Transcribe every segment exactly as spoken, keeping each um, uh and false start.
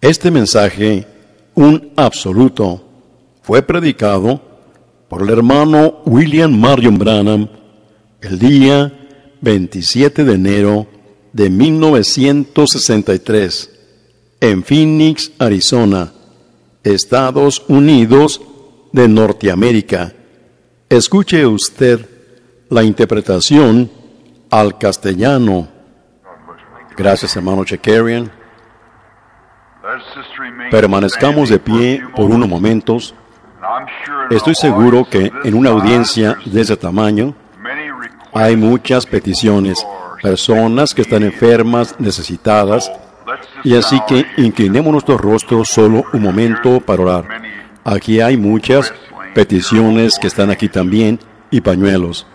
Este mensaje, un absoluto, fue predicado por el hermano William Marion Branham el día veintisiete de enero de mil novecientos sesenta y tres en Phoenix, Arizona, Estados Unidos de Norteamérica. Escuche usted la interpretación al castellano. Gracias, hermano Shakarian. Permanezcamos de pie por unos momentos. Estoy seguro que en una audiencia de ese tamaño hay muchas peticiones, personas que están enfermas, necesitadas, y así que inclinemos nuestros rostros solo un momento para orar. Aquí hay muchas peticiones que están aquí también y pañuelos.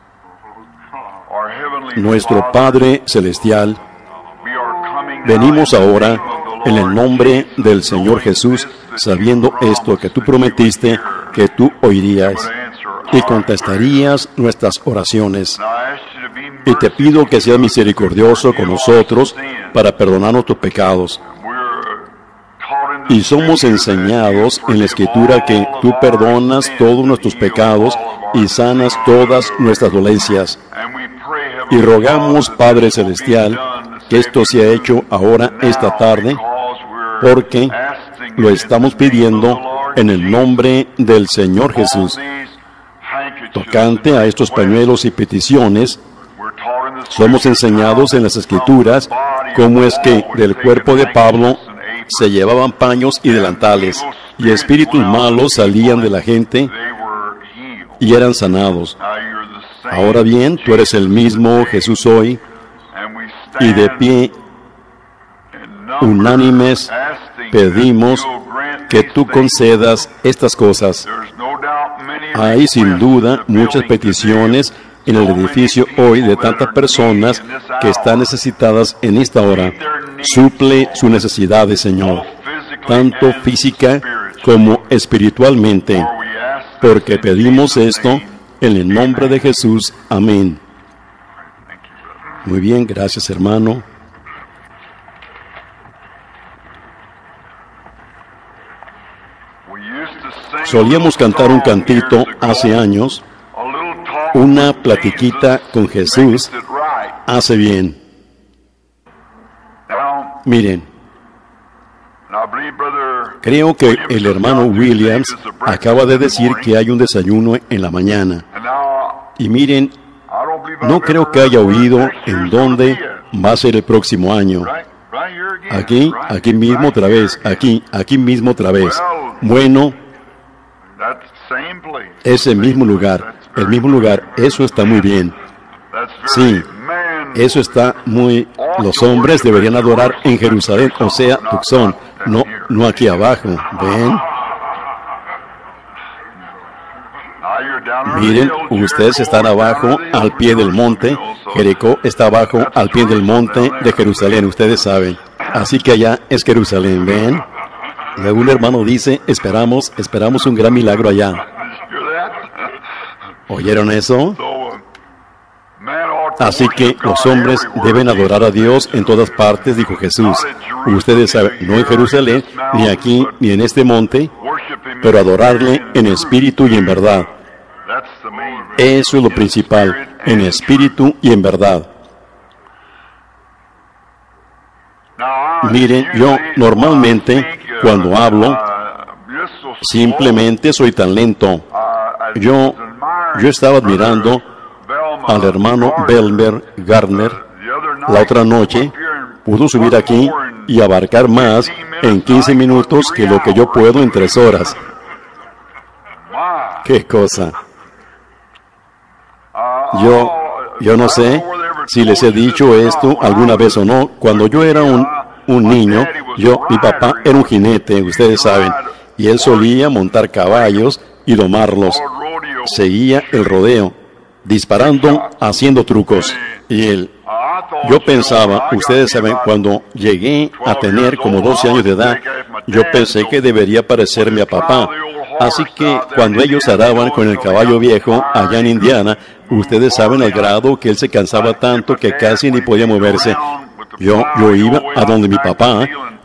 Nuestro Padre Celestial, venimos ahora en el nombre del Señor Jesús, sabiendo esto que tú prometiste que tú oirías y contestarías nuestras oraciones. Y te pido que seas misericordioso con nosotros para perdonar nuestros pecados. Y somos enseñados en la Escritura que tú perdonas todos nuestros pecados y sanas todas nuestras dolencias. Y rogamos, Padre Celestial, que esto sea hecho ahora, esta tarde, porque lo estamos pidiendo en el nombre del Señor Jesús. Tocante a estos pañuelos y peticiones, somos enseñados en las Escrituras cómo es que del cuerpo de Pablo se llevaban paños y delantales, y espíritus malos salían de la gente y eran sanados. Ahora bien, tú eres el mismo Jesús hoy, y de pie, unánimes, pedimos que tú concedas estas cosas. Hay sin duda muchas peticiones en el edificio hoy de tantas personas que están necesitadas en esta hora. Suple sus necesidades, Señor, tanto física como espiritualmente, porque pedimos esto en el nombre de Jesús. Amén. Muy bien, gracias, hermano. Solíamos cantar un cantito hace años, una platiquita con Jesús hace bien. Miren, creo que el hermano Williams acaba de decir que hay un desayuno en la mañana. Y miren, no creo que haya oído en dónde va a ser el próximo año. Aquí, aquí mismo otra vez, aquí, aquí mismo otra vez. Bueno, ese mismo lugar, el mismo lugar, eso está muy bien. Sí, eso está muy... Los hombres deberían adorar en Jerusalén, o sea, Tucson, no, no aquí abajo, ¿ven? Miren, ustedes están abajo, al pie del monte. Jericó está abajo, al pie del monte de Jerusalén, ustedes saben. Así que allá es Jerusalén, ¿ven? Luego un hermano dice, esperamos, esperamos un gran milagro allá. ¿Oyeron eso? Así que los hombres deben adorar a Dios en todas partes, dijo Jesús. Ustedes saben, no en Jerusalén, ni aquí, ni en este monte, pero adorarle en espíritu y en verdad. Eso es lo principal, en espíritu y en verdad. Miren, yo normalmente, cuando hablo, simplemente soy tan lento. Yo, yo estaba admirando al hermano Belmer Gardner la otra noche. Pudo subir aquí y abarcar más en quince minutos que lo que yo puedo en tres horas. ¡Qué cosa! Yo, yo no sé si les he dicho esto alguna vez o no. Cuando yo era un, un niño, yo, mi papá era un jinete, ustedes saben, y él solía montar caballos y domarlos. Seguía el rodeo, disparando, haciendo trucos. Y él, yo pensaba, ustedes saben, cuando llegué a tener como doce años de edad, yo pensé que debería parecerme a papá. Así que cuando ellos araban con el caballo viejo allá en Indiana, ustedes saben el grado que él se cansaba tanto que casi ni podía moverse. Yo, yo iba a donde mi papá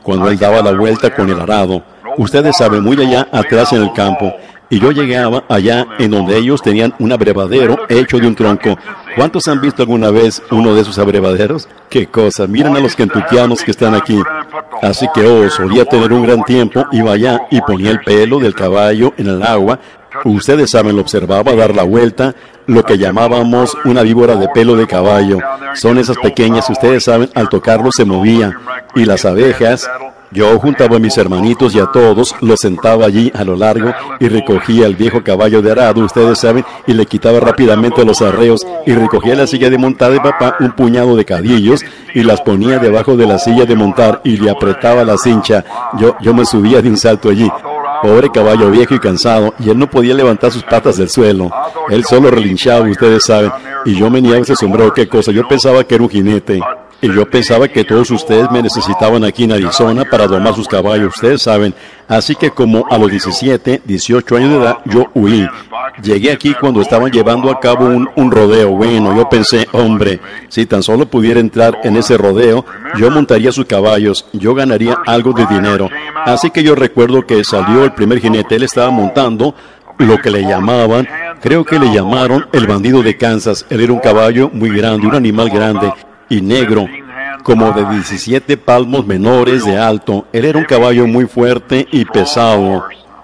cuando él daba la vuelta con el arado. Ustedes saben, muy allá atrás en el campo. Y yo llegaba allá en donde ellos tenían un abrevadero hecho de un tronco. ¿Cuántos han visto alguna vez uno de esos abrevaderos? ¡Qué cosa! Miren a los kentuckianos que están aquí. Así que, oh, solía tener un gran tiempo, iba allá y ponía el pelo del caballo en el agua. Ustedes saben, lo observaba dar la vuelta, lo que llamábamos una víbora de pelo de caballo. Son esas pequeñas, ustedes saben, al tocarlo se movía. Y las abejas, yo juntaba a mis hermanitos y a todos, los sentaba allí a lo largo y recogía el viejo caballo de arado, ustedes saben, y le quitaba rápidamente los arreos y recogía la silla de montar de papá un puñado de cadillos y las ponía debajo de la silla de montar y le apretaba la cincha. Yo, yo me subía de un salto allí. Pobre caballo viejo y cansado, y él no podía levantar sus patas del suelo. Él solo relinchaba, ustedes saben, y yo me niaba ese sombrero, qué cosa. Yo pensaba que era un jinete. Y yo pensaba que todos ustedes me necesitaban aquí en Arizona para domar sus caballos, ustedes saben. Así que como a los diecisiete, dieciocho años de edad, yo huí. Llegué aquí cuando estaban llevando a cabo un, un rodeo. Bueno, yo pensé, hombre, si tan solo pudiera entrar en ese rodeo, yo montaría sus caballos, yo ganaría algo de dinero. Así que yo recuerdo que salió el primer jinete, él estaba montando lo que le llamaban, creo que le llamaron el bandido de Kansas. Él era un caballo muy grande, un animal grande y negro, como de diecisiete palmos menores de alto. Él era un caballo muy fuerte y pesado.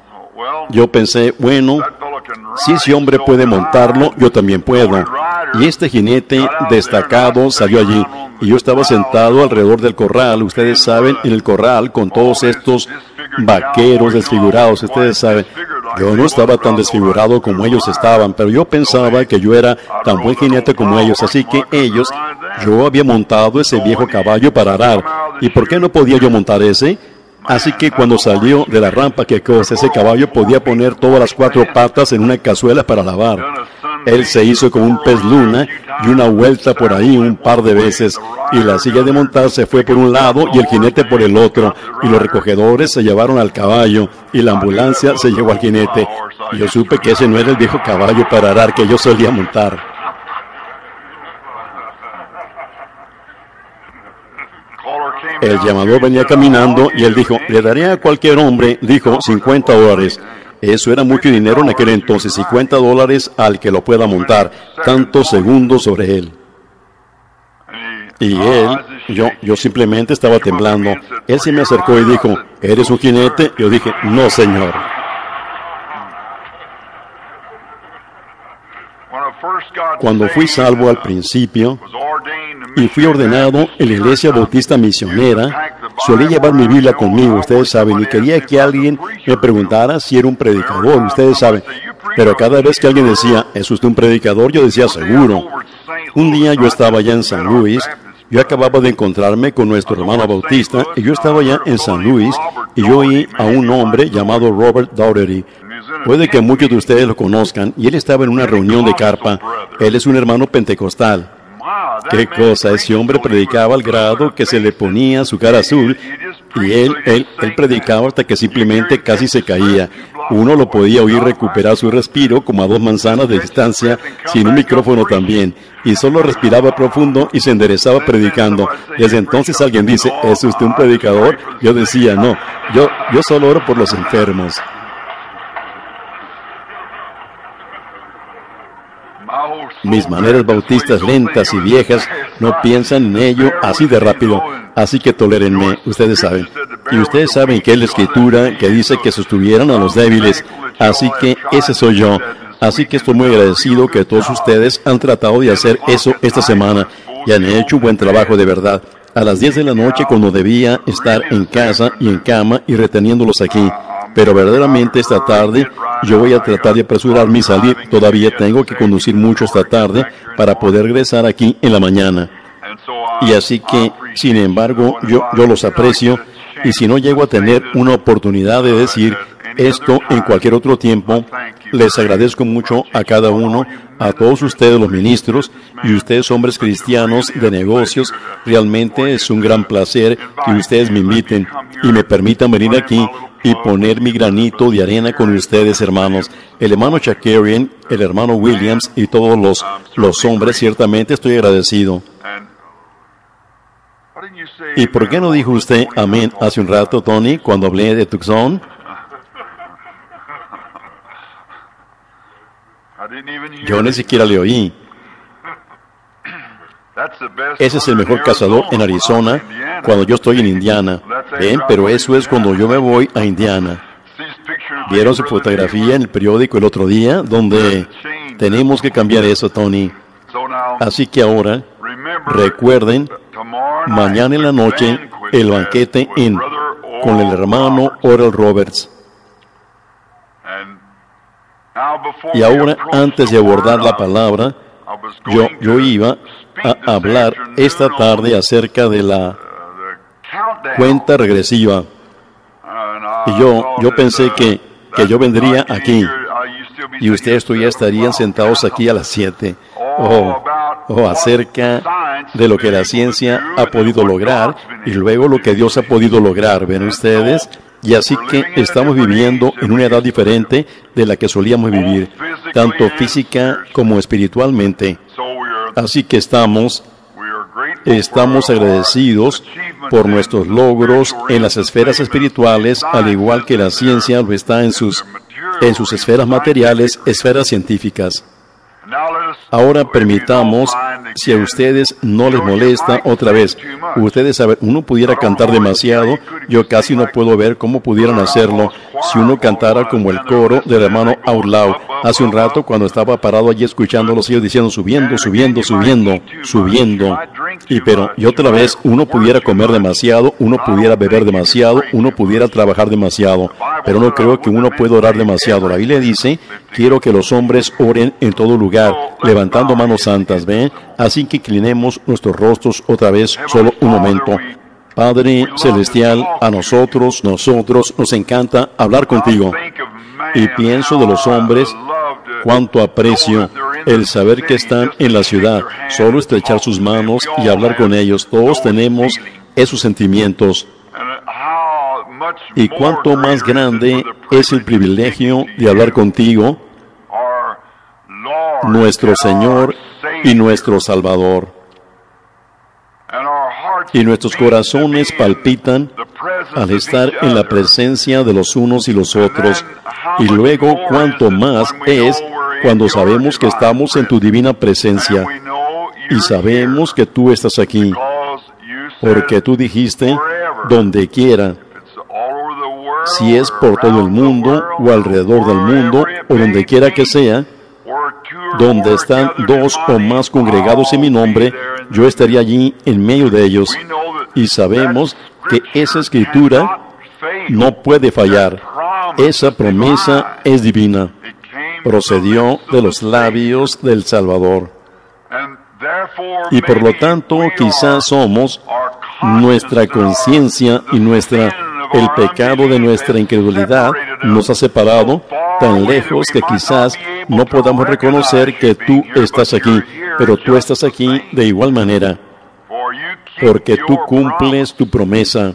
Yo pensé, bueno, si ese hombre puede montarlo, yo también puedo. Y este jinete destacado salió allí, y yo estaba sentado alrededor del corral, ustedes saben, en el corral con todos estos vaqueros desfigurados, ustedes saben. Yo no estaba tan desfigurado como ellos estaban, pero yo pensaba que yo era tan buen jinete como ellos, así que ellos, yo había montado ese viejo caballo para arar. ¿Y por qué no podía yo montar ese? Así que cuando salió de la rampa, que cosa, ese caballo podía poner todas las cuatro patas en una cazuela para lavar. Él se hizo como un pez luna y una vuelta por ahí un par de veces, y la silla de montar se fue por un lado y el jinete por el otro, y los recogedores se llevaron al caballo y la ambulancia se llevó al jinete. Y yo supe que ese no era el viejo caballo para arar que yo solía montar. El llamador venía caminando y él dijo, le daré a cualquier hombre, dijo, cincuenta dólares. Eso era mucho dinero en aquel entonces, cincuenta dólares al que lo pueda montar, tantos segundos sobre él. Y él, yo, yo simplemente estaba temblando. Él se me acercó y dijo, ¿eres un jinete? Yo dije, no, señor. Cuando fui salvo al principio y fui ordenado en la Iglesia Bautista Misionera, solía llevar mi Biblia conmigo, ustedes saben, y quería que alguien me preguntara si era un predicador, ustedes saben. Pero cada vez que alguien decía, ¿es usted un predicador?, yo decía, seguro. Un día yo estaba allá en San Luis, yo acababa de encontrarme con nuestro hermano Bautista, y yo estaba allá en San Luis, y yo oí a un hombre llamado Robert Daugherty. Puede que muchos de ustedes lo conozcan, y él estaba en una reunión de carpa. Él es un hermano pentecostal. Qué cosa, ese hombre predicaba al grado que se le ponía su cara azul, y él, él, él predicaba hasta que simplemente casi se caía. Uno lo podía oír recuperar su respiro como a dos manzanas de distancia, sin un micrófono también, y solo respiraba profundo y se enderezaba predicando. Desde entonces alguien dice, ¿es usted un predicador? Yo decía, no, yo, yo solo oro por los enfermos. Mis maneras bautistas lentas y viejas no piensan en ello así de rápido, así que tolérenme, ustedes saben. Y ustedes saben que es la Escritura que dice que sostuvieran a los débiles, así que ese soy yo. Así que estoy muy agradecido que todos ustedes han tratado de hacer eso esta semana y han hecho un buen trabajo de verdad. A las diez de la noche, cuando debía estar en casa y en cama y reteniéndolos aquí. Pero verdaderamente esta tarde yo voy a tratar de apresurarme y salir. Todavía tengo que conducir mucho esta tarde para poder regresar aquí en la mañana. Y así que, sin embargo, yo, yo los aprecio, y si no llego a tener una oportunidad de decir esto en cualquier otro tiempo, les agradezco mucho a cada uno, a todos ustedes los ministros y ustedes hombres cristianos de negocios. Realmente es un gran placer que ustedes me inviten y me permitan venir aquí y poner mi granito de arena con ustedes, hermanos. El hermano Shakarian, el hermano Williams y todos los, los hombres, ciertamente estoy agradecido. ¿Y por qué no dijo usted amén hace un rato, Tony, cuando hablé de Tucson? Yo ni siquiera le oí. Ese es el mejor cazador en Arizona cuando yo estoy en Indiana. Ven, pero eso es cuando yo me voy a Indiana. ¿Vieron su fotografía en el periódico el otro día? Donde tenemos que cambiar eso, Tony. Así que ahora, recuerden, mañana en la noche, el banquete en, con el hermano Oral Roberts. Y ahora, antes de abordar la palabra, yo, yo iba a hablar esta tarde acerca de la cuenta regresiva. Y yo, yo pensé que, que yo vendría aquí y ustedes todavía estarían sentados aquí a las siete. Oh, oh, acerca de lo que la ciencia ha podido lograr y luego lo que Dios ha podido lograr, ¿ven ustedes? Y así que estamos viviendo en una edad diferente de la que solíamos vivir, tanto física como espiritualmente. Así que estamos, estamos agradecidos por nuestros logros en las esferas espirituales, al igual que la ciencia lo está en sus, en sus esferas materiales, esferas científicas. Ahora permitamos, si a ustedes no les molesta, otra vez, ustedes saben, uno pudiera cantar demasiado, yo casi no puedo ver cómo pudieran hacerlo si uno cantara como el coro del hermano Outlaw hace un rato cuando estaba parado allí escuchando los ellos diciendo subiendo, subiendo, subiendo, subiendo. Y pero, y otra vez, uno pudiera comer demasiado, uno pudiera beber demasiado, uno pudiera trabajar demasiado, pero no creo que uno pueda orar demasiado. La Biblia dice, quiero que los hombres oren en todo lugar, levantando manos santas, ¿ven? Así que inclinemos nuestros rostros otra vez, solo un momento. Padre Celestial, a nosotros, nosotros nos encanta hablar contigo. Y pienso de los hombres, cuánto aprecio el saber que están en la ciudad, solo estrechar sus manos y hablar con ellos. Todos tenemos esos sentimientos. Y cuánto más grande es el privilegio de hablar contigo, nuestro Señor y nuestro Salvador. Y nuestros corazones palpitan al estar en la presencia de los unos y los otros. Y luego, cuánto más es cuando sabemos que estamos en tu divina presencia. Y sabemos que tú estás aquí. Porque tú dijiste, donde quiera. Si es por todo el mundo, o alrededor del mundo, o donde quiera que sea, donde están dos o más congregados en mi nombre, yo estaría allí en medio de ellos. Y sabemos que esa escritura no puede fallar. Esa promesa es divina. Procedió de los labios del Salvador. Y por lo tanto, quizás somos nuestra conciencia y nuestra el pecado de nuestra incredulidad nos ha separado tan lejos que quizás no podamos reconocer que tú estás aquí, pero tú estás aquí de igual manera, porque tú cumples tu promesa.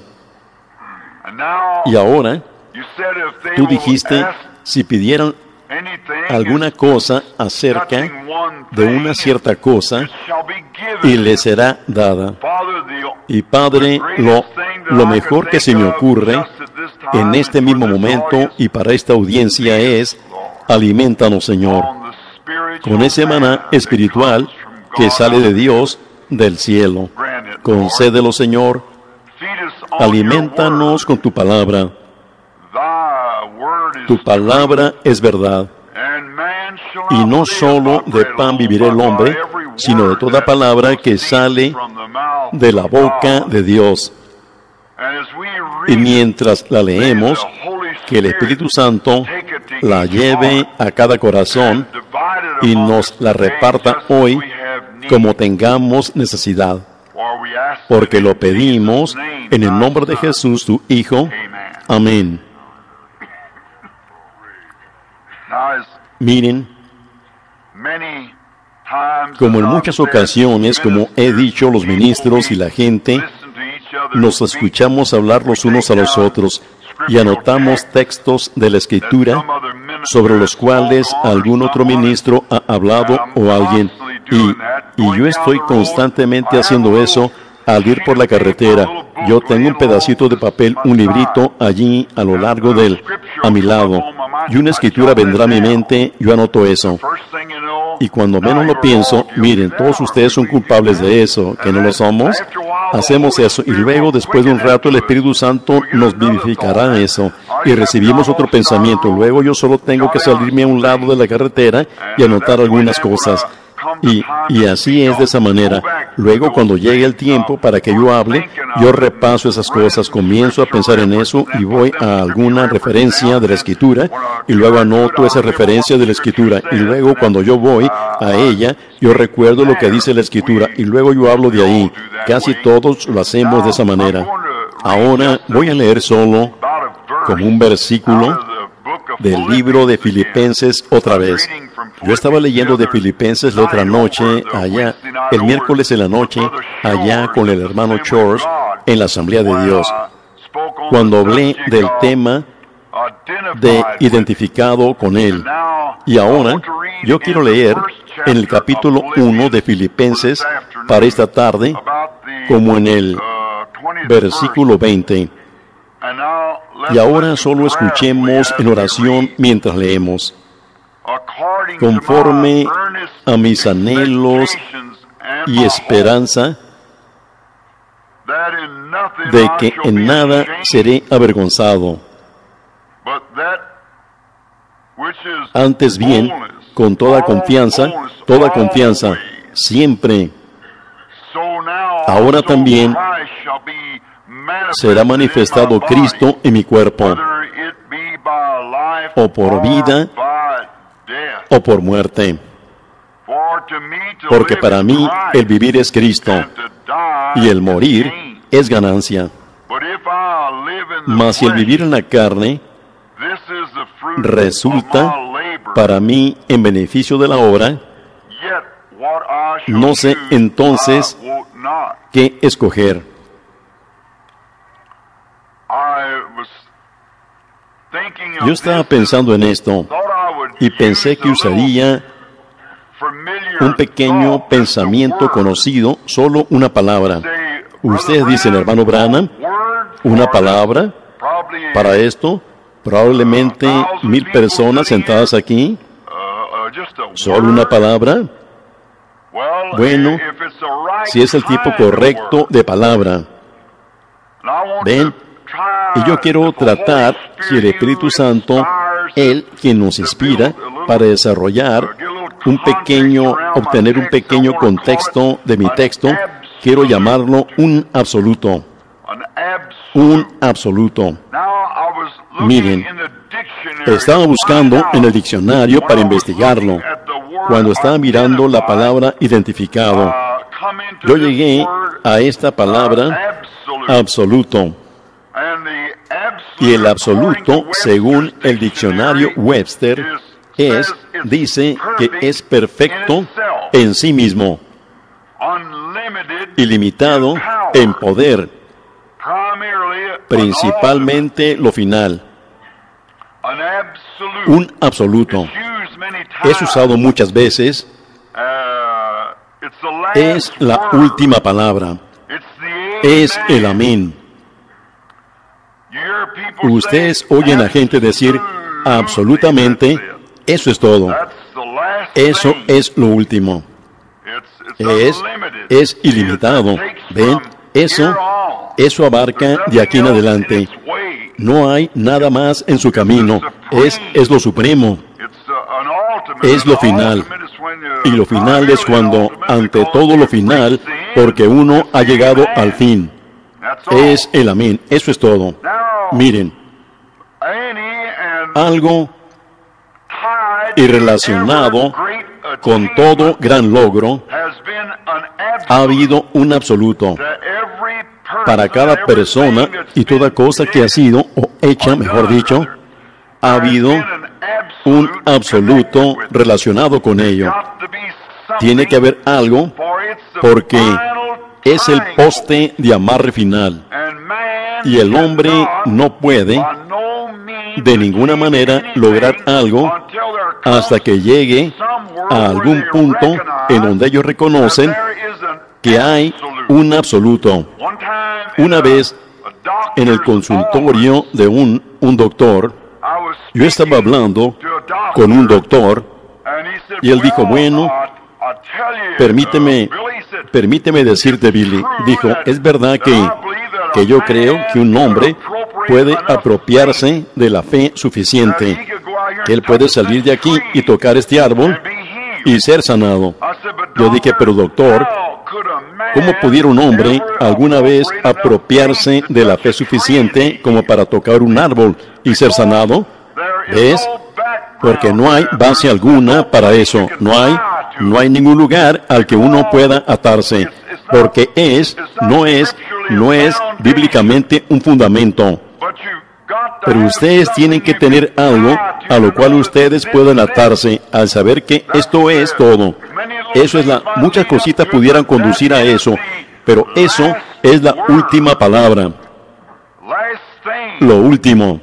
Y ahora, tú dijiste, si pidieran alguna cosa acerca de una cierta cosa, y le será dada. Y Padre, lo, lo mejor que se me ocurre en este mismo momento y para esta audiencia es, alimentanos, Señor, con ese maná espiritual que sale de Dios del cielo. Concédelo, Señor. Alimentanos con tu palabra. Tu palabra es verdad. Y no solo de pan vivirá el hombre, sino de toda palabra que sale de la boca de Dios. Y mientras la leemos, que el Espíritu Santo la lleve a cada corazón y nos la reparta hoy como tengamos necesidad. Porque lo pedimos en el nombre de Jesús, tu Hijo. Amén. Miren, como en muchas ocasiones, como he dicho, los ministros y la gente, nos escuchamos hablar los unos a los otros y anotamos textos de la Escritura sobre los cuales algún otro ministro ha hablado o alguien. Y, y yo estoy constantemente haciendo eso al ir por la carretera, yo tengo un pedacito de papel, un librito allí a lo largo de él, a mi lado, y una escritura vendrá a mi mente, yo anoto eso. Y cuando menos lo pienso, miren, todos ustedes son culpables de eso, que no lo somos. Hacemos eso y luego, después de un rato, el Espíritu Santo nos vivificará eso y recibimos otro pensamiento. Luego yo solo tengo que salirme a un lado de la carretera y anotar algunas cosas. Y, y así es de esa manera. Luego, cuando llegue el tiempo para que yo hable, yo repaso esas cosas, comienzo a pensar en eso y voy a alguna referencia de la Escritura y luego anoto esa referencia de la Escritura. Y luego, cuando yo voy a ella, yo recuerdo lo que dice la Escritura y luego yo hablo de ahí. Casi todos lo hacemos de esa manera. Ahora voy a leer solo como un versículo del libro de Filipenses otra vez. Yo estaba leyendo de Filipenses la otra noche, allá, el miércoles en la noche, allá con el hermano Chors, en la Asamblea de Dios, cuando hablé del tema de identificado con Él. Y ahora, yo quiero leer en el capítulo uno de Filipenses para esta tarde, como en el versículo veinte. Y ahora solo escuchemos en oración mientras leemos. Conforme a mis anhelos y esperanza de que en nada seré avergonzado, antes bien, con toda confianza, toda confianza, siempre, ahora también será manifestado Cristo en mi cuerpo, o por vida, o por muerte. Porque para mí el vivir es Cristo, y el morir es ganancia. Mas si el vivir en la carne resulta para mí en beneficio de la obra, no sé entonces qué escoger. Yo estaba pensando en esto y pensé que usaría un pequeño pensamiento conocido, solo una palabra. Ustedes dicen, hermano Branham, una palabra para esto, probablemente mil personas sentadas aquí, solo una palabra. Bueno, si es el tipo correcto de palabra. Ven, y yo quiero tratar, si el Espíritu Santo, Él quien nos inspira para desarrollar un pequeño, obtener un pequeño contexto de mi texto, quiero llamarlo un absoluto. Un absoluto. Miren, estaba buscando en el diccionario para investigarlo. Cuando estaba mirando la palabra identificado, yo llegué a esta palabra absoluto. Y el absoluto, según el diccionario Webster, es, dice que es perfecto en sí mismo, ilimitado en poder, principalmente lo final. Un absoluto es usado muchas veces, es la última palabra, es el amén. Ustedes oyen a gente decir absolutamente, eso es todo, eso es lo último, es, es ilimitado. ¿Ven? Eso, eso abarca de aquí en adelante. No hay nada más en su camino, es, es lo supremo, es lo final. Y lo final es cuando, ante todo lo final, porque uno ha llegado al fin. Es el amén, eso es todo. Miren, algo y relacionado con todo gran logro, ha habido un absoluto para cada persona y toda cosa que ha sido o hecha, mejor dicho, ha habido un absoluto relacionado con ello. Tiene que haber algo porque es el poste de amarre final. Y el hombre no puede de ninguna manera lograr algo hasta que llegue a algún punto en donde ellos reconocen que hay un absoluto. Una vez, en el consultorio de un, un doctor, yo estaba hablando con un doctor y él dijo, bueno, permíteme, permíteme decirte, Billy, dijo, es verdad que, que yo creo que un hombre puede apropiarse de la fe suficiente. Él puede salir de aquí y tocar este árbol y ser sanado. Yo dije, pero doctor, ¿cómo pudiera un hombre alguna vez apropiarse de la fe suficiente como para tocar un árbol y ser sanado? ¿Ves? Porque no hay base alguna para eso. No hay, no hay ningún lugar al que uno pueda atarse. Porque es, no es, no es bíblicamente un fundamento. Pero ustedes tienen que tener algo a lo cual ustedes puedan atarse al saber que esto es todo. Eso es la, muchas cositas pudieran conducir a eso, pero eso es la última palabra. Lo último.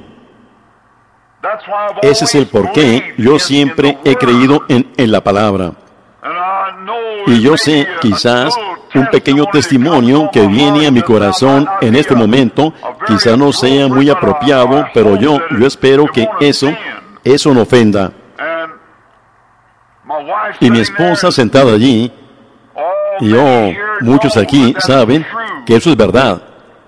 Ese es el porqué yo siempre he creído en, en la palabra. Y yo sé, quizás, un pequeño testimonio que viene a mi corazón en este momento, quizás no sea muy apropiado, pero yo, yo espero que eso, eso no ofenda. Y mi esposa sentada allí, y oh, muchos aquí saben que eso es verdad.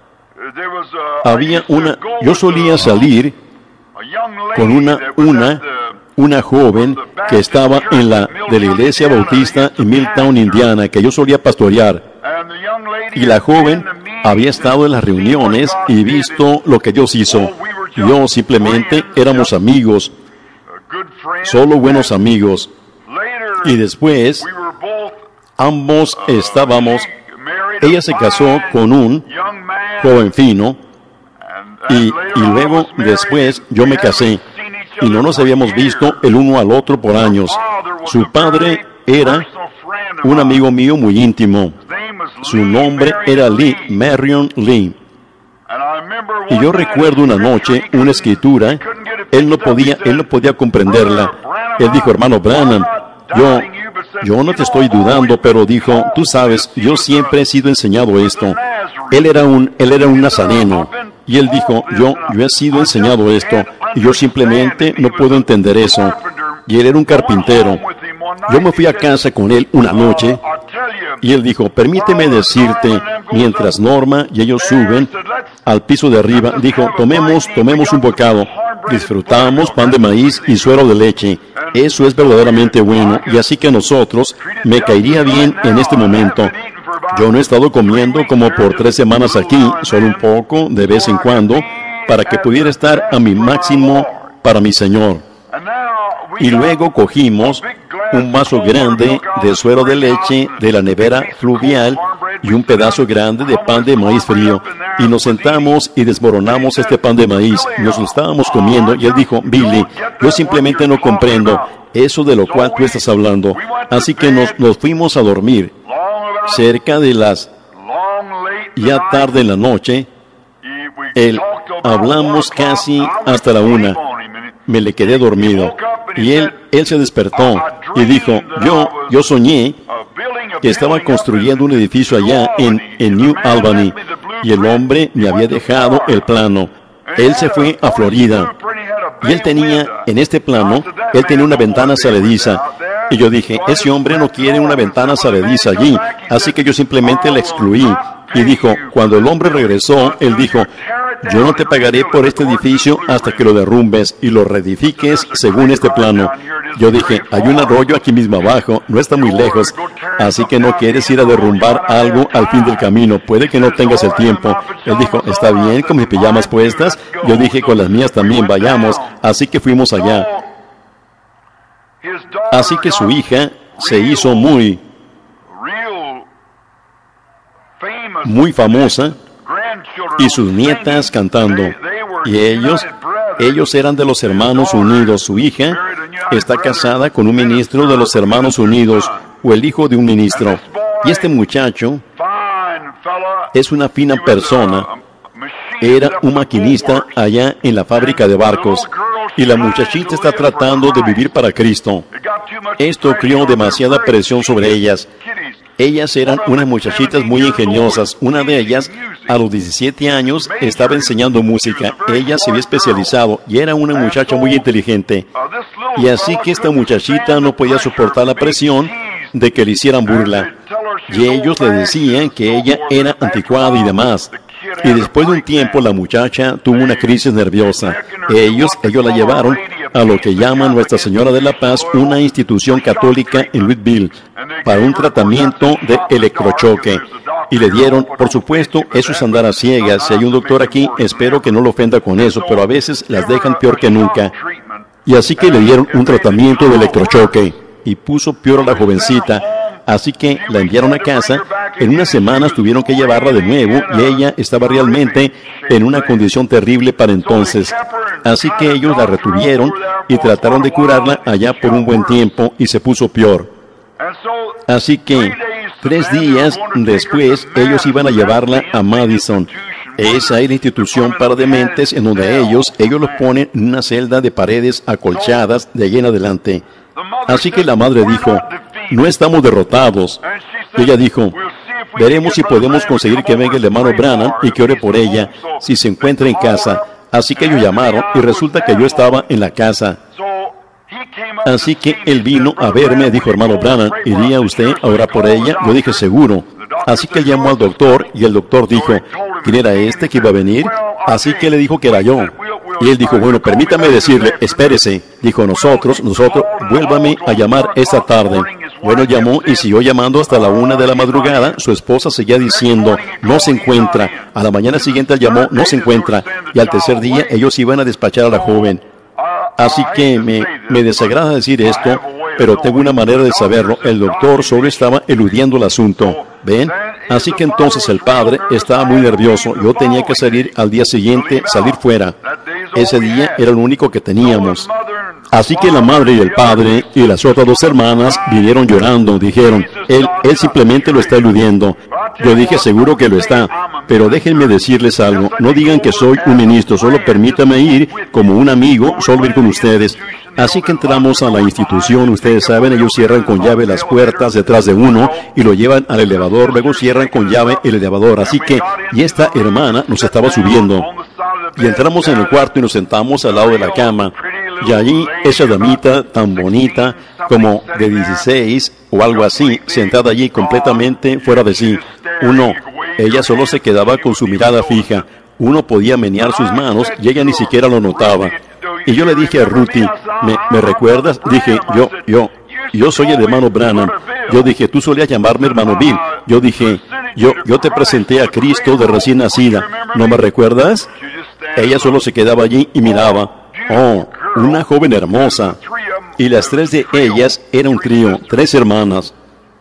Había una, yo solía salir con una, una, una joven que estaba en la, de la iglesia bautista en Milltown, Indiana, que yo solía pastorear. Y la joven había estado en las reuniones y visto lo que Dios hizo. Yo simplemente éramos amigos, solo buenos amigos. Y después, ambos estábamos, ella se casó con un joven fino, y, y luego, después, yo me casé, y no nos habíamos visto el uno al otro por años. Su padre era un amigo mío muy íntimo. Su nombre era Lee, Marion Lee. Y yo recuerdo una noche, una escritura, él no podía, él no podía comprenderla. Él dijo, hermano Branham, yo, yo no te estoy dudando, pero dijo, tú sabes, yo siempre he sido enseñado esto. Él era un, él era un nazareno. Y él dijo, yo, yo he sido enseñado esto, y yo simplemente no puedo entender eso. Y él era un carpintero. Yo me fui a casa con él una noche, y él dijo, permíteme decirte, mientras Norma y ellos suben al piso de arriba, dijo, tomemos, tomemos un bocado. Disfrutamos pan de maíz y suero de leche. Eso es verdaderamente bueno, y así que nosotros, me caería bien en este momento. Yo no he estado comiendo como por tres semanas aquí, solo un poco, de vez en cuando, para que pudiera estar a mi máximo para mi Señor. Y luego cogimos un vaso grande de suero de leche de la nevera fluvial y un pedazo grande de pan de maíz frío. Y nos sentamos y desmoronamos este pan de maíz. Nos lo estábamos comiendo y él dijo, Billy, yo simplemente no comprendo eso de lo cual tú estás hablando. Así que nos, nos fuimos a dormir cerca de las ya tarde en la noche. Él, hablamos casi hasta la una. Me le quedé dormido. Y él, él se despertó y dijo, yo, yo soñé que estaba construyendo un edificio allá en, en New Albany. Y el hombre me había dejado el plano. Él se fue a Florida. Y él tenía, en este plano, él tenía una ventana salediza. Y yo dije, ese hombre no quiere una ventana salediza allí. Así que yo simplemente la excluí. Y dijo, cuando el hombre regresó, él dijo, yo no te pagaré por este edificio hasta que lo derrumbes y lo reedifiques según este plano. Yo dije, hay un arroyo aquí mismo abajo, no está muy lejos, así que no quieres ir a derrumbar algo al fin del camino, puede que no tengas el tiempo. Él dijo, está bien, con mis pijamas puestas. Yo dije, con las mías también, vayamos. Así que fuimos allá. Así que su hija se hizo muy, muy famosa, y sus nietas cantando. Y ellos, ellos eran de los Hermanos Unidos. Su hija está casada con un ministro de los Hermanos Unidos, o el hijo de un ministro. Y este muchacho es una fina persona. Era un maquinista allá en la fábrica de barcos. Y la muchachita está tratando de vivir para Cristo. Esto creó demasiada presión sobre ellas. Ellas eran unas muchachitas muy ingeniosas. Una de ellas, a los diecisiete años, estaba enseñando música. Ella se había especializado y era una muchacha muy inteligente. Y así que esta muchachita no podía soportar la presión de que le hicieran burla. Y ellos le decían que ella era anticuada y demás. Y después de un tiempo la muchacha tuvo una crisis nerviosa. Ellos, ellos la llevaron a lo que llaman Nuestra Señora de la Paz, una institución católica en Louisville, para un tratamiento de electrochoque. Y le dieron, por supuesto, eso es andar a ciegas. Si hay un doctor aquí, espero que no lo ofenda con eso, pero a veces las dejan peor que nunca. Y así que le dieron un tratamiento de electrochoque. Y puso peor a la jovencita. Así que la enviaron a casa. En unas semanas tuvieron que llevarla de nuevo y ella estaba realmente en una condición terrible para entonces. Así que ellos la retuvieron y trataron de curarla allá por un buen tiempo y se puso peor. Así que tres días después ellos iban a llevarla a Madison. Esa es la institución para dementes en donde ellos, ellos los ponen en una celda de paredes acolchadas de allí en adelante. Así que la madre dijo, no estamos derrotados. Y ella dijo, veremos si podemos conseguir que venga el hermano Branham y que ore por ella, si se encuentra en casa. Así que ellos llamaron y resulta que yo estaba en la casa. Así que él vino a verme, dijo, hermano Branham, ¿iría usted a orar por ella? Yo dije, seguro. Así que él llamó al doctor y el doctor dijo, ¿quién era este que iba a venir? Así que le dijo que era yo. Y él dijo, bueno, permítame decirle, espérese. Dijo, nosotros, nosotros, vuélvame a llamar esta tarde. Bueno, llamó y siguió llamando hasta la una de la madrugada. Su esposa seguía diciendo, no se encuentra. A la mañana siguiente él llamó, no se encuentra. Y al tercer día ellos iban a despachar a la joven. Así que me, me desagrada decir esto, pero tengo una manera de saberlo. El doctor solo estaba eludiendo el asunto. ¿Ven? Así que entonces el padre estaba muy nervioso. Yo tenía que salir al día siguiente, salir fuera. Ese día era lo único que teníamos. Así que la madre y el padre y las otras dos hermanas vinieron llorando. Dijeron, él, él simplemente lo está eludiendo. Yo dije, seguro que lo está. Pero déjenme decirles algo. No digan que soy un ministro. Solo permítame ir como un amigo, solo ir con ustedes. Así que entramos a la institución. Ustedes saben, ellos cierran con llave las puertas detrás de uno y lo llevan al elevador. Luego cierran con llave el elevador. Así que, y esta hermana nos estaba subiendo. Y entramos en el cuarto y nos sentamos al lado de la cama. Y allí, esa damita tan bonita, como de dieciséis o algo así, sentada allí completamente fuera de sí. Uno, ella solo se quedaba con su mirada fija. Uno podía menear sus manos y ella ni siquiera lo notaba. Y yo le dije a Ruthie, ¿me, ¿me recuerdas? Dije, yo, yo, yo soy el hermano Branham. Yo dije, tú solías llamarme hermano Bill. Yo dije, yo, yo te presenté a Cristo de recién nacida. ¿No me recuerdas? Ella solo se quedaba allí y miraba. Oh, una joven hermosa. Y las tres de ellas eran un trío, tres hermanas.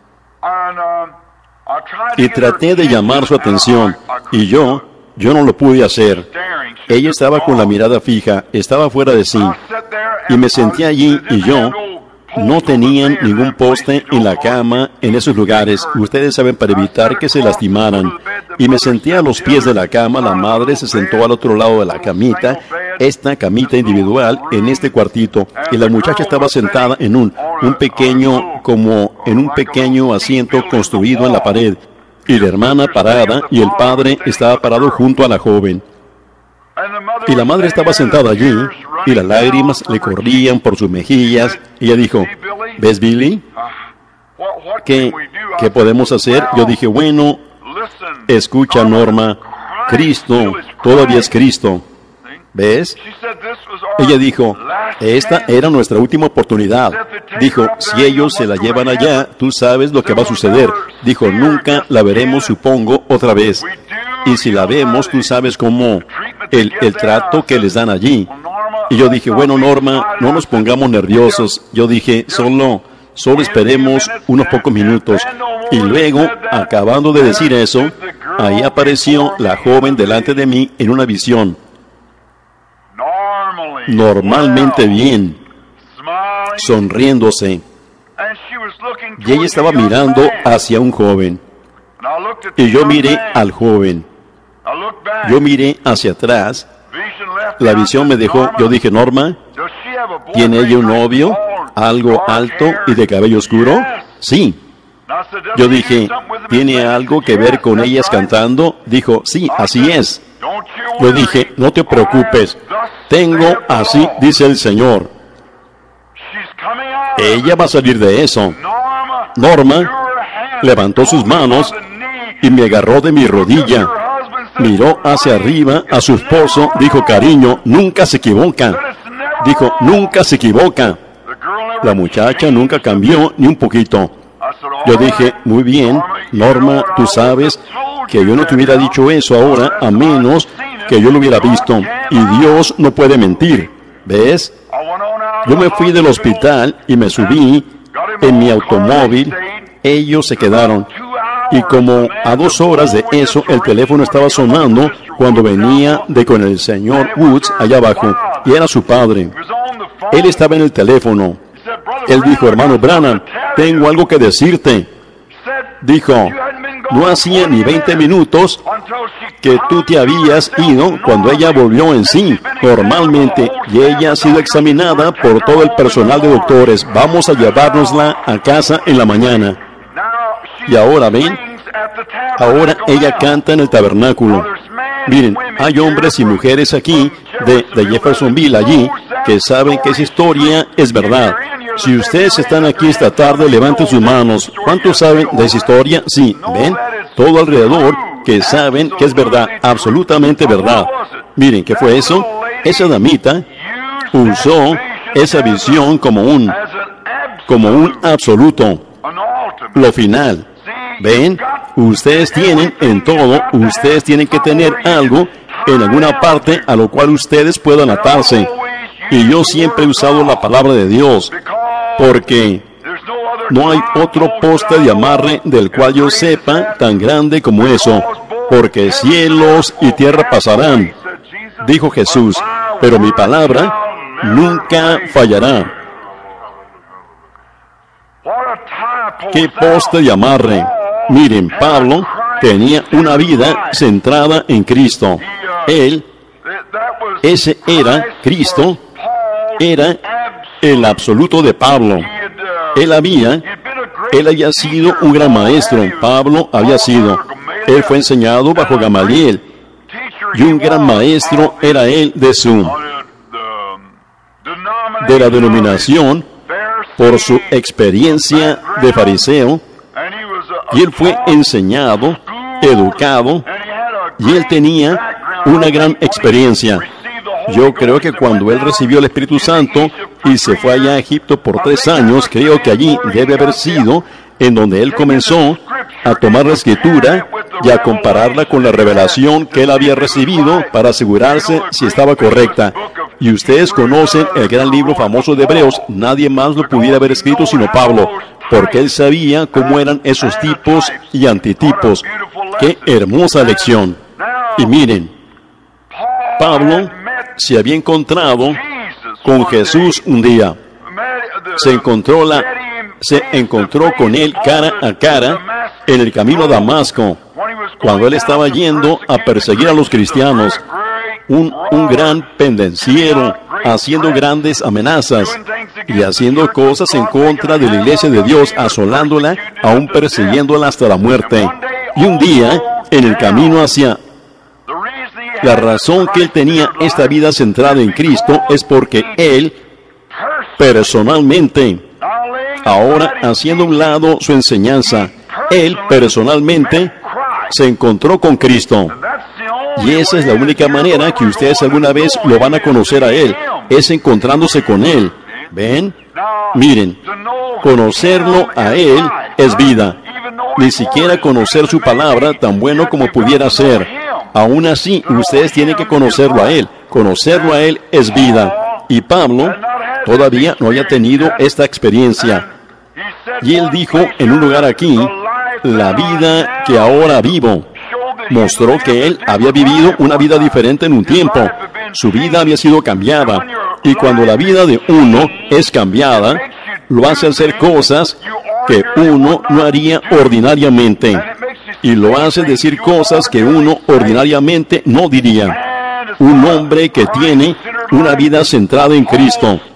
Y traté de llamar su atención, y yo, yo no lo pude hacer. Ella estaba con la mirada fija, estaba fuera de sí. Y me senté allí, y yo, no tenían ningún poste en la cama en esos lugares. Ustedes saben, para evitar que se lastimaran. Y me senté a los pies de la cama. La madre se sentó al otro lado de la camita, esta camita individual, en este cuartito. Y la muchacha estaba sentada en un, un pequeño, como en un pequeño asiento construido en la pared. Y la hermana parada, y el padre estaba parado junto a la joven. Y la madre estaba sentada allí, y las lágrimas le corrían por sus mejillas. Y ella dijo, ¿ves, Billy? ¿Qué, ¿Qué podemos hacer? Yo dije, bueno, escucha, Norma, Cristo todavía es Cristo. ¿Ves? Ella dijo, esta era nuestra última oportunidad. Dijo, si ellos se la llevan allá, tú sabes lo que va a suceder. Dijo, nunca la veremos, supongo, otra vez. Y si la vemos, tú sabes cómo, el, el trato que les dan allí. Y yo dije, bueno, Norma, no nos pongamos nerviosos. Yo dije, solo, solo esperemos unos pocos minutos. Y luego, acabando de decir eso, ahí apareció la joven delante de mí en una visión. Normalmente bien, sonriéndose. Y ella estaba mirando hacia un joven. Y yo miré al joven. Yo miré hacia atrás. La visión me dejó, yo dije, Norma, ¿tiene ella un novio? ¿Algo alto y de cabello oscuro? Sí. Yo dije, ¿tiene algo que ver con ellas cantando? Dijo, sí, así es. Yo dije, no te preocupes, tengo así, dice el Señor. Ella va a salir de eso. Norma levantó sus manos y me agarró de mi rodilla. Miró hacia arriba a su esposo, dijo, cariño, nunca se equivoca. Dijo, nunca se equivoca. La muchacha nunca cambió ni un poquito. Yo dije, muy bien, Norma, tú sabes que yo no te hubiera dicho eso ahora, a menos que yo lo hubiera visto. Y Dios no puede mentir. ¿Ves? Yo me fui del hospital y me subí en mi automóvil. Ellos se quedaron. Y como a dos horas de eso, el teléfono estaba sonando cuando venía de con el señor Woods allá abajo. Y era su padre. Él estaba en el teléfono. Él dijo, hermano Branham, tengo algo que decirte. Dijo, no hacía ni veinte minutos que tú te habías ido cuando ella volvió en sí, normalmente, y ella ha sido examinada por todo el personal de doctores. Vamos a llevárnosla a casa en la mañana. Y ahora, ven, ahora ella canta en el tabernáculo. Miren, hay hombres y mujeres aquí de, de Jeffersonville allí que saben que esa historia es verdad. Si ustedes están aquí esta tarde, levanten sus manos. ¿Cuántos saben de esa historia? Sí, ven, todo alrededor que saben que es verdad, absolutamente verdad. Miren, ¿qué fue eso? Esa damita usó esa visión como un, como un absoluto, lo final. ¿Ven? Ustedes tienen en todo, ustedes tienen que tener algo en alguna parte a lo cual ustedes puedan atarse. Y yo siempre he usado la palabra de Dios, porque no hay otro poste de amarre del cual yo sepa tan grande como eso, porque cielos y tierra pasarán, dijo Jesús, pero mi palabra nunca fallará. ¿Qué poste de amarre? Miren, Pablo tenía una vida centrada en Cristo. Él, ese era Cristo, era el absoluto de Pablo. Él había, él había sido un gran maestro. Pablo había sido. Él fue enseñado bajo Gamaliel. Y un gran maestro era él de su, de la denominación, por su experiencia de fariseo. Y él fue enseñado, educado, y él tenía una gran experiencia. Yo creo que cuando él recibió el Espíritu Santo y se fue allá a Egipto por tres años, creo que allí debe haber sido en donde él comenzó a tomar la Escritura y a compararla con la revelación que él había recibido para asegurarse si estaba correcta. Y ustedes conocen el gran libro famoso de Hebreos. Nadie más lo pudiera haber escrito sino Pablo, porque él sabía cómo eran esos tipos y antitipos. ¡Qué hermosa lección! Y miren, Pablo se había encontrado con Jesús un día. Se encontró, la, se encontró con él cara a cara en el camino a Damasco, cuando él estaba yendo a perseguir a los cristianos. Un, un gran pendenciero, haciendo grandes amenazas y haciendo cosas en contra de la iglesia de Dios, asolándola, aún persiguiéndola hasta la muerte. Y un día, en el camino hacia... La razón que él tenía esta vida centrada en Cristo es porque él, personalmente, ahora haciendo a un lado su enseñanza, él personalmente se encontró con Cristo. Y esa es la única manera que ustedes alguna vez lo van a conocer a él, es encontrándose con él. ¿Ven? Miren, conocerlo a él es vida. Ni siquiera conocer su palabra, tan bueno como pudiera ser. Aún así, ustedes tienen que conocerlo a él. Conocerlo a él es vida. Y Pablo todavía no había tenido esta experiencia. Y él dijo en un lugar aquí, la vida que ahora vivo. Mostró que él había vivido una vida diferente en un tiempo. Su vida había sido cambiada. Y cuando la vida de uno es cambiada, lo hace hacer cosas que uno no haría ordinariamente. Y lo hace decir cosas que uno ordinariamente no diría. Un hombre que tiene una vida centrada en Cristo.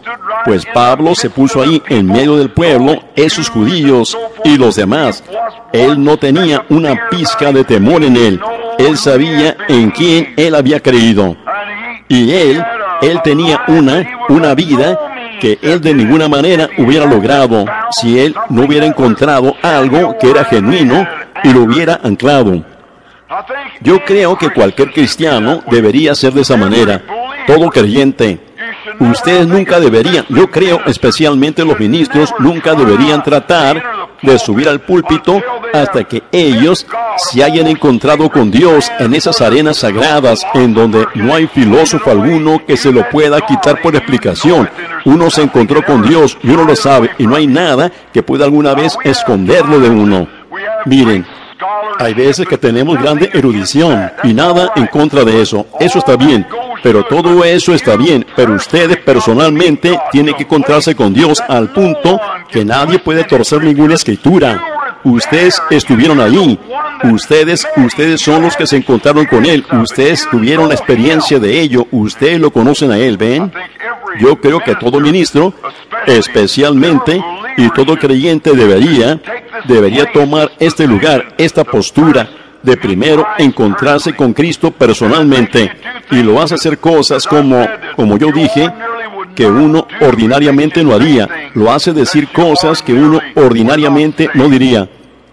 Pues Pablo se puso ahí en medio del pueblo, esos judíos y los demás. Él no tenía una pizca de temor en él. Él sabía en quién él había creído. Y él, él tenía una, una vida que él de ninguna manera hubiera logrado si él no hubiera encontrado algo que era genuino y lo hubiera anclado. Yo creo que cualquier cristiano debería ser de esa manera. Todo creyente. Ustedes nunca deberían, yo creo especialmente los ministros, nunca deberían tratar de subir al púlpito hasta que ellos se hayan encontrado con Dios en esas arenas sagradas en donde no hay filósofo alguno que se lo pueda quitar por explicación. Uno se encontró con Dios y uno lo sabe y no hay nada que pueda alguna vez esconderlo de uno. Miren, hay veces que tenemos grande erudición y nada en contra de eso. Eso está bien, pero todo eso está bien. Pero ustedes personalmente tienen que encontrarse con Dios al punto que nadie puede torcer ninguna escritura. Ustedes estuvieron allí. Ustedes, ustedes son los que se encontraron con Él. Ustedes tuvieron la experiencia de ello. Ustedes lo conocen a Él, ¿ven? Yo creo que todo ministro, especialmente, y todo creyente debería, debería tomar este lugar, esta postura, de primero encontrarse con Cristo personalmente, y lo hace hacer cosas como, como yo dije, que uno ordinariamente no haría. Lo hace decir cosas que uno ordinariamente no diría.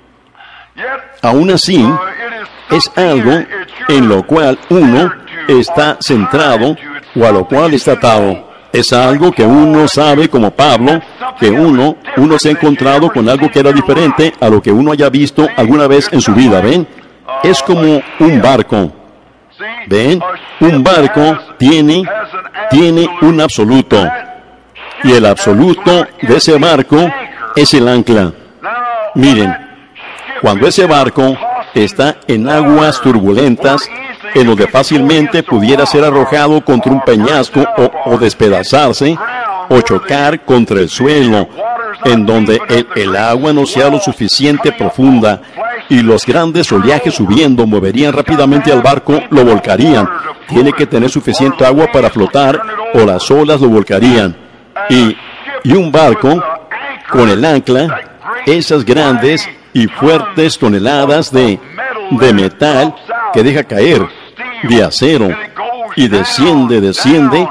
Aún así, es algo en lo cual uno está centrado o a lo cual está atado. Es algo que uno sabe, como Pablo, que uno, uno se ha encontrado con algo que era diferente a lo que uno haya visto alguna vez en su vida, ¿ven? Es como un barco. ¿Ven? Un barco tiene, tiene un absoluto. Y el absoluto de ese barco es el ancla. Miren, cuando ese barco está en aguas turbulentas, en donde fácilmente pudiera ser arrojado contra un peñasco o, o despedazarse, o chocar contra el suelo, en donde el, el agua no sea lo suficiente profunda, y los grandes oleajes subiendo moverían rápidamente al barco, lo volcarían. Tiene que tener suficiente agua para flotar, o las olas lo volcarían. Y, y un barco, con el ancla, esas grandes y fuertes toneladas de, de metal que deja caer, de acero, y desciende, desciende,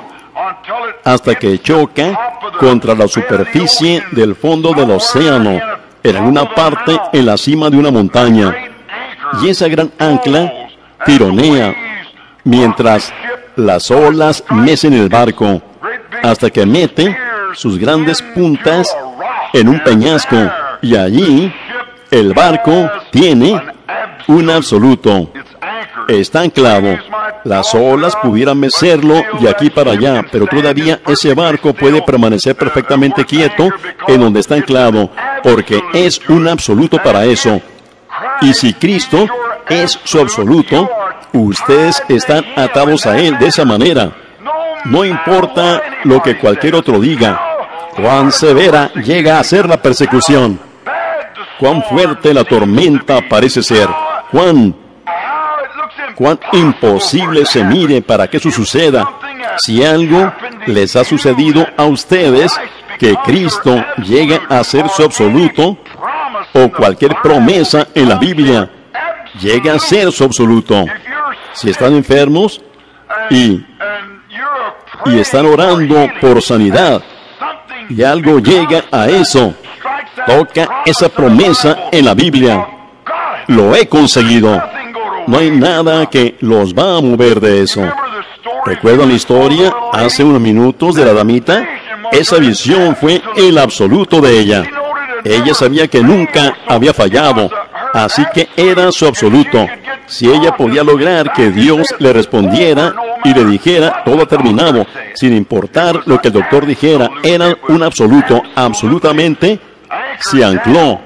hasta que choca contra la superficie del fondo del océano, en alguna parte en la cima de una montaña. Y esa gran ancla tironea, mientras las olas mecen el barco, hasta que mete sus grandes puntas en un peñasco, y allí el barco tiene un absoluto. Está anclado. Las olas pudieran mecerlo de aquí para allá, pero todavía ese barco puede permanecer perfectamente quieto en donde está anclado, porque es un absoluto para eso. Y si Cristo es su absoluto, ustedes están atados a Él de esa manera. No importa lo que cualquier otro diga, cuán severa llega a ser la persecución, cuán fuerte la tormenta parece ser, cuán cuán imposible se mire para que eso suceda. Si algo les ha sucedido a ustedes, que Cristo llegue a ser su absoluto, o cualquier promesa en la Biblia llegue a ser su absoluto. Si están enfermos y, y están orando por sanidad, y algo llega a eso, toca esa promesa en la Biblia. Lo he conseguido. No hay nada que los va a mover de eso. ¿Recuerdan la historia hace unos minutos de la damita? Esa visión fue el absoluto de ella. Ella sabía que nunca había fallado, así que era su absoluto. Si ella podía lograr que Dios le respondiera y le dijera, todo ha terminado, sin importar lo que el doctor dijera, era un absoluto, absolutamente se ancló.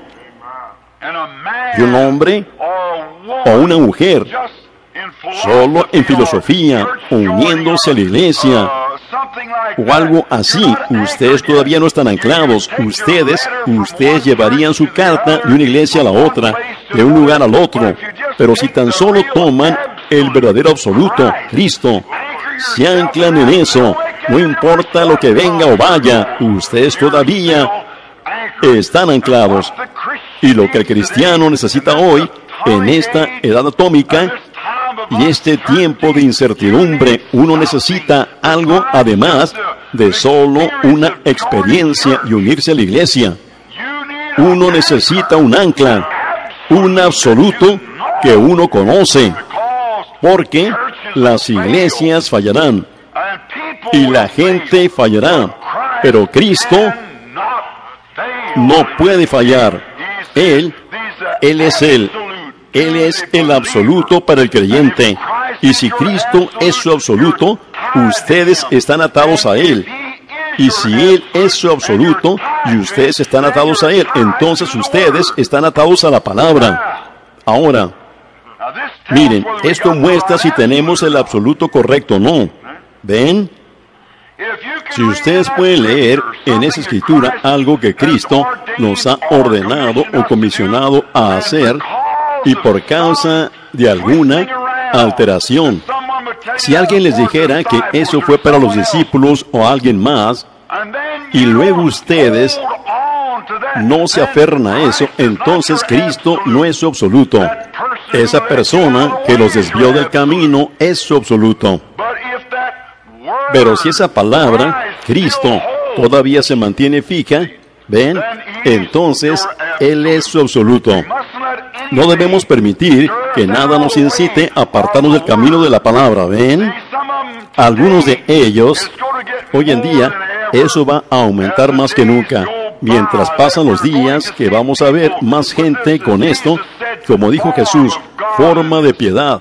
Y un hombre o una mujer, solo en filosofía, uniéndose a la iglesia, o algo así, ustedes todavía no están anclados. Ustedes, ustedes llevarían su carta de una iglesia a la otra, de un lugar al otro, pero si tan solo toman el verdadero absoluto, Cristo, se anclan en eso, No importa lo que venga o vaya, ustedes todavía están anclados. Y lo que el cristiano necesita hoy, en esta edad atómica y este tiempo de incertidumbre, uno necesita algo además de solo una experiencia y unirse a la iglesia. Uno necesita un ancla, un absoluto que uno conoce, porque las iglesias fallarán y la gente fallará, pero Cristo no puede fallar. Él, Él es Él. Él es el absoluto para el creyente. Y si Cristo es su absoluto, ustedes están atados a Él. Y si Él es su absoluto y ustedes están atados a Él, entonces ustedes están atados a la palabra. Ahora, miren, esto muestra si tenemos el absoluto correcto o no. ¿Ven? Si ustedes pueden leer en esa escritura algo que Cristo nos ha ordenado o comisionado a hacer, y por causa de alguna alteración, si alguien les dijera que eso fue para los discípulos o alguien más, y luego ustedes no se aferran a eso, entonces Cristo no es su absoluto. Esa persona que los desvió del camino es su absoluto. Pero si esa palabra, Cristo, todavía se mantiene fija, ¿ven? Entonces, Él es su absoluto. No debemos permitir que nada nos incite a apartarnos del camino de la palabra, ¿ven? Algunos de ellos, hoy en día, eso va a aumentar más que nunca. Mientras pasan los días, que vamos a ver más gente con esto, como dijo Jesús, forma de piedad.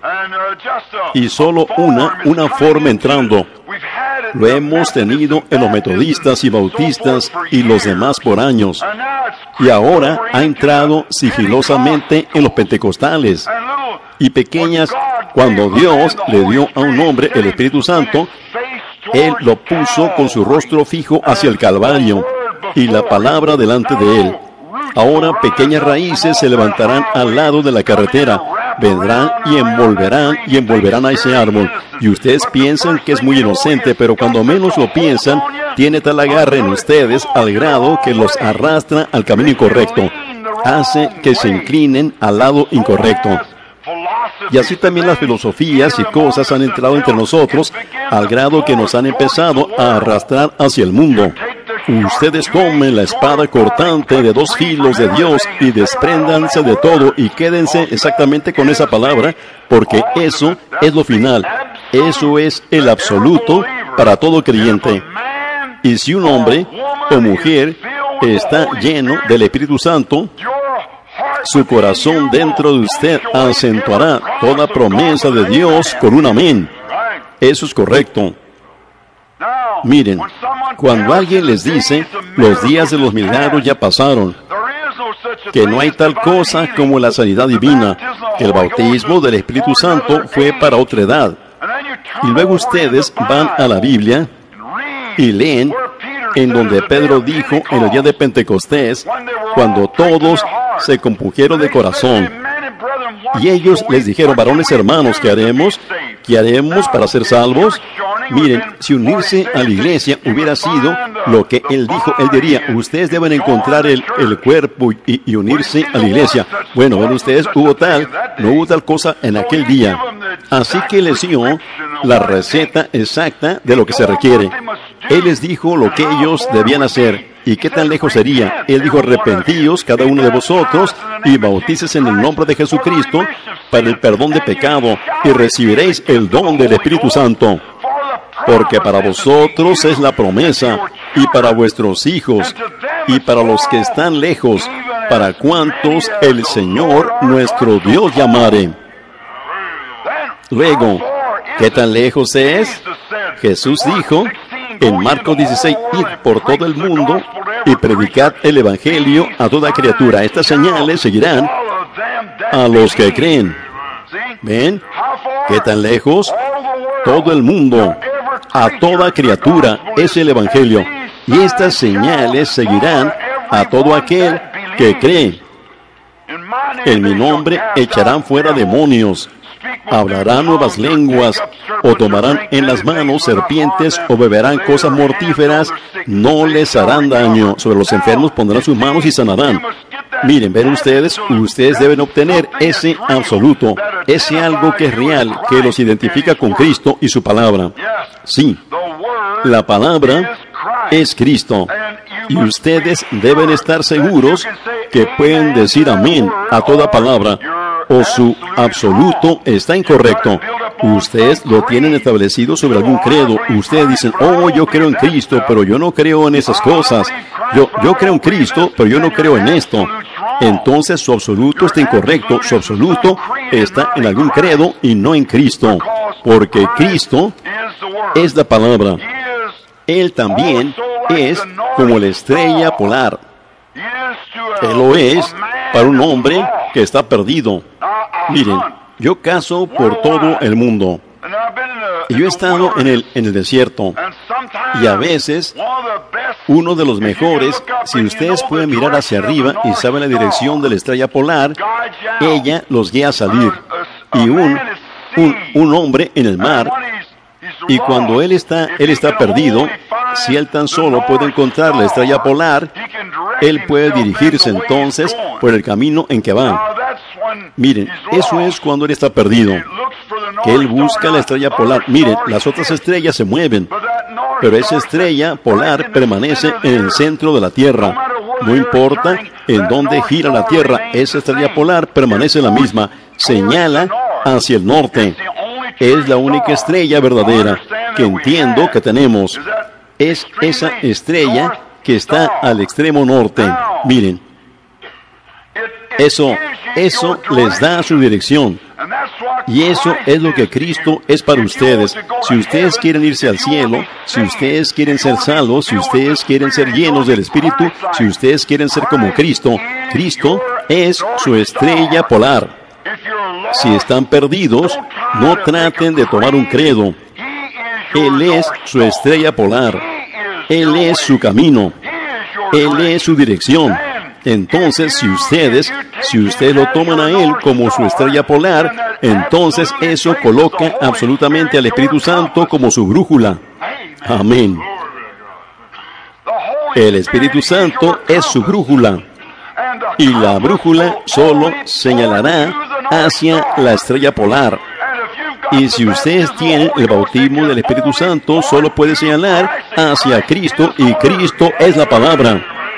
Y solo una, una forma entrando. Lo hemos tenido en los metodistas y bautistas y los demás por años. Y ahora ha entrado sigilosamente en los pentecostales. Y pequeñas, cuando Dios le dio a un hombre el Espíritu Santo, Él lo puso con su rostro fijo hacia el Calvario y la palabra delante de Él. Ahora pequeñas raíces se levantarán al lado de la carretera, vendrán y envolverán y envolverán a ese árbol. Y ustedes piensan que es muy inocente, pero cuando menos lo piensan, tiene tal agarre en ustedes al grado que los arrastra al camino incorrecto. Hace que se inclinen al lado incorrecto. Y así también las filosofías y cosas han entrado entre nosotros al grado que nos han empezado a arrastrar hacia el mundo. Ustedes tomen la espada cortante de dos filos de Dios y despréndanse de todo y quédense exactamente con esa palabra, porque eso es lo final. Eso es el absoluto para todo creyente. Y si un hombre o mujer está lleno del Espíritu Santo, su corazón dentro de usted acentuará toda promesa de Dios con un amén. Eso es correcto. Miren, cuando alguien les dice, los días de los milagros ya pasaron, que no hay tal cosa como la sanidad divina, que el bautismo del Espíritu Santo fue para otra edad. Y luego ustedes van a la Biblia y leen en donde Pedro dijo en el día de Pentecostés, cuando todos se compungieron de corazón, y ellos les dijeron, varones hermanos, ¿qué haremos? ¿Qué haremos para ser salvos? Miren, si unirse a la iglesia hubiera sido lo que él dijo, él diría, ustedes deben encontrar el, el cuerpo y, y unirse a la iglesia. Bueno, ven ustedes, hubo tal, no hubo tal cosa en aquel día. Así que les dio la receta exacta de lo que se requiere. Él les dijo lo que ellos debían hacer. ¿Y qué tan lejos sería? Él dijo, arrepentíos cada uno de vosotros y bautícese en el nombre de Jesucristo para el perdón de pecado y recibiréis el don del Espíritu Santo. Porque para vosotros es la promesa, y para vuestros hijos, y para los que están lejos, para cuantos el Señor nuestro Dios llamare. Luego, ¿qué tan lejos es? Jesús dijo en Marcos dieciséis, id por todo el mundo y predicad el Evangelio a toda criatura. Estas señales seguirán a los que creen. ¿Ven? ¿Qué tan lejos? Todo el mundo, a toda criatura, es el Evangelio. Y estas señales seguirán a todo aquel que cree. En mi nombre echarán fuera demonios. hablarán nuevas lenguas, o tomarán en las manos serpientes, o beberán cosas mortíferas, no les harán daño. Sobre los enfermos pondrán sus manos y sanarán. Miren, ven ustedes, ustedes deben obtener ese absoluto, ese algo que es real, que los identifica con Cristo y su palabra. Sí, la palabra es Cristo, y ustedes deben estar seguros que pueden decir amén a toda palabra, o su absoluto está incorrecto. Ustedes lo tienen establecido sobre algún credo. Ustedes dicen, oh, yo creo en Cristo, pero yo no creo en esas cosas. Yo, yo creo en Cristo, pero yo no creo en esto. Entonces su absoluto está incorrecto. Su absoluto está en algún credo y no en Cristo. Porque Cristo es la palabra. Él también es como la estrella polar. Él lo es para un hombre que está perdido. Miren, yo cazo por todo el mundo. Y yo he estado en el, en el desierto. Y a veces, uno de los mejores, si ustedes pueden mirar hacia arriba y saben la dirección de la estrella polar, ella los guía a salir. Y un, un, un hombre en el mar, y cuando él está, él está perdido, si él tan solo puede encontrar la estrella polar, él puede dirigirse entonces por el camino en que va. Miren, eso es cuando él está perdido, que él busca la estrella polar. Miren, las otras estrellas se mueven, pero esa estrella polar permanece en el centro de la Tierra. No importa en dónde gira la Tierra, esa estrella polar permanece la misma, señala hacia el norte. Es la única estrella verdadera que entiendo que tenemos. Es esa estrella que está al extremo norte. Miren, eso, eso les da su dirección. Y eso es lo que Cristo es para ustedes. Si ustedes quieren irse al cielo, si ustedes quieren ser salvos, si ustedes quieren ser llenos del Espíritu, si ustedes quieren ser como Cristo, Cristo es su estrella polar. Si están perdidos, no traten de tomar un credo. Él es su estrella polar. Él es su camino. Él es su dirección. Entonces, si ustedes, si ustedes lo toman a Él como su estrella polar, entonces eso coloca absolutamente al Espíritu Santo como su brújula. Amén. El Espíritu Santo es su brújula. Y la brújula solo señalará hacia la estrella polar. Y si ustedes tienen el bautismo del Espíritu Santo, solo puede señalar hacia Cristo, y Cristo es la palabra.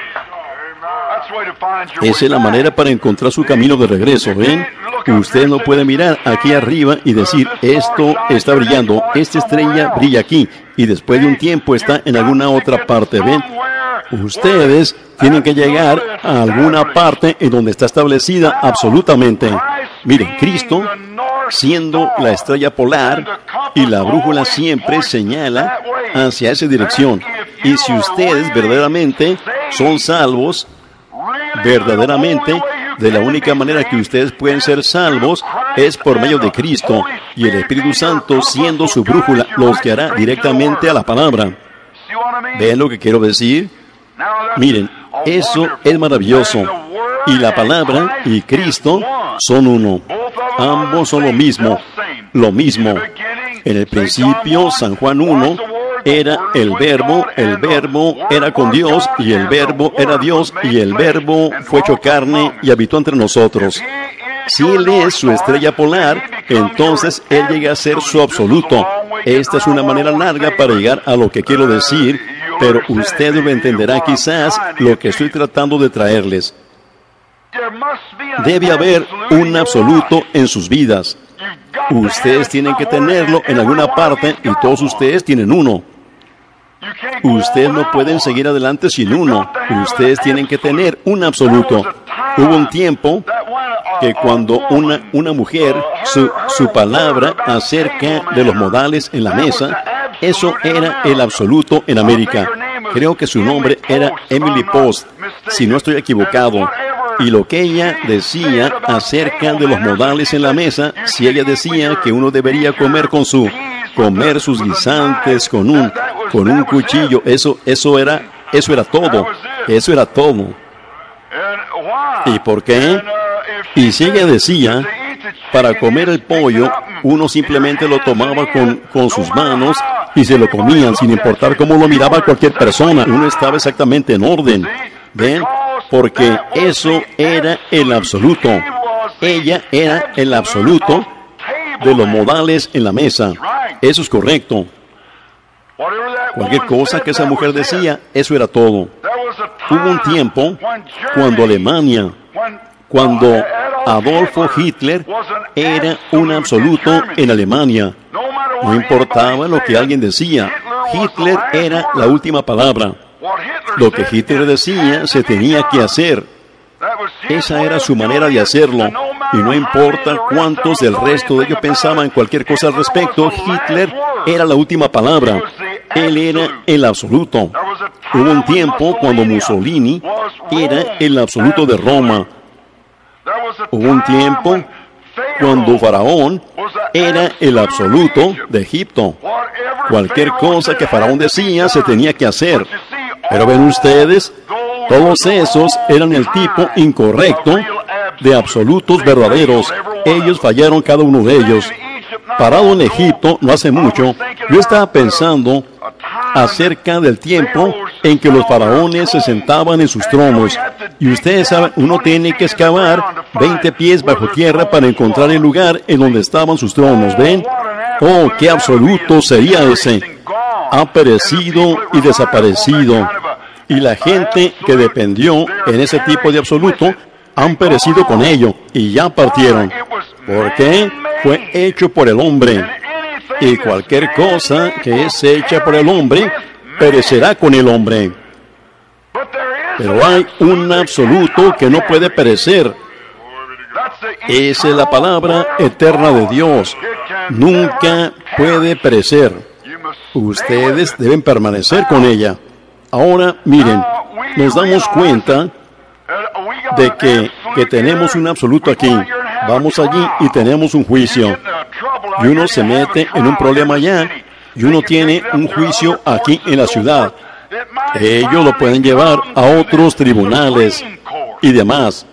Esa es la manera para encontrar su camino de regreso, ¿ven? Usted no puede mirar aquí arriba y decir, esto está brillando, esta estrella brilla aquí, y después de un tiempo está en alguna otra parte, ¿ven? Ustedes tienen que llegar a alguna parte en donde está establecida absolutamente. Miren, Cristo, siendo la estrella polar, y la brújula siempre señala hacia esa dirección. Y si ustedes verdaderamente son salvos, verdaderamente, de la única manera que ustedes pueden ser salvos es por medio de Cristo, y el Espíritu Santo, siendo su brújula, los guiará directamente a la palabra. ¿Ven lo que quiero decir? Miren, eso es maravilloso. Y la palabra y Cristo son uno. Ambos son lo mismo. Lo mismo. En el principio, San Juan uno, era el Verbo, el Verbo era con Dios, y el Verbo era Dios, y el Verbo fue hecho carne y habitó entre nosotros. Si Él es su estrella polar, entonces Él llega a ser su absoluto. Esta es una manera larga para llegar a lo que quiero decir, pero usted lo entenderá quizás lo que estoy tratando de traerles. Debe haber un absoluto en sus vidas. Ustedes tienen que tenerlo en alguna parte, y todos ustedes tienen uno. Ustedes no pueden seguir adelante sin uno. Ustedes tienen que tener un absoluto. Hubo un tiempo que cuando una, una mujer, su, su palabra acerca de los modales en la mesa, eso era el absoluto en América. Creo que su nombre era Emily Post, si no estoy equivocado. Y lo que ella decía acerca de los modales en la mesa, si ella decía que uno debería comer con su, comer sus guisantes con un, con un cuchillo, eso, eso era, eso era todo, eso era todo. ¿Y por qué? Y si ella decía Para comer el pollo, uno simplemente lo tomaba con, con sus manos y se lo comían, sin importar cómo lo miraba cualquier persona. Uno estaba exactamente en orden. ¿Ven? Porque eso era el absoluto. Ella era el absoluto de los modales en la mesa. Eso es correcto. Cualquier cosa que esa mujer decía, eso era todo. Hubo un tiempo cuando Alemania, cuando Adolfo Hitler era un absoluto en Alemania. No importaba lo que alguien decía, Hitler era la última palabra. Lo que Hitler decía se tenía que hacer. Esa era su manera de hacerlo. Y no importa cuántos del resto de ellos pensaban cualquier cosa al respecto, Hitler era la última palabra. Él era el absoluto. Hubo un tiempo cuando Mussolini era el absoluto de Roma. Hubo un tiempo cuando Faraón era el absoluto de Egipto. Cualquier cosa que Faraón decía se tenía que hacer. Pero ven ustedes, todos esos eran el tipo incorrecto de absolutos verdaderos. Ellos fallaron cada uno de ellos. Parado en Egipto no hace mucho, yo estaba pensando acerca del tiempo en que los faraones se sentaban en sus tronos. Y ustedes saben, uno tiene que excavar veinte pies bajo tierra para encontrar el lugar en donde estaban sus tronos. ¿Ven? Oh, qué absoluto sería ese. Ha perecido y desaparecido. Y la gente que dependió en ese tipo de absoluto han perecido con ello y ya partieron. ¿Por qué? Fue hecho por el hombre. Y cualquier cosa que es hecha por el hombre, perecerá con el hombre. Pero hay un absoluto que no puede perecer. Esa es la palabra eterna de Dios. Nunca puede perecer. Ustedes deben permanecer con ella. Ahora, miren, nos damos cuenta de que, que tenemos un absoluto aquí. Vamos allí y tenemos un juicio. Y uno se mete en un problema allá y uno tiene un juicio aquí en la ciudad. Ellos lo pueden llevar a otros tribunales y demás.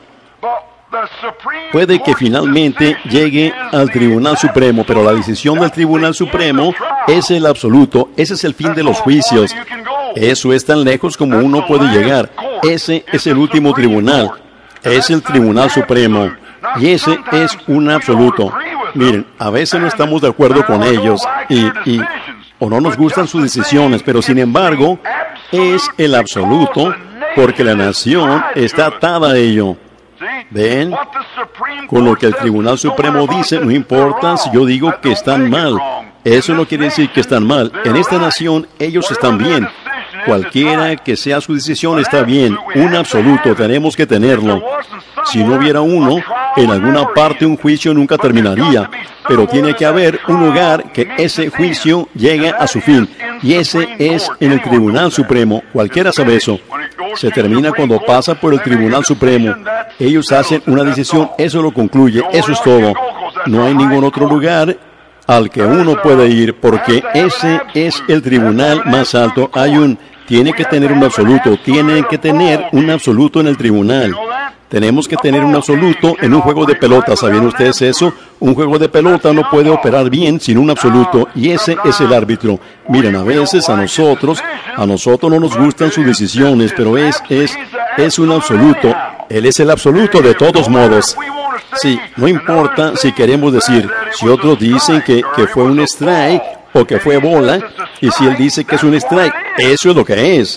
Puede que finalmente llegue al Tribunal Supremo, pero la decisión del Tribunal Supremo es el absoluto. Ese es el fin de los juicios. Eso es tan lejos como uno puede llegar. Ese es el último tribunal. Es el Tribunal Supremo. Y ese es un absoluto. Miren, a veces no estamos de acuerdo con ellos y, y o no nos gustan sus decisiones, pero sin embargo, es el absoluto porque la nación está atada a ello. ¿Ven? Con lo que el Tribunal Supremo dice, no importa si yo digo que están mal. Eso no quiere decir que están mal. En esta nación, ellos están bien. Cualquiera que sea su decisión está bien. Un absoluto, tenemos que tenerlo. Si no hubiera uno, en alguna parte un juicio nunca terminaría. Pero tiene que haber un lugar que ese juicio llegue a su fin. Y ese es en el Tribunal Supremo. Cualquiera sabe eso. Se termina cuando pasa por el Tribunal Supremo. Ellos hacen una decisión, eso lo concluye, eso es todo. No hay ningún otro lugar al que uno puede ir, porque ese es el tribunal más alto. Hay un, tiene que tener un absoluto, tiene que tener un absoluto en el tribunal. Tenemos que tener un absoluto en un juego de pelota. ¿Sabían ustedes eso? Un juego de pelota no puede operar bien sin un absoluto, y ese es el árbitro. Miren, a veces a nosotros, a nosotros no nos gustan sus decisiones, pero es, es, es un absoluto. Él es el absoluto de todos modos. Sí, no importa si queremos decir, si otros dicen que, que fue un strike o que fue bola, y si él dice que es un strike, eso es lo que es.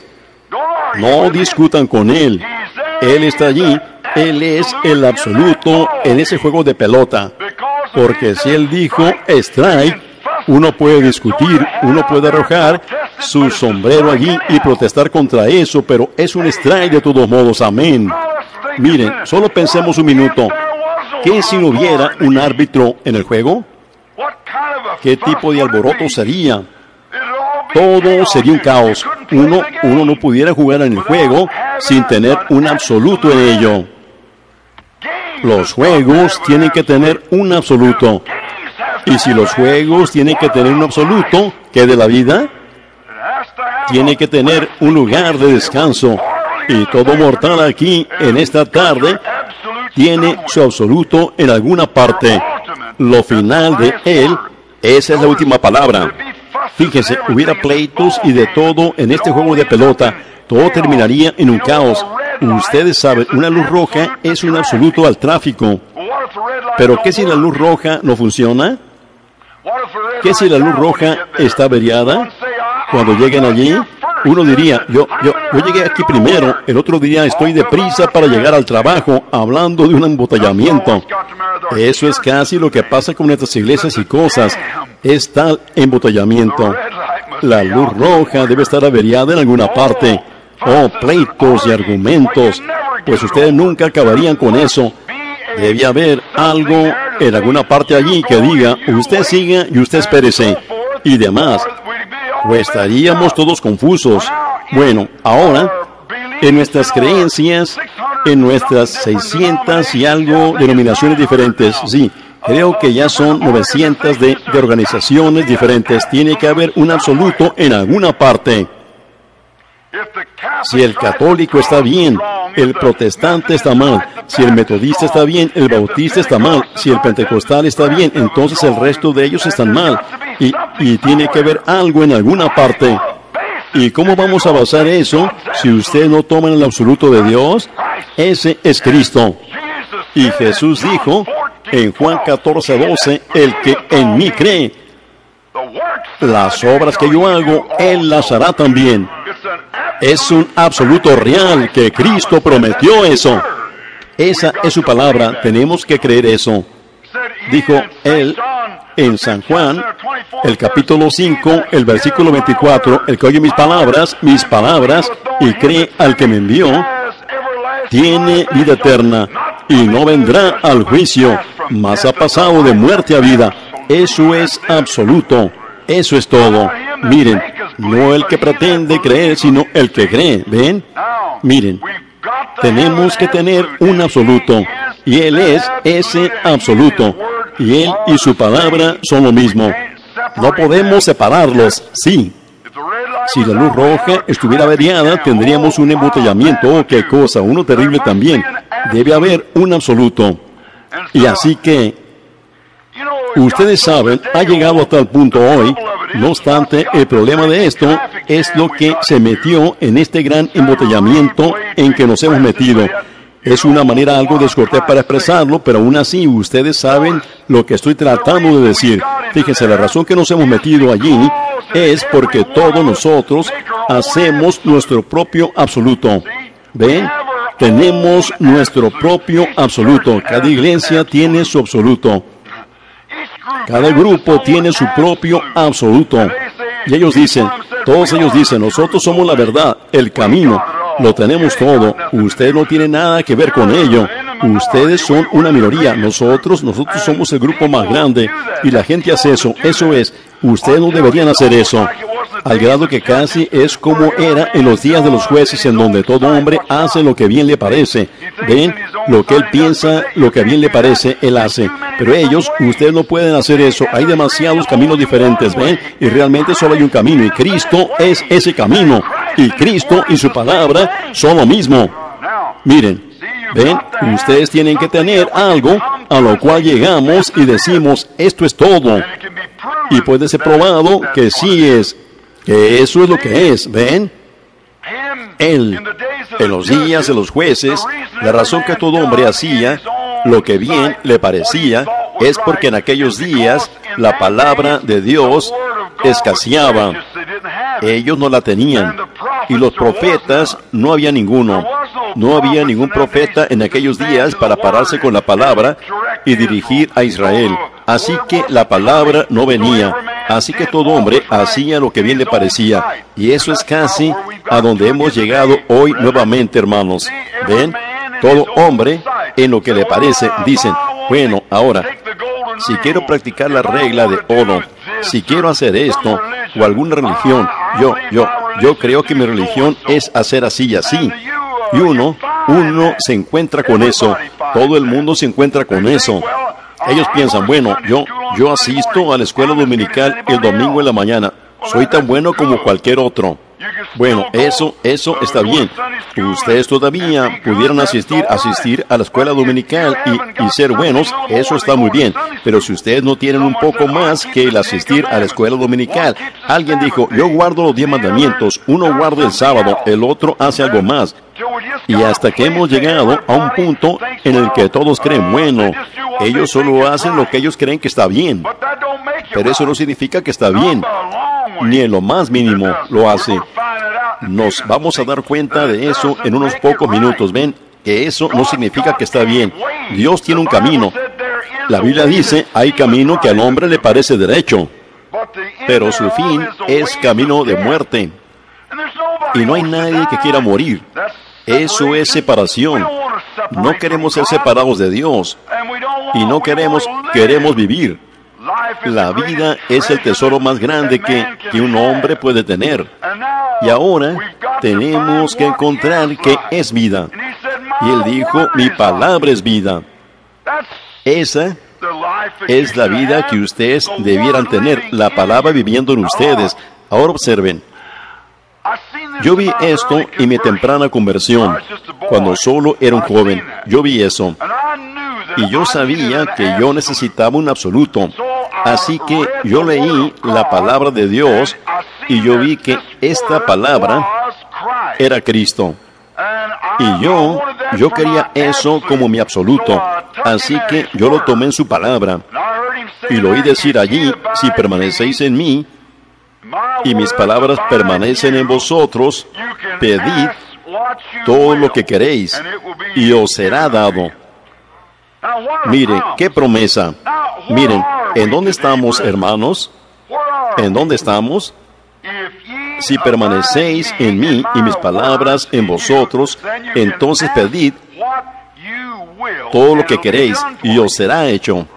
No discutan con él. Él está allí. Él es el absoluto en ese juego de pelota. Porque si él dijo strike, uno puede discutir, uno puede arrojar su sombrero allí y protestar contra eso, pero es un strike de todos modos. Amén. Miren, solo pensemos un minuto. ¿Qué si no hubiera un árbitro en el juego? ¿Qué tipo de alboroto sería? Todo sería un caos. Uno, uno no pudiera jugar en el juego sin tener un absoluto en ello. Los juegos tienen que tener un absoluto. Y si los juegos tienen que tener un absoluto, ¿qué de la vida? Tiene que tener un lugar de descanso. Y todo mortal aquí, en esta tarde, tiene su absoluto en alguna parte. Lo final de Él, esa es la última palabra. Fíjese, hubiera pleitos y de todo en este juego de pelota. Todo terminaría en un caos. Ustedes saben, una luz roja es un absoluto al tráfico. Pero ¿qué si la luz roja no funciona? ¿Qué si la luz roja está averiada? Cuando lleguen allí, uno diría, yo, yo, yo llegué aquí primero. El otro día estoy deprisa para llegar al trabajo, hablando de un embotellamiento. Eso es casi lo que pasa con nuestras iglesias y cosas. Es tal embotellamiento. La luz roja debe estar averiada en alguna parte. Oh, pleitos y argumentos. Pues ustedes nunca acabarían con eso. Debe haber algo en alguna parte allí que diga, usted siga y usted espérese. Y demás. O estaríamos todos confusos. Bueno, ahora, en nuestras creencias, en nuestras seiscientas y algo denominaciones diferentes, sí, creo que ya son novecientas de, de organizaciones diferentes. Tiene que haber un absoluto en alguna parte. Si el católico está bien, el protestante está mal. Si el metodista está bien, el bautista está mal. Si el pentecostal está bien, entonces el resto de ellos están mal. Y, y tiene que haber algo en alguna parte. ¿Y cómo vamos a basar eso si usted no toma el absoluto de Dios? Ese es Cristo. Y Jesús dijo en Juan catorce doce, el que en mí cree, las obras que yo hago, Él las hará también. Es un absoluto real que Cristo prometió eso. Esa es su palabra, tenemos que creer eso. Dijo Él en San Juan, el capítulo cinco, el versículo veinticuatro, el que oye mis palabras, mis palabras, y cree al que me envió, tiene vida eterna, y no vendrá al juicio, mas ha pasado de muerte a vida. Eso es absoluto. Eso es todo. Miren, no el que pretende creer, sino el que cree. ¿Ven? Miren, tenemos que tener un absoluto. Y Él es ese absoluto. Y Él y su palabra son lo mismo. No podemos separarlos. Sí. Si la luz roja estuviera averiada, tendríamos un embotellamiento. Oh, qué cosa, uno terrible también. Debe haber un absoluto. Y así que, ustedes saben, ha llegado a tal punto hoy. No obstante, el problema de esto es lo que se metió en este gran embotellamiento en que nos hemos metido. Es una manera algo descortés para expresarlo, pero aún así ustedes saben lo que estoy tratando de decir. Fíjense, la razón que nos hemos metido allí es porque todos nosotros hacemos nuestro propio absoluto. ¿Ven? Tenemos nuestro propio absoluto. Cada iglesia tiene su absoluto. Cada grupo tiene su propio absoluto. Y ellos dicen, todos ellos dicen, nosotros somos la verdad, el camino, lo tenemos todo. Usted no tiene nada que ver con ello. Ustedes son una minoría. Nosotros, nosotros somos el grupo más grande. Y la gente hace eso. Eso es, ustedes no deberían hacer eso. Al grado que casi es como era en los días de los jueces, en donde todo hombre hace lo que bien le parece. ¿Ven? Lo que él piensa, lo que bien le parece, él hace. Pero ellos, ustedes no pueden hacer eso. Hay demasiados caminos diferentes, ¿ven? Y realmente solo hay un camino, y Cristo es ese camino. Y Cristo y su palabra son lo mismo. Miren, ¿ven? Ustedes tienen que tener algo a lo cual llegamos y decimos, esto es todo. Y puede ser probado que sí es, que eso es lo que es, ¿ven? Él, en los días de los jueces, la razón que todo hombre hacía lo que bien le parecía es porque en aquellos días la palabra de Dios escaseaba. Ellos no la tenían. Y los profetas, no había ninguno. No había ningún profeta en aquellos días para pararse con la palabra y dirigir a Israel. Así que la palabra no venía. Así que todo hombre hacía lo que bien le parecía. Y eso es casi a donde hemos llegado hoy nuevamente, hermanos. ¿Ven? Todo hombre, en lo que le parece, dicen, bueno, ahora, si quiero practicar la regla de oro, si quiero hacer esto, o alguna religión, yo, yo, yo creo que mi religión es hacer así y así. Y uno, uno se encuentra con eso. Todo el mundo se encuentra con eso. Ellos piensan, bueno, yo, yo asisto a la escuela dominical el domingo en la mañana. Soy tan bueno como cualquier otro. Bueno, eso, eso está bien. Ustedes todavía pudieran asistir, asistir a la escuela dominical y, y ser buenos, eso está muy bien. Pero si ustedes no tienen un poco más que el asistir a la escuela dominical, alguien dijo, yo guardo los diez mandamientos, uno guarda el sábado, el otro hace algo más. Y hasta que hemos llegado a un punto en el que todos creen, bueno, ellos solo hacen lo que ellos creen que está bien. Pero eso no significa que está bien, ni en lo más mínimo lo hace. Nos vamos a dar cuenta de eso en unos pocos minutos. Ven, que eso no significa que está bien. Dios tiene un camino. La Biblia dice, hay camino que al hombre le parece derecho, pero su fin es camino de muerte. Y no hay nadie que quiera morir. Eso es separación. No queremos ser separados de Dios. Y no queremos, queremos vivir. La vida es el tesoro más grande que, que un hombre puede tener. Y ahora tenemos que encontrar qué es vida. Y Él dijo, mi palabra es vida. Esa es la vida que ustedes debieran tener, la palabra viviendo en ustedes. Ahora observen. Yo vi esto en mi temprana conversión, cuando solo era un joven. Yo vi eso. Y yo sabía que yo necesitaba un absoluto. Así que yo leí la palabra de Dios y yo vi que esta palabra era Cristo. Y yo, yo quería eso como mi absoluto. Así que yo lo tomé en su palabra. Y lo oí decir allí, si permanecéis en mí, y mis palabras permanecen en vosotros, pedid todo lo que queréis, y os será dado. Miren, qué promesa. Miren, ¿en dónde estamos, hermanos? ¿En dónde estamos? Si permanecéis en mí y mis palabras en vosotros, entonces pedid todo lo que queréis y os será hecho.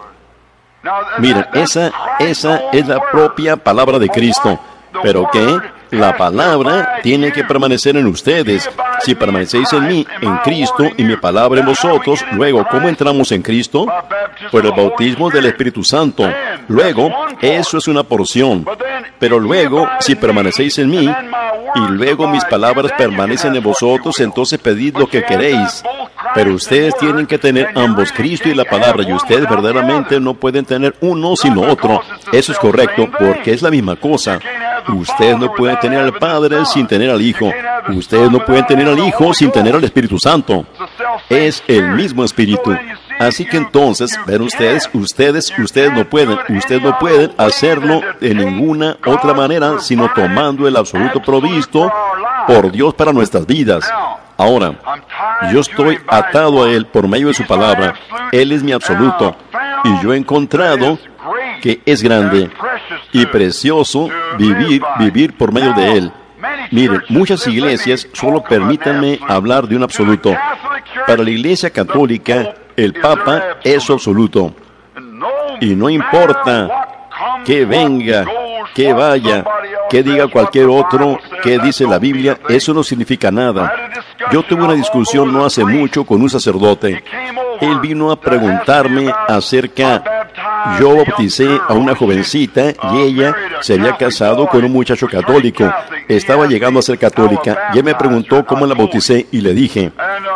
Miren, esa, esa es la propia palabra de Cristo. ¿Pero qué? La palabra tiene que permanecer en ustedes. Si permanecéis en mí, en Cristo, y mi palabra en vosotros, luego, ¿cómo entramos en Cristo? Por el bautismo del Espíritu Santo. Luego, eso es una porción. Pero luego, si permanecéis en mí, y luego mis palabras permanecen en vosotros, entonces pedid lo que queréis. Pero ustedes tienen que tener ambos, Cristo y la palabra, y ustedes verdaderamente no pueden tener uno sin otro. Eso es correcto, porque es la misma cosa. Ustedes no pueden tener al Padre sin tener al Hijo. Ustedes no pueden tener al Hijo sin tener al Espíritu Santo. Es el mismo Espíritu. Así que entonces, ven ustedes, ustedes, ustedes no pueden, ustedes no pueden hacerlo de ninguna otra manera, sino tomando el absoluto provisto por Dios para nuestras vidas. Ahora, yo estoy atado a Él por medio de su palabra. Él es mi absoluto. Y yo he encontrado que es grande y precioso vivir, vivir por medio de Él. Miren, muchas iglesias, solo permítanme hablar de un absoluto. Para la Iglesia Católica, el Papa es su absoluto. Y no importa que venga, que vaya, que diga cualquier otro, que dice la Biblia, eso no significa nada. Yo tuve una discusión no hace mucho con un sacerdote. Él vino a preguntarme acerca, yo bauticé a una jovencita y ella se había casado con un muchacho católico. Estaba llegando a ser católica y él me preguntó cómo la bauticé y le dije.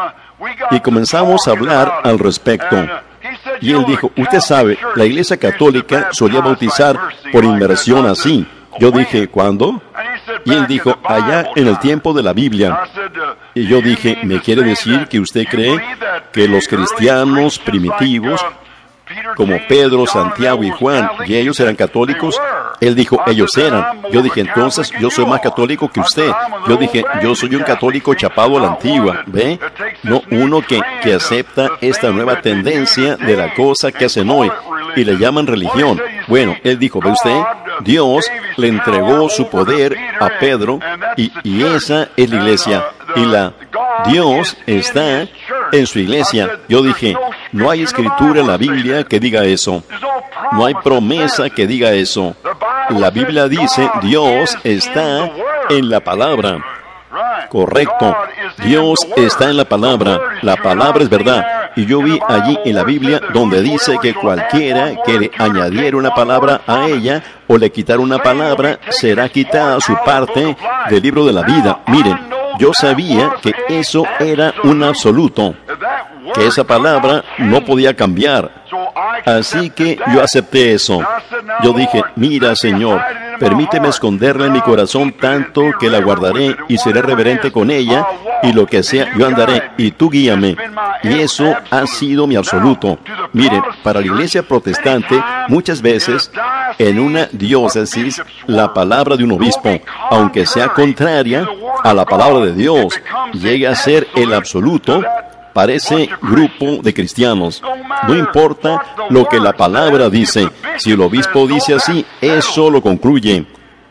Y comenzamos a hablar al respecto. Y él dijo, usted sabe, la Iglesia Católica solía bautizar por inmersión así. Yo dije, ¿cuándo? Y él dijo, allá en el tiempo de la Biblia. Y yo dije, ¿me quiere decir que usted cree que los cristianos primitivos, como Pedro, Santiago y Juan, y ellos eran católicos? Él dijo, ellos eran. Yo dije, entonces, yo soy más católico que usted. Yo dije, yo soy un católico chapado a la antigua, ¿ve? No uno que, que acepta esta nueva tendencia de la cosa que hacen hoy, y le llaman religión. Bueno, él dijo, ¿ve usted? Dios le entregó su poder a Pedro, y, y esa es la iglesia. Y la Dios está en su iglesia. Yo dije, no hay escritura en la Biblia que diga eso. No hay promesa que diga eso. La Biblia dice, Dios está en la palabra. Correcto. Dios está en la palabra. La palabra es verdad. Y yo vi allí en la Biblia donde dice que cualquiera que le añadiera una palabra a ella o le quitara una palabra, será quitada su parte del libro de la vida. Miren, yo sabía que eso era un absoluto, que esa palabra no podía cambiar. Así que yo acepté eso. Yo dije, mira, Señor, permíteme esconderla en mi corazón tanto que la guardaré y seré reverente con ella, y lo que sea, yo andaré, y tú guíame. Y eso ha sido mi absoluto. Miren, para la iglesia protestante, muchas veces, en una diócesis, la palabra de un obispo, aunque sea contraria a la palabra de Dios, llega a ser el absoluto para ese grupo de cristianos. No importa lo que la palabra dice, si el obispo dice así, eso lo concluye.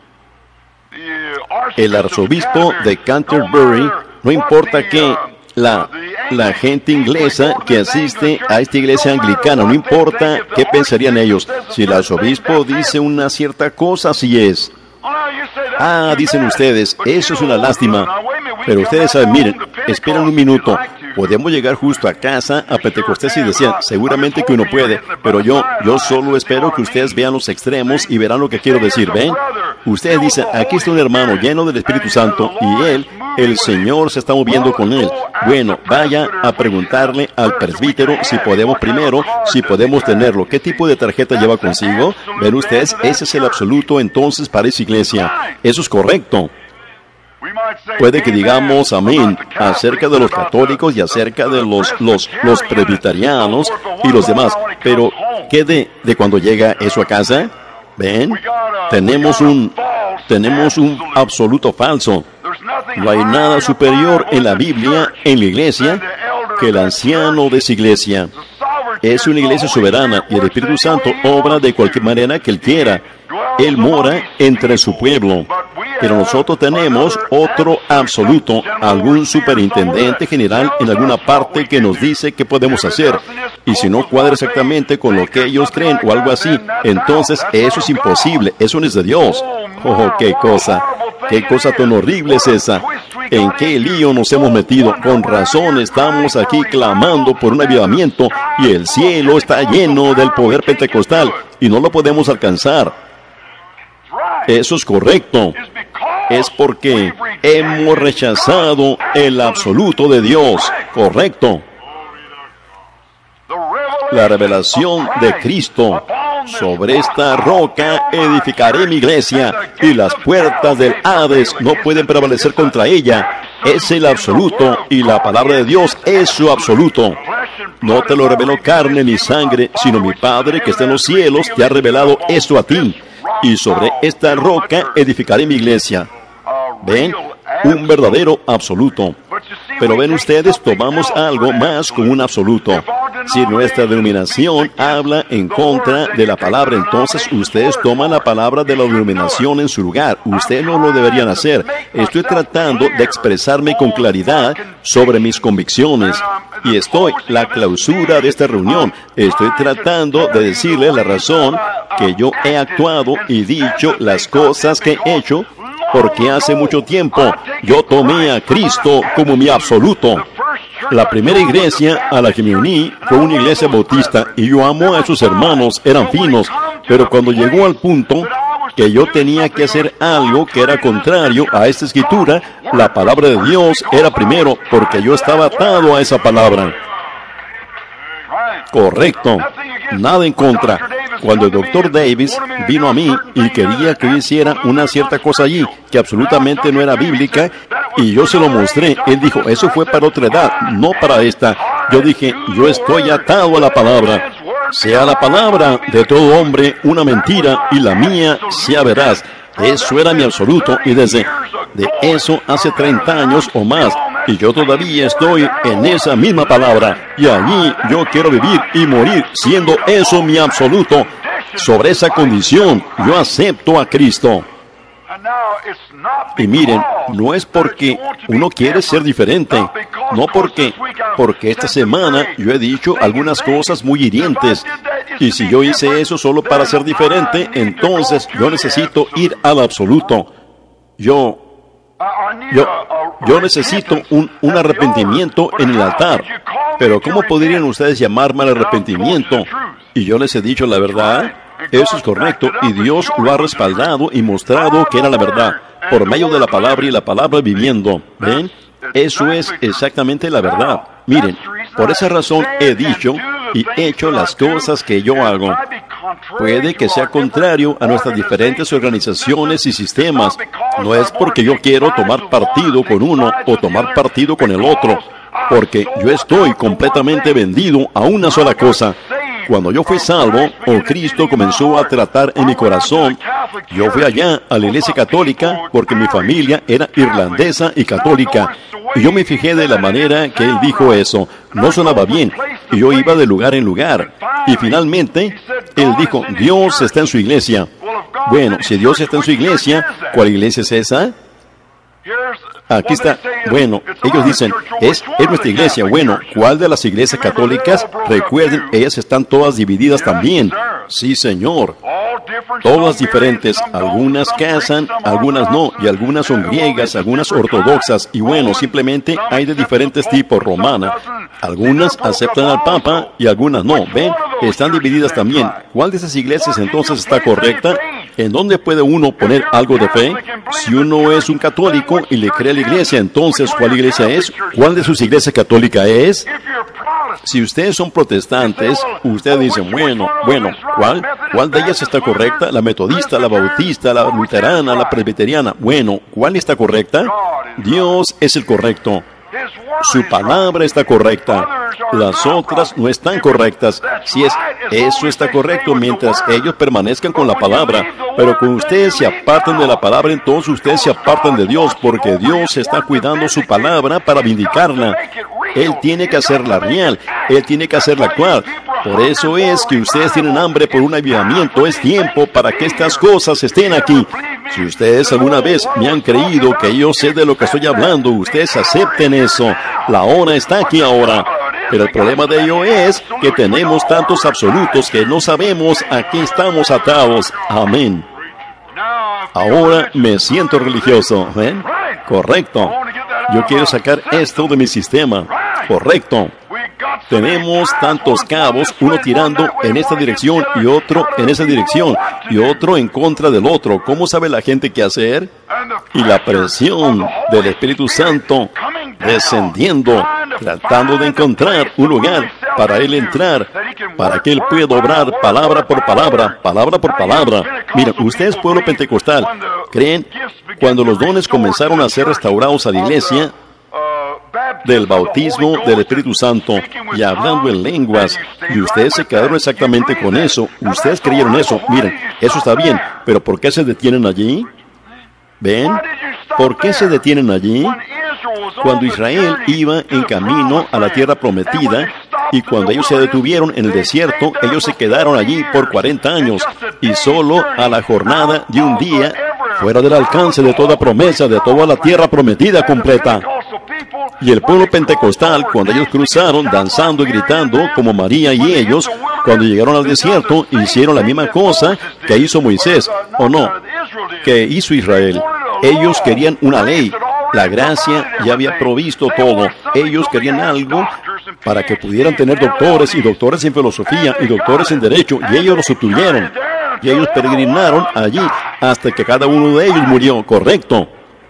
El arzobispo de Canterbury, no importa que la, la gente inglesa que asiste a esta iglesia anglicana, no importa qué pensarían ellos, si el arzobispo dice una cierta cosa, así es. Ah, dicen ustedes, eso es una lástima. Pero ustedes saben, miren, esperen un minuto. Podemos llegar justo a casa, a Pentecostés, y decían, seguramente que uno puede, pero yo, yo solo espero que ustedes vean los extremos y verán lo que quiero decir, ¿ven? Ustedes dicen, aquí está un hermano lleno del Espíritu Santo, y él, el Señor se está moviendo con él. Bueno, vaya a preguntarle al presbítero si podemos primero, si podemos tenerlo. ¿Qué tipo de tarjeta lleva consigo? Ven ustedes, ese es el absoluto entonces para esa iglesia. Eso es correcto. Puede que digamos amén acerca de los católicos y acerca de los, los, los presbiterianos y los demás, pero ¿qué de, de cuando llega eso a casa? ¿Ven? Tenemos un, tenemos un absoluto falso. No hay nada superior en la Biblia, en la iglesia, que el anciano de esa iglesia. Es una iglesia soberana y el Espíritu Santo obra de cualquier manera que Él quiera. Él mora entre su pueblo. Pero nosotros tenemos otro absoluto, algún superintendente general en alguna parte que nos dice qué podemos hacer. Y si no cuadra exactamente con lo que ellos creen o algo así, entonces eso es imposible, eso no es de Dios. ¡Oh, qué cosa! ¡Qué cosa tan horrible es esa! ¿En qué lío nos hemos metido? Con razón estamos aquí clamando por un avivamiento y el cielo está lleno del poder pentecostal y no lo podemos alcanzar. Eso es correcto. Es porque hemos rechazado el absoluto de Dios. Correcto. La revelación de Cristo. Sobre esta roca edificaré mi iglesia y las puertas del Hades no pueden prevalecer contra ella. Es el absoluto y la palabra de Dios es su absoluto. No te lo reveló carne ni sangre, sino mi Padre que está en los cielos te ha revelado esto a ti. Y sobre esta roca edificaré mi iglesia. ¿Ven? Un verdadero absoluto. Pero ven ustedes, tomamos algo más como un absoluto. Si nuestra denominación habla en contra de la palabra, entonces ustedes toman la palabra de la denominación en su lugar. Ustedes no lo deberían hacer. Estoy tratando de expresarme con claridad sobre mis convicciones. Y estoy, la clausura de esta reunión, estoy tratando de decirles la razón que yo he actuado y dicho las cosas que he hecho, porque hace mucho tiempo yo tomé a Cristo como mi absoluto. La primera iglesia a la que me uní fue una iglesia bautista y yo amo a esos hermanos, eran finos, pero cuando llegó al punto que yo tenía que hacer algo que era contrario a esta escritura, la palabra de Dios era primero, porque yo estaba atado a esa palabra. Correcto. Nada en contra. Cuando el doctor Davis vino a mí y quería que yo hiciera una cierta cosa allí, que absolutamente no era bíblica, y yo se lo mostré, él dijo, eso fue para otra edad, no para esta. Yo dije, yo estoy atado a la palabra. Sea la palabra de todo hombre una mentira y la mía sea veraz. Eso era mi absoluto y desde de eso hace treinta años o más. Y yo todavía estoy en esa misma palabra. Y allí yo quiero vivir y morir siendo eso mi absoluto. Sobre esa condición yo acepto a Cristo. Y miren, no es porque uno quiere ser diferente, no porque, porque esta semana yo he dicho algunas cosas muy hirientes, y si yo hice eso solo para ser diferente, entonces yo necesito ir al absoluto. Yo, yo, Yo necesito un, un arrepentimiento en el altar. Pero ¿cómo podrían ustedes llamarme al arrepentimiento? Y yo les he dicho la verdad. Eso es correcto, y Dios lo ha respaldado y mostrado que era la verdad, por medio de la palabra y la palabra viviendo. ¿Ven? Eso es exactamente la verdad. Miren, por esa razón he dicho y hecho las cosas que yo hago. Puede que sea contrario a nuestras diferentes organizaciones y sistemas. No es porque yo quiero tomar partido con uno o tomar partido con el otro, porque yo estoy completamente vendido a una sola cosa. Cuando yo fui salvo, o Cristo comenzó a tratar en mi corazón, yo fui allá a la iglesia católica porque mi familia era irlandesa y católica. Y yo me fijé de la manera que él dijo eso. No sonaba bien. Y yo iba de lugar en lugar. Y finalmente, él dijo, Dios está en su iglesia. Bueno, si Dios está en su iglesia, ¿cuál iglesia es esa? Aquí está. Bueno, ellos dicen, es, es nuestra iglesia. Bueno, ¿cuál de las iglesias católicas? Recuerden, ellas están todas divididas también. Sí, señor. Todas diferentes. Algunas casan, algunas no. Y algunas son griegas, algunas ortodoxas. Y bueno, simplemente hay de diferentes tipos. Romana. Algunas aceptan al Papa y algunas no. ¿Ven? Están divididas también. ¿Cuál de esas iglesias entonces está correcta? ¿En dónde puede uno poner algo de fe? Si uno es un católico y le cree a la iglesia, entonces, ¿cuál iglesia es? ¿Cuál de sus iglesias católicas es? Si ustedes son protestantes, ustedes dicen, bueno, bueno, ¿cuál? ¿Cuál de ellas está correcta? ¿La metodista, la bautista, la luterana, la presbiteriana? Bueno, ¿cuál está correcta? Dios es el correcto. Su palabra está correcta. Las otras no están correctas. Si es, eso está correcto mientras ellos permanezcan con la palabra. Pero cuando ustedes se apartan de la palabra, entonces ustedes se apartan de Dios, porque Dios está cuidando su palabra para vindicarla. Él tiene que hacerla real. Él tiene que hacerla actual. Por eso es que ustedes tienen hambre por un avivamiento. Es tiempo para que estas cosas estén aquí. Si ustedes alguna vez me han creído que yo sé de lo que estoy hablando, ustedes acepten eso. La hora está aquí ahora. Pero el problema de ello es que tenemos tantos absolutos que no sabemos a qué estamos atados. Amén. Ahora me siento religioso. ¿Eh? Correcto. Yo quiero sacar esto de mi sistema. Correcto. Tenemos tantos cabos, uno tirando en esta dirección y otro en esa dirección y otro en contra del otro. ¿Cómo sabe la gente qué hacer? Y la presión del Espíritu Santo descendiendo, tratando de encontrar un lugar para él entrar, para que él pueda obrar palabra por palabra, palabra por palabra. Mira, ustedes, pueblo pentecostal, ¿creen cuando los dones comenzaron a ser restaurados a la iglesia? Del bautismo del Espíritu Santo y hablando en lenguas, y ustedes se quedaron exactamente con eso. Ustedes creyeron eso. Miren, eso está bien, pero ¿por qué se detienen allí? ¿Ven? ¿Por qué se detienen allí? Cuando Israel iba en camino a la tierra prometida, y cuando ellos se detuvieron en el desierto, ellos se quedaron allí por cuarenta años, y solo a la jornada de un día, fuera del alcance de toda promesa, de toda la tierra prometida completa. Y el pueblo pentecostal, cuando ellos cruzaron, danzando y gritando, como María y ellos, cuando llegaron al desierto, hicieron la misma cosa que hizo Moisés, ¿o no? Que hizo Israel. Ellos querían una ley. La gracia ya había provisto todo. Ellos querían algo para que pudieran tener doctores y doctores en filosofía y doctores en derecho, y ellos los obtuvieron. Y ellos peregrinaron allí hasta que cada uno de ellos murió, correcto.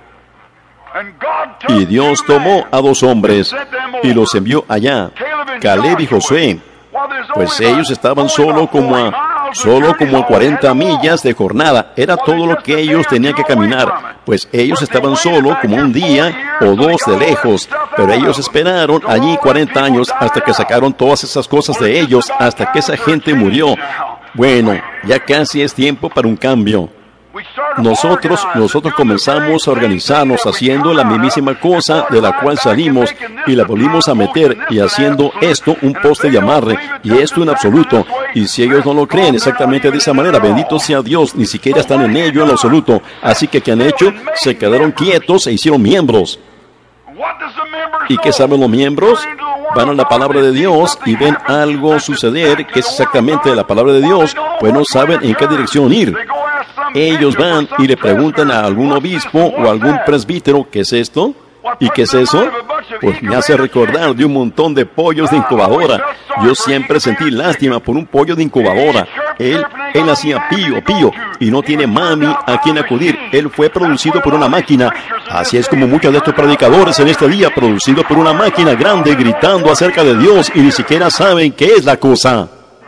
Y Dios tomó a dos hombres y los envió allá, Caleb y Josué. Pues ellos estaban solo como a, solo como a cuarenta millas de jornada. Era todo lo que ellos tenían que caminar. Pues ellos estaban solo como un día o dos de lejos. Pero ellos esperaron allí cuarenta años hasta que sacaron todas esas cosas de ellos, hasta que esa gente murió. Bueno, ya casi es tiempo para un cambio. Nosotros, nosotros comenzamos a organizarnos haciendo la mismísima cosa de la cual salimos y la volvimos a meter y haciendo esto un poste de amarre y esto en absoluto. Y si ellos no lo creen exactamente de esa manera, bendito sea Dios, ni siquiera están en ello en absoluto. Así que ¿qué han hecho? Se quedaron quietos e hicieron miembros. ¿Y qué saben los miembros? Van a la palabra de Dios y ven algo suceder que es exactamente la palabra de Dios, pues no saben en qué dirección ir. Ellos van y le preguntan a algún obispo o algún presbítero, ¿qué es esto? ¿Y qué es eso? Pues me hace recordar de un montón de pollos de incubadora. Yo siempre sentí lástima por un pollo de incubadora. Él, él hacía pío, pío, y no tiene mami a quien acudir. Él fue producido por una máquina. Así es como muchos de estos predicadores en este día, producidos por una máquina grande, gritando acerca de Dios, y ni siquiera saben qué es la cosa.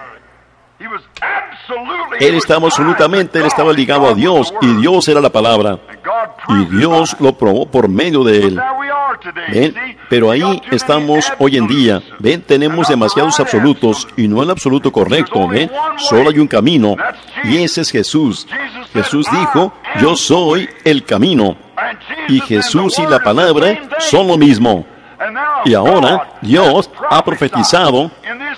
Él estaba absolutamente, él estaba ligado a Dios, y Dios era la palabra. Y Dios lo probó por medio de él. ¿Ven? Pero ahí estamos hoy en día. ¿Ven? Tenemos demasiados absolutos, y no el absoluto correcto. ¿Ven? Solo hay un camino, y ese es Jesús. Jesús dijo, yo soy el camino. Y Jesús y la palabra son lo mismo. Y ahora Dios ha profetizado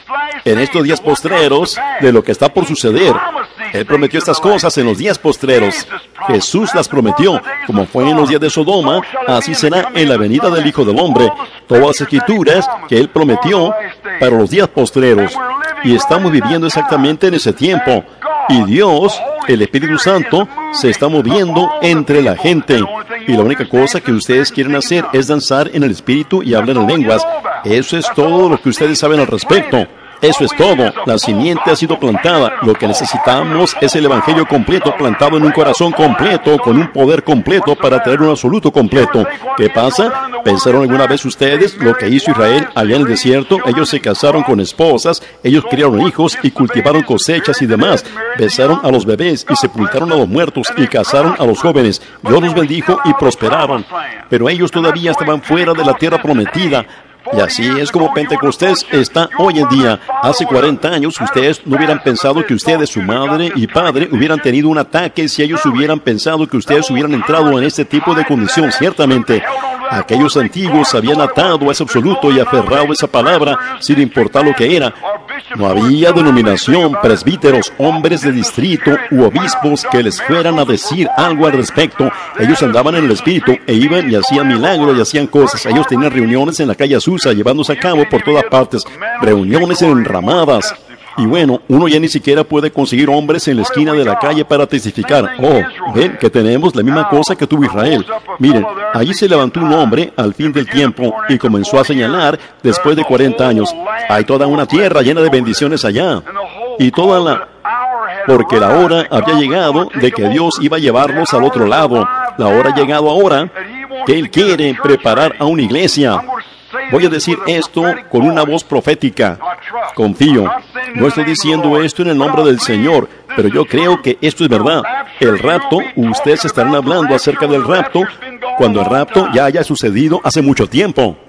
en estos días postreros de lo que está por suceder. Él prometió estas cosas en los días postreros. Jesús las prometió, como fue en los días de Sodoma, así será en la venida del Hijo del Hombre. Todas las escrituras que Él prometió para los días postreros. Y estamos viviendo exactamente en ese tiempo. Y Dios, el Espíritu Santo, se está moviendo entre la gente. Y la única cosa que ustedes quieren hacer es danzar en el Espíritu y hablar en lenguas. Eso es todo lo que ustedes saben al respecto. Eso es todo. La simiente ha sido plantada. Lo que necesitamos es el Evangelio completo, plantado en un corazón completo, con un poder completo para traer un absoluto completo. ¿Qué pasa? ¿Pensaron alguna vez ustedes lo que hizo Israel allá en el desierto? Ellos se casaron con esposas, ellos criaron hijos y cultivaron cosechas y demás. Besaron a los bebés y sepultaron a los muertos y casaron a los jóvenes. Dios los bendijo y prosperaron. Pero ellos todavía estaban fuera de la tierra prometida. Y así es como Pentecostés está hoy en día. Hace cuarenta años ustedes no hubieran pensado que ustedes, su madre y padre, hubieran tenido un ataque si ellos hubieran pensado que ustedes hubieran entrado en este tipo de condición. Ciertamente, aquellos antiguos habían atado a ese absoluto y aferrado a esa palabra sin importar lo que era. No había denominación, presbíteros, hombres de distrito u obispos que les fueran a decir algo al respecto. Ellos andaban en el Espíritu e iban y hacían milagros y hacían cosas. Ellos tenían reuniones en la calle Azusa, llevándose a cabo por todas partes, reuniones enramadas. Y bueno, uno ya ni siquiera puede conseguir hombres en la esquina de la calle para testificar. Oh, ven que tenemos la misma cosa que tuvo Israel. Miren, allí se levantó un hombre al fin del tiempo y comenzó a señalar después de cuarenta años. Hay toda una tierra llena de bendiciones allá. Y toda la... Porque la hora había llegado de que Dios iba a llevarlos al otro lado. La hora ha llegado ahora que Él quiere preparar a una iglesia. Voy a decir esto con una voz profética. Confío. No estoy diciendo esto en el nombre del Señor, pero yo creo que esto es verdad. El rapto, ustedes estarán hablando acerca del rapto cuando el rapto ya haya sucedido hace mucho tiempo.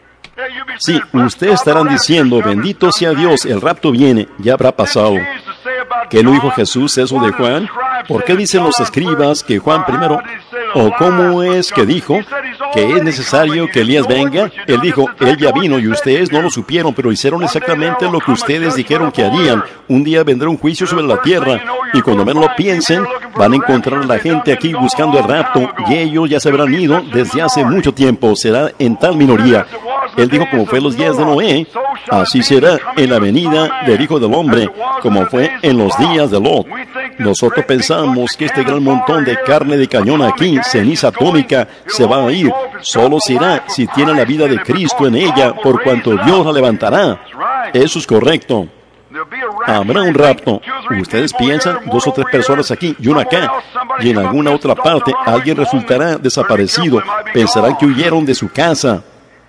Sí, ustedes estarán diciendo, bendito sea Dios, el rapto viene, ya habrá pasado. ¿Qué no dijo Jesús eso de Juan? ¿Por qué dicen los escribas que Juan primero? ¿O cómo es que dijo que es necesario que Elías venga? Él dijo, él ya vino y ustedes no lo supieron, pero hicieron exactamente lo que ustedes dijeron que harían. Un día vendrá un juicio sobre la tierra y cuando menos lo piensen, van a encontrar a la gente aquí buscando el rapto y ellos ya se habrán ido desde hace mucho tiempo. Será en tal minoría. Él dijo, como fue en los días de Noé, así será en la venida del Hijo del Hombre, como fue en los días de Lot. Nosotros pensamos que este gran montón de carne de cañón aquí, ceniza atómica, se va a ir. Solo será si tiene la vida de Cristo en ella, por cuanto Dios la levantará. Eso es correcto. Habrá un rapto. Ustedes piensan, dos o tres personas aquí y una acá, y en alguna otra parte alguien resultará desaparecido. Pensarán que huyeron de su casa.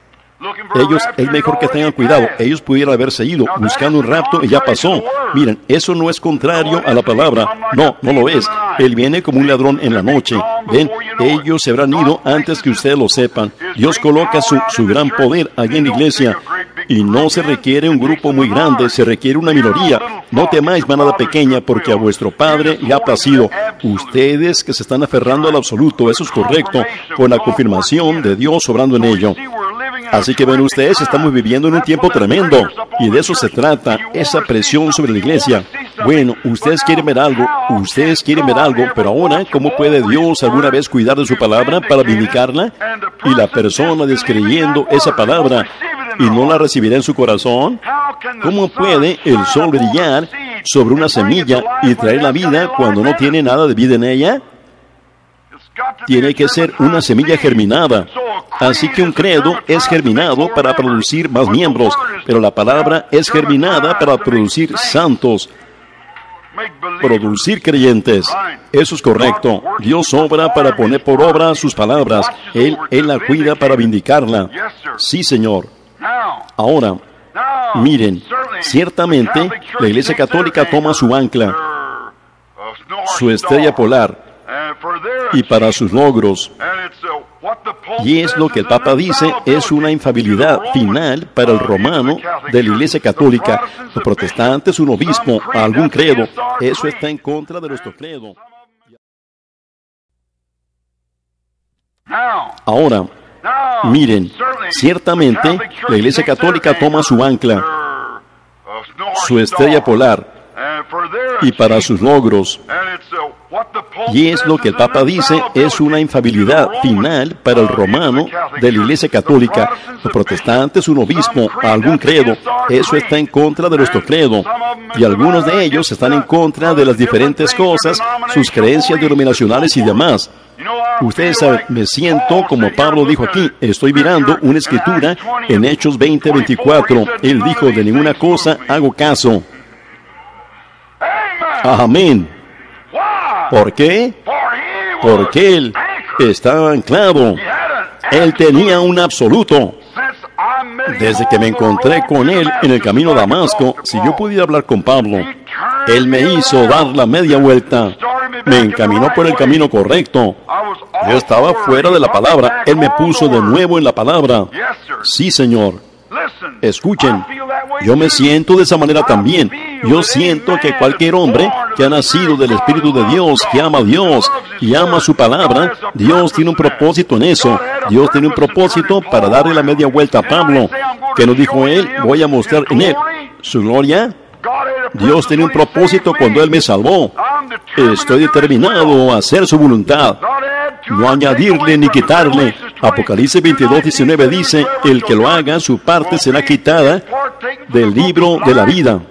Ellos, es mejor que tengan cuidado. Ellos pudieran haberse ido buscando un rapto y ya pasó. Miren, eso no es contrario a la palabra. No, no lo es. Él viene como un ladrón en la noche. Ven, ellos se habrán ido antes que ustedes lo sepan. Dios coloca su, su gran poder allí en la iglesia. Y no se requiere un grupo muy grande, se requiere una minoría. No temáis, manada pequeña, porque a vuestro Padre le ha placido. Ustedes que se están aferrando al absoluto, eso es correcto, con la confirmación de Dios obrando en ello. Así que ven ustedes, estamos viviendo en un tiempo tremendo, y de eso se trata, esa presión sobre la iglesia. Bueno, ustedes quieren ver algo, ustedes quieren ver algo, pero ahora, ¿cómo puede Dios alguna vez cuidar de su palabra para vindicarla? Y la persona descreyendo esa palabra, ¿y no la recibirá en su corazón? ¿Cómo puede el sol brillar sobre una semilla y traer la vida cuando no tiene nada de vida en ella? Tiene que ser una semilla germinada. Así que un credo es germinado para producir más miembros, pero la palabra es germinada para producir santos, producir creyentes. Eso es correcto. Dios obra para poner por obra sus palabras. Él, Él la cuida para vindicarla. Sí, Señor. Ahora, miren, ciertamente la Iglesia Católica toma su ancla, su estrella polar, y para sus logros. Y es lo que el Papa dice, es una infalibilidad final para el romano de la Iglesia Católica. Los protestantes, un obispo, algún credo. Eso está en contra de nuestro credo. Ahora, miren, ciertamente la Iglesia Católica toma su ancla, su estrella polar, y para sus logros. Y es lo que el Papa dice, es una infalibilidad final para el romano de la Iglesia Católica. Los protestantes, un obispo, algún credo. Eso está en contra de nuestro credo. Y algunos de ellos están en contra de las diferentes cosas, sus creencias denominacionales y demás. Ustedes saben, me siento como Pablo dijo aquí, estoy mirando una escritura en Hechos veinte veinticuatro. Él dijo, de ninguna cosa hago caso. Amén. ¿Por qué? Porque Él estaba anclado. Él tenía un absoluto. Desde que me encontré con Él en el camino a Damasco, si yo pudiera hablar con Pablo, Él me hizo dar la media vuelta. Me encaminó por el camino correcto. Yo estaba fuera de la palabra. Él me puso de nuevo en la palabra. Sí, Señor. Escuchen, yo me siento de esa manera también. Yo siento que cualquier hombre que ha nacido del Espíritu de Dios, que ama a Dios y ama su palabra, Dios tiene un propósito en eso. Dios tiene un propósito para darle la media vuelta a Pablo. ¿Qué nos dijo él? Voy a mostrar en él su gloria. Dios tiene un propósito cuando Él me salvó. Estoy determinado a hacer su voluntad, no añadirle ni quitarle. Apocalipsis veintidós diecinueve dice, el que lo haga, su parte será quitada del libro de la vida.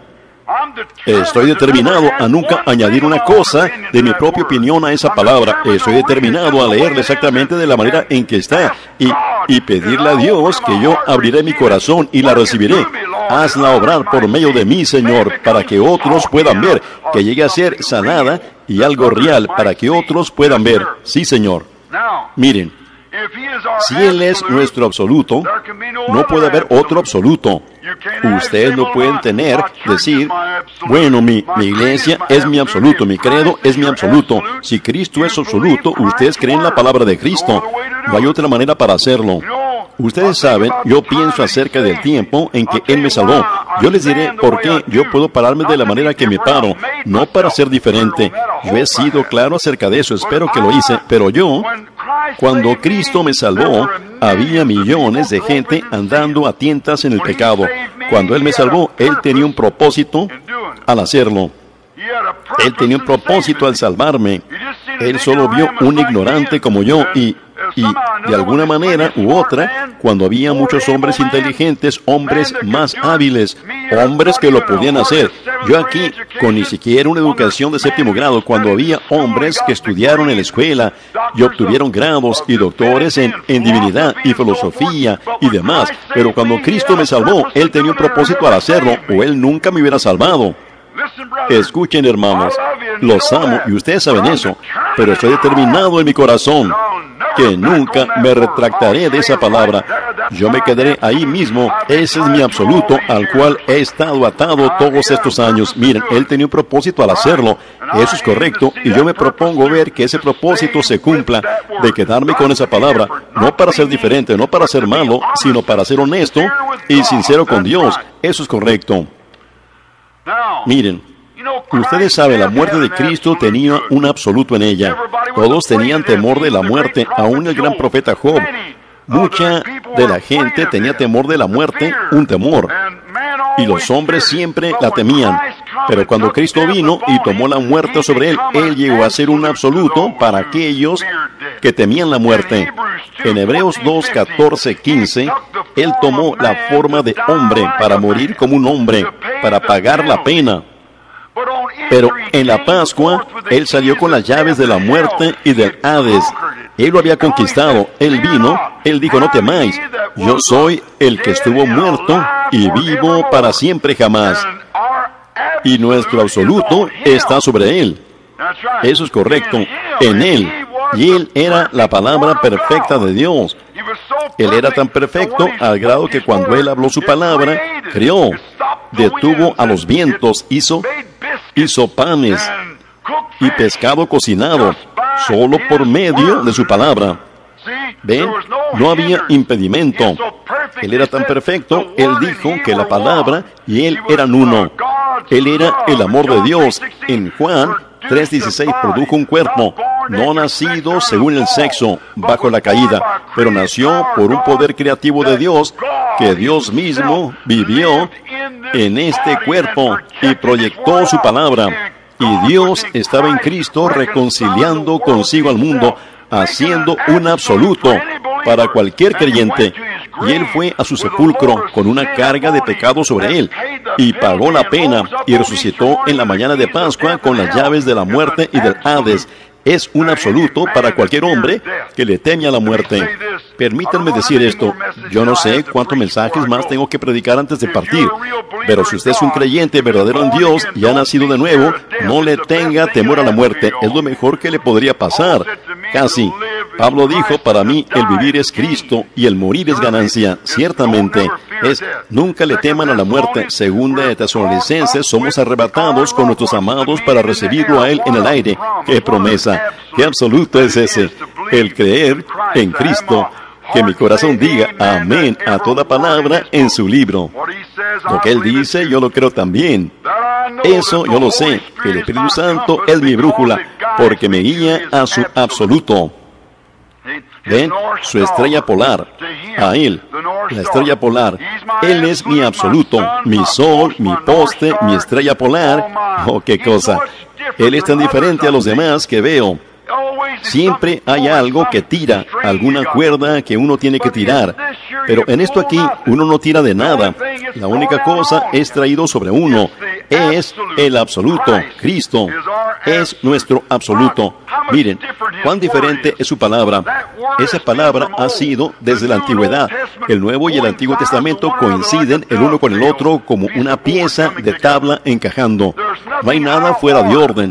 Estoy determinado a nunca añadir una cosa de mi propia opinión a esa palabra. Estoy determinado a leerla exactamente de la manera en que está y, y pedirle a Dios que yo abriré mi corazón y la recibiré. Hazla obrar por medio de mí, Señor, para que otros puedan ver, que llegue a ser sanada y algo real, para que otros puedan ver. Sí, Señor. Miren, si Él es nuestro absoluto, no puede haber otro absoluto. Ustedes no pueden tener, decir, bueno, mi, mi iglesia es mi absoluto, mi credo es mi absoluto. Si Cristo es absoluto, ustedes creen la palabra de Cristo. No hay otra manera para hacerlo. Ustedes saben, yo pienso acerca del tiempo en que Él me salvó. Yo les diré por qué yo puedo pararme de la manera que me paro, no para ser diferente. Yo he sido claro acerca de eso, espero que lo hice, pero yo, cuando Cristo me salvó, había millones de gente andando a tientas en el pecado. Cuando Él me salvó, Él tenía un propósito al hacerlo. Él tenía un propósito al salvarme. Él solo vio un ignorante como yo y... Y de alguna manera u otra, cuando había muchos hombres inteligentes, hombres más hábiles, hombres que lo podían hacer. Yo aquí, con ni siquiera una educación de séptimo grado, cuando había hombres que estudiaron en la escuela y obtuvieron grados y doctores en, en divinidad y filosofía y demás. Pero cuando Cristo me salvó, Él tenía un propósito al hacerlo, o Él nunca me hubiera salvado. Escuchen, hermanos, los amo y ustedes saben eso, pero estoy determinado en mi corazón que nunca me retractaré de esa palabra. Yo me quedaré ahí mismo. Ese es mi absoluto al cual he estado atado todos estos años. Miren, Él tenía un propósito al hacerlo. Eso es correcto y yo me propongo ver que ese propósito se cumpla, de quedarme con esa palabra, no para ser diferente, no para ser malo, sino para ser honesto y sincero con Dios. Eso es correcto. Miren, ustedes saben, la muerte de Cristo tenía un absoluto en ella. Todos tenían temor de la muerte, aún el gran profeta Job. Mucha de la gente tenía temor de la muerte, un temor. Y los hombres siempre la temían. Pero cuando Cristo vino y tomó la muerte sobre Él, Él llegó a ser un absoluto para aquellos que temían la muerte. En Hebreos dos, catorce, quince, Él tomó la forma de hombre para morir como un hombre, para pagar la pena. Pero en la Pascua, Él salió con las llaves de la muerte y del Hades. Él lo había conquistado. Él vino, Él dijo, no temáis, yo soy el que estuvo muerto y vivo para siempre jamás. Y nuestro absoluto está sobre Él. Eso es correcto, en Él. Y Él era la palabra perfecta de Dios. Él era tan perfecto al grado que cuando Él habló su palabra, creó, detuvo a los vientos, hizo, hizo panes y pescado cocinado, solo por medio de su palabra. ¿Ven? No había impedimento. Él era tan perfecto, Él dijo que la palabra y Él eran uno. Él era el amor de Dios. En Juan tres dieciséis produjo un cuerpo, no nacido según el sexo, bajo la caída, pero nació por un poder creativo de Dios, que Dios mismo vivió en este cuerpo y proyectó su palabra. Y Dios estaba en Cristo reconciliando consigo al mundo, haciendo un absoluto para cualquier creyente. Y Él fue a su sepulcro con una carga de pecado sobre Él, y pagó la pena, y resucitó en la mañana de Pascua con las llaves de la muerte y del Hades. Es un absoluto para cualquier hombre que le teme a la muerte. Permítanme decir esto, yo no sé cuántos mensajes más tengo que predicar antes de partir, pero si usted es un creyente verdadero en Dios y ha nacido de nuevo, no le tenga temor a la muerte, es lo mejor que le podría pasar. Casi. Pablo dijo, para mí el vivir es Cristo y el morir es ganancia. Ciertamente, es, nunca le teman a la muerte. Segunda de Tesalonicenses, somos arrebatados con nuestros amados para recibirlo a Él en el aire. ¡Qué promesa! ¡Qué absoluto es ese! El creer en Cristo. Que mi corazón diga amén a toda palabra en su libro. Lo que Él dice, yo lo creo también. Eso yo lo sé, que el Espíritu Santo es mi brújula, porque me guía a su absoluto. ¿Ven? Su estrella polar. A Él, la estrella polar. Él es mi absoluto, mi sol, mi poste, mi estrella polar. Oh, qué cosa. Él es tan diferente a los demás que veo. Siempre hay algo que tira, alguna cuerda que uno tiene que tirar. Pero en esto aquí, uno no tira de nada. La única cosa es traído sobre uno. Es el absoluto. Cristo es nuestro absoluto. Miren, cuán diferente es su palabra. Esa palabra ha sido desde la antigüedad. El Nuevo y el Antiguo Testamento coinciden el uno con el otro como una pieza de tabla encajando. No hay nada fuera de orden.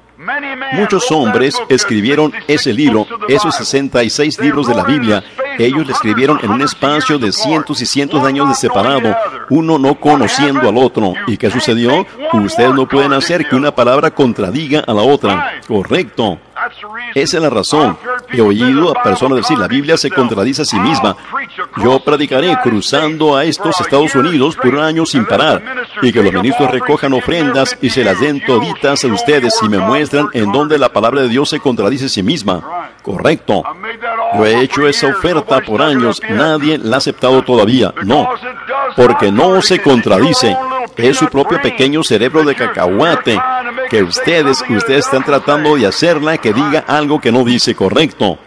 Muchos hombres escribieron ese libro, esos sesenta y seis libros de la Biblia. Ellos le escribieron en un espacio de cientos y cientos de años de separado, uno no conociendo al otro. ¿Y qué sucedió? Ustedes no pueden hacer que una palabra contradiga a la otra. Correcto. Esa es la razón. He oído a personas decir, la Biblia se contradice a sí misma. Yo predicaré cruzando a estos Estados Unidos por un año sin parar, y que los ministros recojan ofrendas y se las den toditas a ustedes si me muestran en donde la palabra de Dios se contradice a sí misma. Correcto. Yo he hecho esa oferta por años, nadie la ha aceptado todavía. No, porque no se contradice. Es su propio pequeño cerebro de cacahuate, que ustedes, ustedes están tratando de hacerla que diga algo que no dice. Correcto.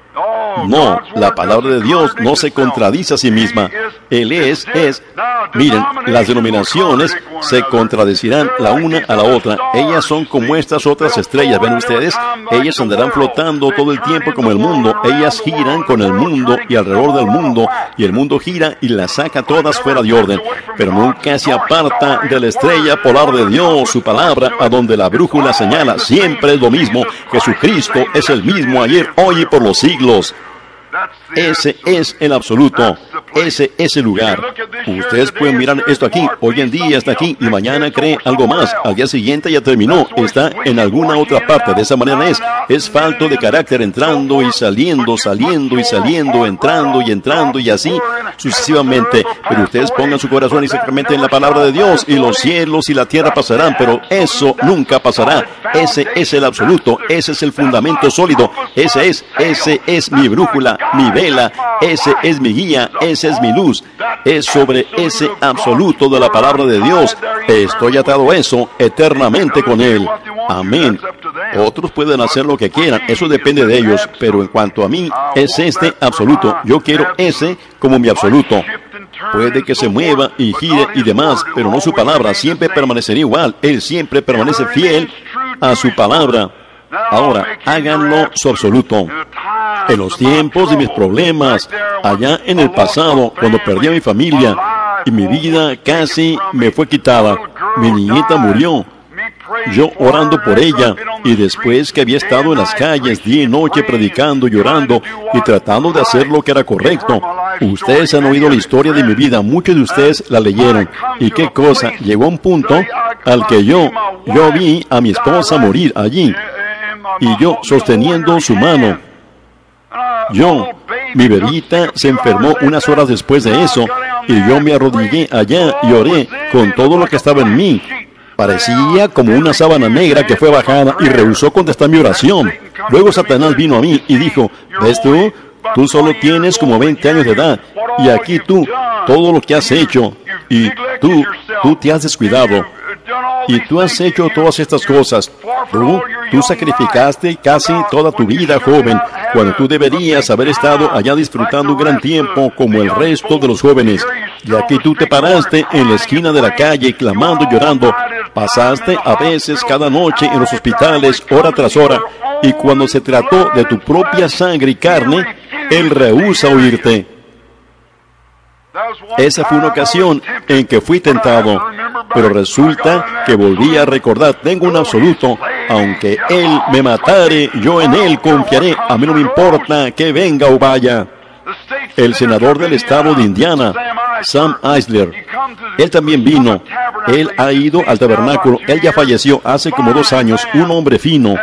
No, la palabra de Dios no se contradice a sí misma. Él es, es. Miren, las denominaciones se contradecirán la una a la otra. Ellas son como estas otras estrellas, ¿ven ustedes? Ellas andarán flotando todo el tiempo como el mundo. Ellas giran con el mundo y alrededor del mundo, y el mundo gira y las saca todas fuera de orden. Pero nunca se aparta de la estrella polar de Dios, su palabra, a donde la brújula señala. Siempre es lo mismo. Jesucristo es el mismo ayer, hoy y por los siglos. Ese es el absoluto. Ese es el lugar. Ustedes pueden mirar esto aquí. Hoy en día está aquí y mañana cree algo más. Al día siguiente ya terminó. Está en alguna otra parte. De esa manera es. Es falto de carácter, entrando y saliendo, saliendo y saliendo, entrando y entrando y así sucesivamente. Pero ustedes pongan su corazón exactamente en la palabra de Dios y los cielos y la tierra pasarán, pero eso nunca pasará. Ese es el absoluto. Ese es el fundamento sólido. Ese es, ese es mi brújula, mi vela. Ese es mi guía. Ese es mi luz. Es sobre ese absoluto de la palabra de Dios. Estoy atado a eso eternamente con Él. Amén. Otros pueden hacer lo que quieran. Eso depende de ellos. Pero en cuanto a mí, es este absoluto. Yo quiero ese como mi absoluto. Puede que se mueva y gire y demás, pero no su palabra. Siempre permanecerá igual. Él siempre permanece fiel a su palabra. Ahora, háganlo su absoluto. En los tiempos de mis problemas, allá en el pasado, cuando perdí a mi familia y mi vida casi me fue quitada, mi niñita murió, yo orando por ella, y después que había estado en las calles día y noche predicando, llorando y tratando de hacer lo que era correcto. Ustedes han oído la historia de mi vida, muchos de ustedes la leyeron. ¿Y qué cosa? Llegó a un punto al que yo, yo vi a mi esposa morir allí, y yo sosteniendo su mano. Yo, mi bebita se enfermó unas horas después de eso, y yo me arrodillé allá y oré con todo lo que estaba en mí. Parecía como una sábana negra que fue bajada y rehusó contestar mi oración. Luego Satanás vino a mí y dijo, ¿ves tú? Tú solo tienes como veinte años de edad, y aquí tú, todo lo que has hecho, y tú, tú te has descuidado. Y tú has hecho todas estas cosas. Tú, tú sacrificaste casi toda tu vida, joven, cuando tú deberías haber estado allá disfrutando un gran tiempo como el resto de los jóvenes. Y aquí tú te paraste en la esquina de la calle clamando y llorando. Pasaste a veces cada noche en los hospitales, hora tras hora. Y cuando se trató de tu propia sangre y carne, Él rehúsa oírte. Esa fue una ocasión en que fui tentado, pero resulta que volví a recordar, tengo un absoluto, aunque Él me matare, yo en Él confiaré, a mí no me importa que venga o vaya. El senador del estado de Indiana, Sam Eisler, él también vino, él ha ido al tabernáculo, él ya falleció hace como dos años, un hombre fino.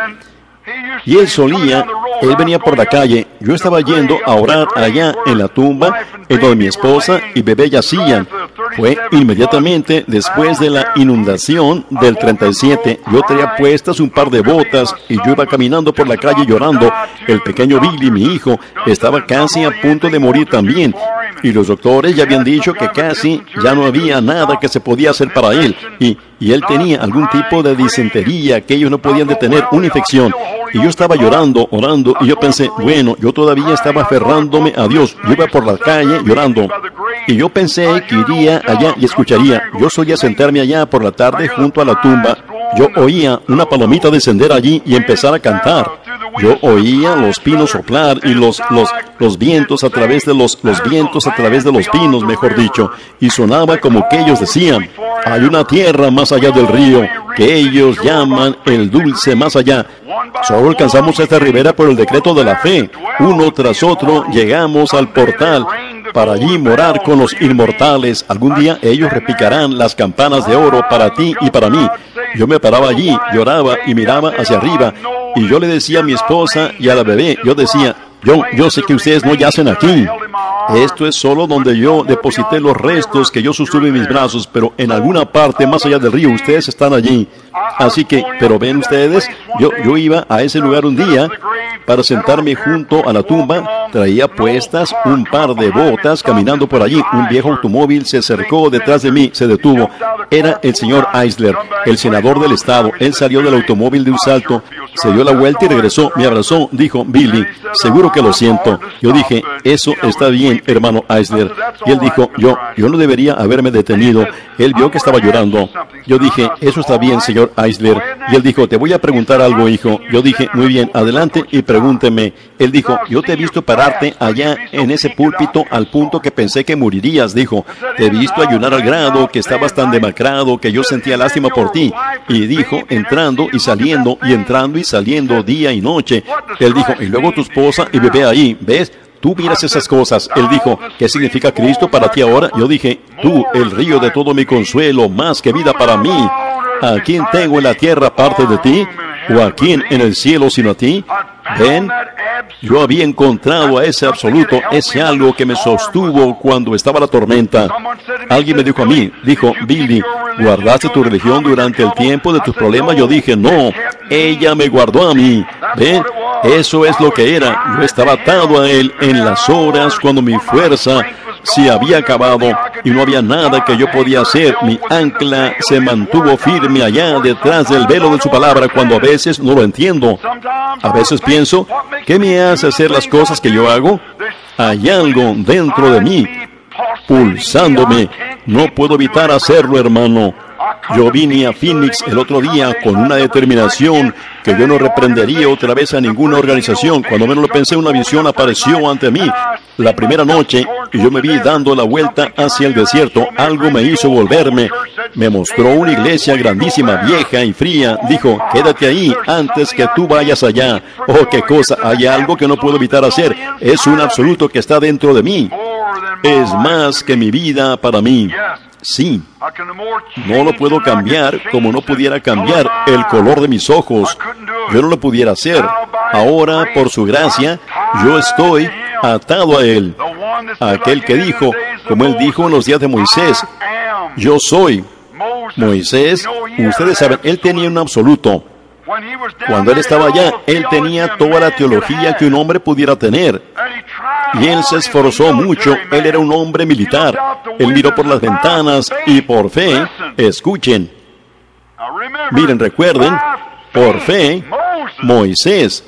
Y él solía, él venía por la calle, yo estaba yendo a orar allá en la tumba, en donde mi esposa y bebé yacían. Fue inmediatamente después de la inundación del treinta y siete. Yo traía puestas un par de botas y yo iba caminando por la calle llorando. El pequeño Billy, mi hijo, estaba casi a punto de morir también. Y los doctores ya habían dicho que casi ya no había nada que se podía hacer para él. Y, y él tenía algún tipo de disentería que ellos no podían detener, una infección. Y yo estaba llorando, orando, y yo pensé, bueno, yo todavía estaba aferrándome a Dios. Yo iba por la calle llorando. Y yo pensé que iría allá y escucharía. Yo solía sentarme allá por la tarde junto a la tumba. Yo oía una palomita descender allí y empezar a cantar. Yo oía los pinos soplar y los, los, los vientos a través de los, los vientos a través de los pinos, mejor dicho. Y sonaba como que ellos decían, hay una tierra más allá del río, que ellos llaman el dulce más allá. Solo alcanzamos esta ribera por el decreto de la fe. Uno tras otro llegamos al portal para allí morar con los inmortales. Algún día ellos repicarán las campanas de oro para ti y para mí. Yo me paraba allí, lloraba y miraba hacia arriba, y yo le decía a mi esposa y a la bebé, yo decía, yo, yo sé que ustedes no yacen aquí. Esto es solo donde yo deposité los restos que yo sostuve en mis brazos, pero en alguna parte más allá del río, ustedes están allí. Así que, pero ven ustedes, yo, yo iba a ese lugar un día para sentarme junto a la tumba, traía puestas un par de botas caminando por allí. Un viejo automóvil se acercó detrás de mí, se detuvo. Era el señor Eisler, el senador del estado. Él salió del automóvil de un salto, se dio la vuelta y regresó, me abrazó, dijo, Billy, seguro que lo siento. Yo dije, eso está bien, hermano Eisler. Y él dijo, yo, yo no debería haberme detenido. Él vio que estaba llorando. Yo dije, eso está bien, señor Eisler. Y él dijo, te voy a preguntar algo, hijo. Yo dije, muy bien, adelante y pregúnteme. Él dijo, yo te he visto pararte allá en ese púlpito al punto que pensé que morirías, dijo. Te he visto ayunar al grado que estabas tan demacrado que yo sentía lástima por ti. Y dijo, entrando y saliendo y entrando y saliendo día y noche. Él dijo, y luego tu esposa y bebé ahí, ¿ves? Tú miras esas cosas. Él dijo, ¿qué significa Cristo para ti ahora? Yo dije, tú, el río de todo mi consuelo, más que vida para mí. ¿A quién tengo en la tierra aparte de ti? ¿O a quién en el cielo sino a ti? Ven, yo había encontrado a ese absoluto, ese algo que me sostuvo cuando estaba la tormenta. Alguien me dijo a mí, dijo, Billy, ¿guardaste tu religión durante el tiempo de tus problemas? Yo dije, no, ella me guardó a mí. Ven, eso es lo que era. Yo estaba atado a él en las horas cuando mi fuerza se había acabado y no había nada que yo podía hacer. Mi ancla se mantuvo firme allá detrás del velo de su palabra cuando a veces no lo entiendo. A veces pienso, ¿qué me hace hacer las cosas que yo hago? Hay algo dentro de mí impulsándome. No puedo evitar hacerlo, hermano. Yo vine a Phoenix el otro día con una determinación que yo no reprendería otra vez a ninguna organización. Cuando menos lo pensé, una visión apareció ante mí la primera noche y yo me vi dando la vuelta hacia el desierto. Algo me hizo volverme. Me mostró una iglesia grandísima, vieja y fría. Dijo, quédate ahí antes que tú vayas allá. Oh, qué cosa. Hay algo que no puedo evitar hacer. Es un absoluto que está dentro de mí. Es más que mi vida para mí. Sí, no lo puedo cambiar como no pudiera cambiar el color de mis ojos. Yo no lo pudiera hacer. Ahora, por su gracia, yo estoy atado a Él. Aquel que dijo, como Él dijo en los días de Moisés, yo soy. Moisés, ustedes saben, Él tenía un absoluto. Cuando Él estaba allá, Él tenía toda la teología que un hombre pudiera tener. Y Él se esforzó mucho. Él era un hombre militar. Él miró por las ventanas y por fe, escuchen. Miren, recuerden, por fe, Moisés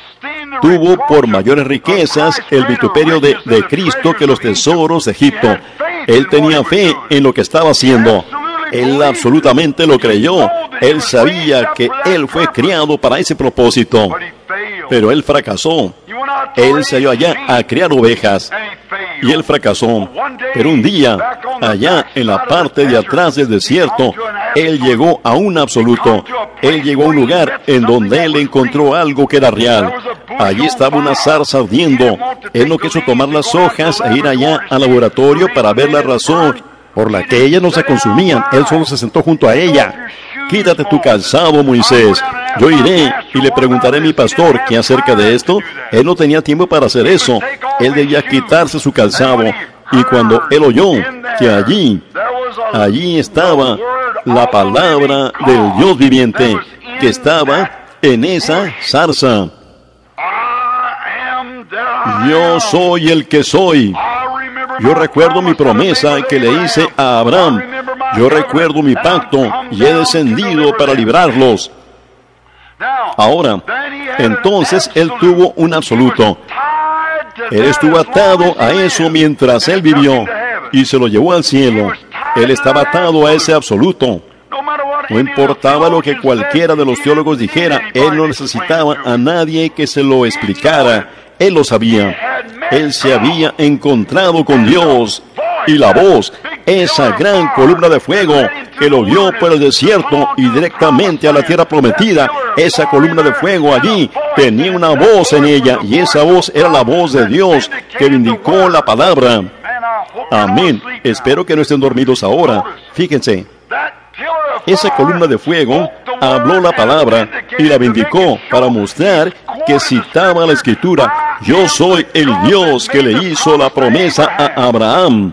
tuvo por mayores riquezas el vituperio de, de Cristo que los tesoros de Egipto. Él tenía fe en lo que estaba haciendo. Él absolutamente lo creyó. Él sabía que Él fue criado para ese propósito. Pero Él fracasó. Él salió allá a criar ovejas. Y Él fracasó. Pero un día, allá en la parte de atrás del desierto, Él llegó a un absoluto. Él llegó a un lugar en donde Él encontró algo que era real. Allí estaba una zarza ardiendo. Él no quiso tomar las hojas e ir allá al laboratorio para ver la razón por la que ellas no se consumían. Él solo se sentó junto a ella. Quítate tu calzado, Moisés. Yo iré y le preguntaré a mi pastor qué acerca de esto. Él no tenía tiempo para hacer eso. Él debía quitarse su calzado. Y cuando él oyó que allí, allí estaba la palabra del Dios viviente, que estaba en esa zarza. Yo soy el que soy. Yo recuerdo mi promesa que le hice a Abraham. Yo recuerdo mi pacto y he descendido para librarlos. Ahora, entonces él tuvo un absoluto. Él estuvo atado a eso mientras él vivió y se lo llevó al cielo. Él estaba atado a ese absoluto. No importaba lo que cualquiera de los teólogos dijera, él no necesitaba a nadie que se lo explicara. Él lo sabía. Él se había encontrado con Dios. Y la voz, esa gran columna de fuego que lo guió por el desierto y directamente a la tierra prometida, esa columna de fuego allí tenía una voz en ella, y esa voz era la voz de Dios que vindicó la palabra. Amén. Espero que no estén dormidos ahora. Fíjense. Esa columna de fuego habló la palabra y la vindicó para mostrar que citaba la Escritura. Yo soy el Dios que le hizo la promesa a Abraham.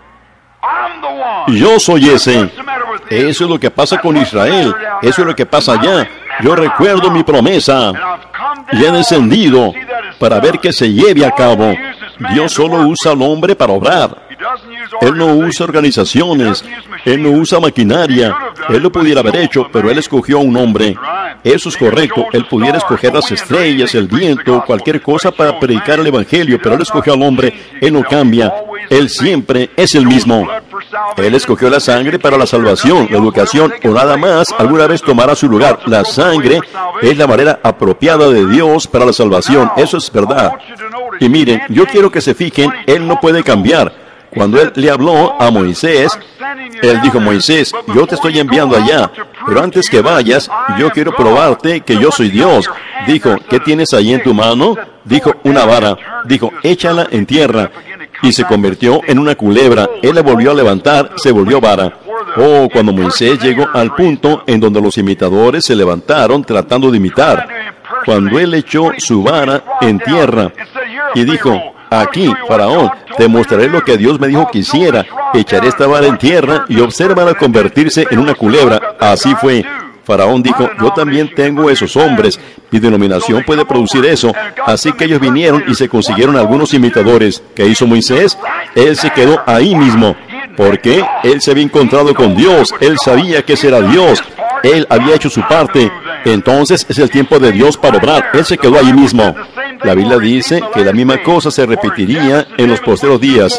Yo soy ese. Eso es lo que pasa con Israel. Eso es lo que pasa allá. Yo recuerdo mi promesa y he descendido para ver que se lleve a cabo. Dios solo usa al hombre para obrar. Él no usa organizaciones. Él no usa maquinaria. Él lo pudiera haber hecho, pero Él escogió a un hombre. Eso es correcto. Él pudiera escoger las estrellas, el viento, cualquier cosa para predicar el Evangelio, pero Él escogió al hombre. Él no cambia. Él siempre es el mismo. Él escogió la sangre para la salvación, la educación o nada más alguna vez tomará su lugar. La sangre es la manera apropiada de Dios para la salvación. Eso es verdad. Y miren, yo quiero que se fijen, Él no puede cambiar. Cuando Él le habló a Moisés, Él dijo, Moisés, yo te estoy enviando allá, pero antes que vayas, yo quiero probarte que yo soy Dios. Dijo, ¿qué tienes ahí en tu mano? Dijo, una vara. Dijo, échala en tierra. Y se convirtió en una culebra. Él la volvió a levantar, se volvió vara. Oh, cuando Moisés llegó al punto en donde los imitadores se levantaron tratando de imitar. Cuando Él echó su vara en tierra y dijo, aquí, Faraón, te mostraré lo que Dios me dijo que hiciera. Echaré esta vara en tierra y obsérvala convertirse en una culebra. Así fue. Faraón dijo, yo también tengo esos hombres. Mi denominación puede producir eso. Así que ellos vinieron y se consiguieron algunos imitadores. ¿Qué hizo Moisés? Él se quedó ahí mismo. Porque Él se había encontrado con Dios. Él sabía que ese era Dios. Él había hecho su parte. Entonces es el tiempo de Dios para obrar. Él se quedó ahí mismo. La Biblia dice que la misma cosa se repetiría en los posteros días.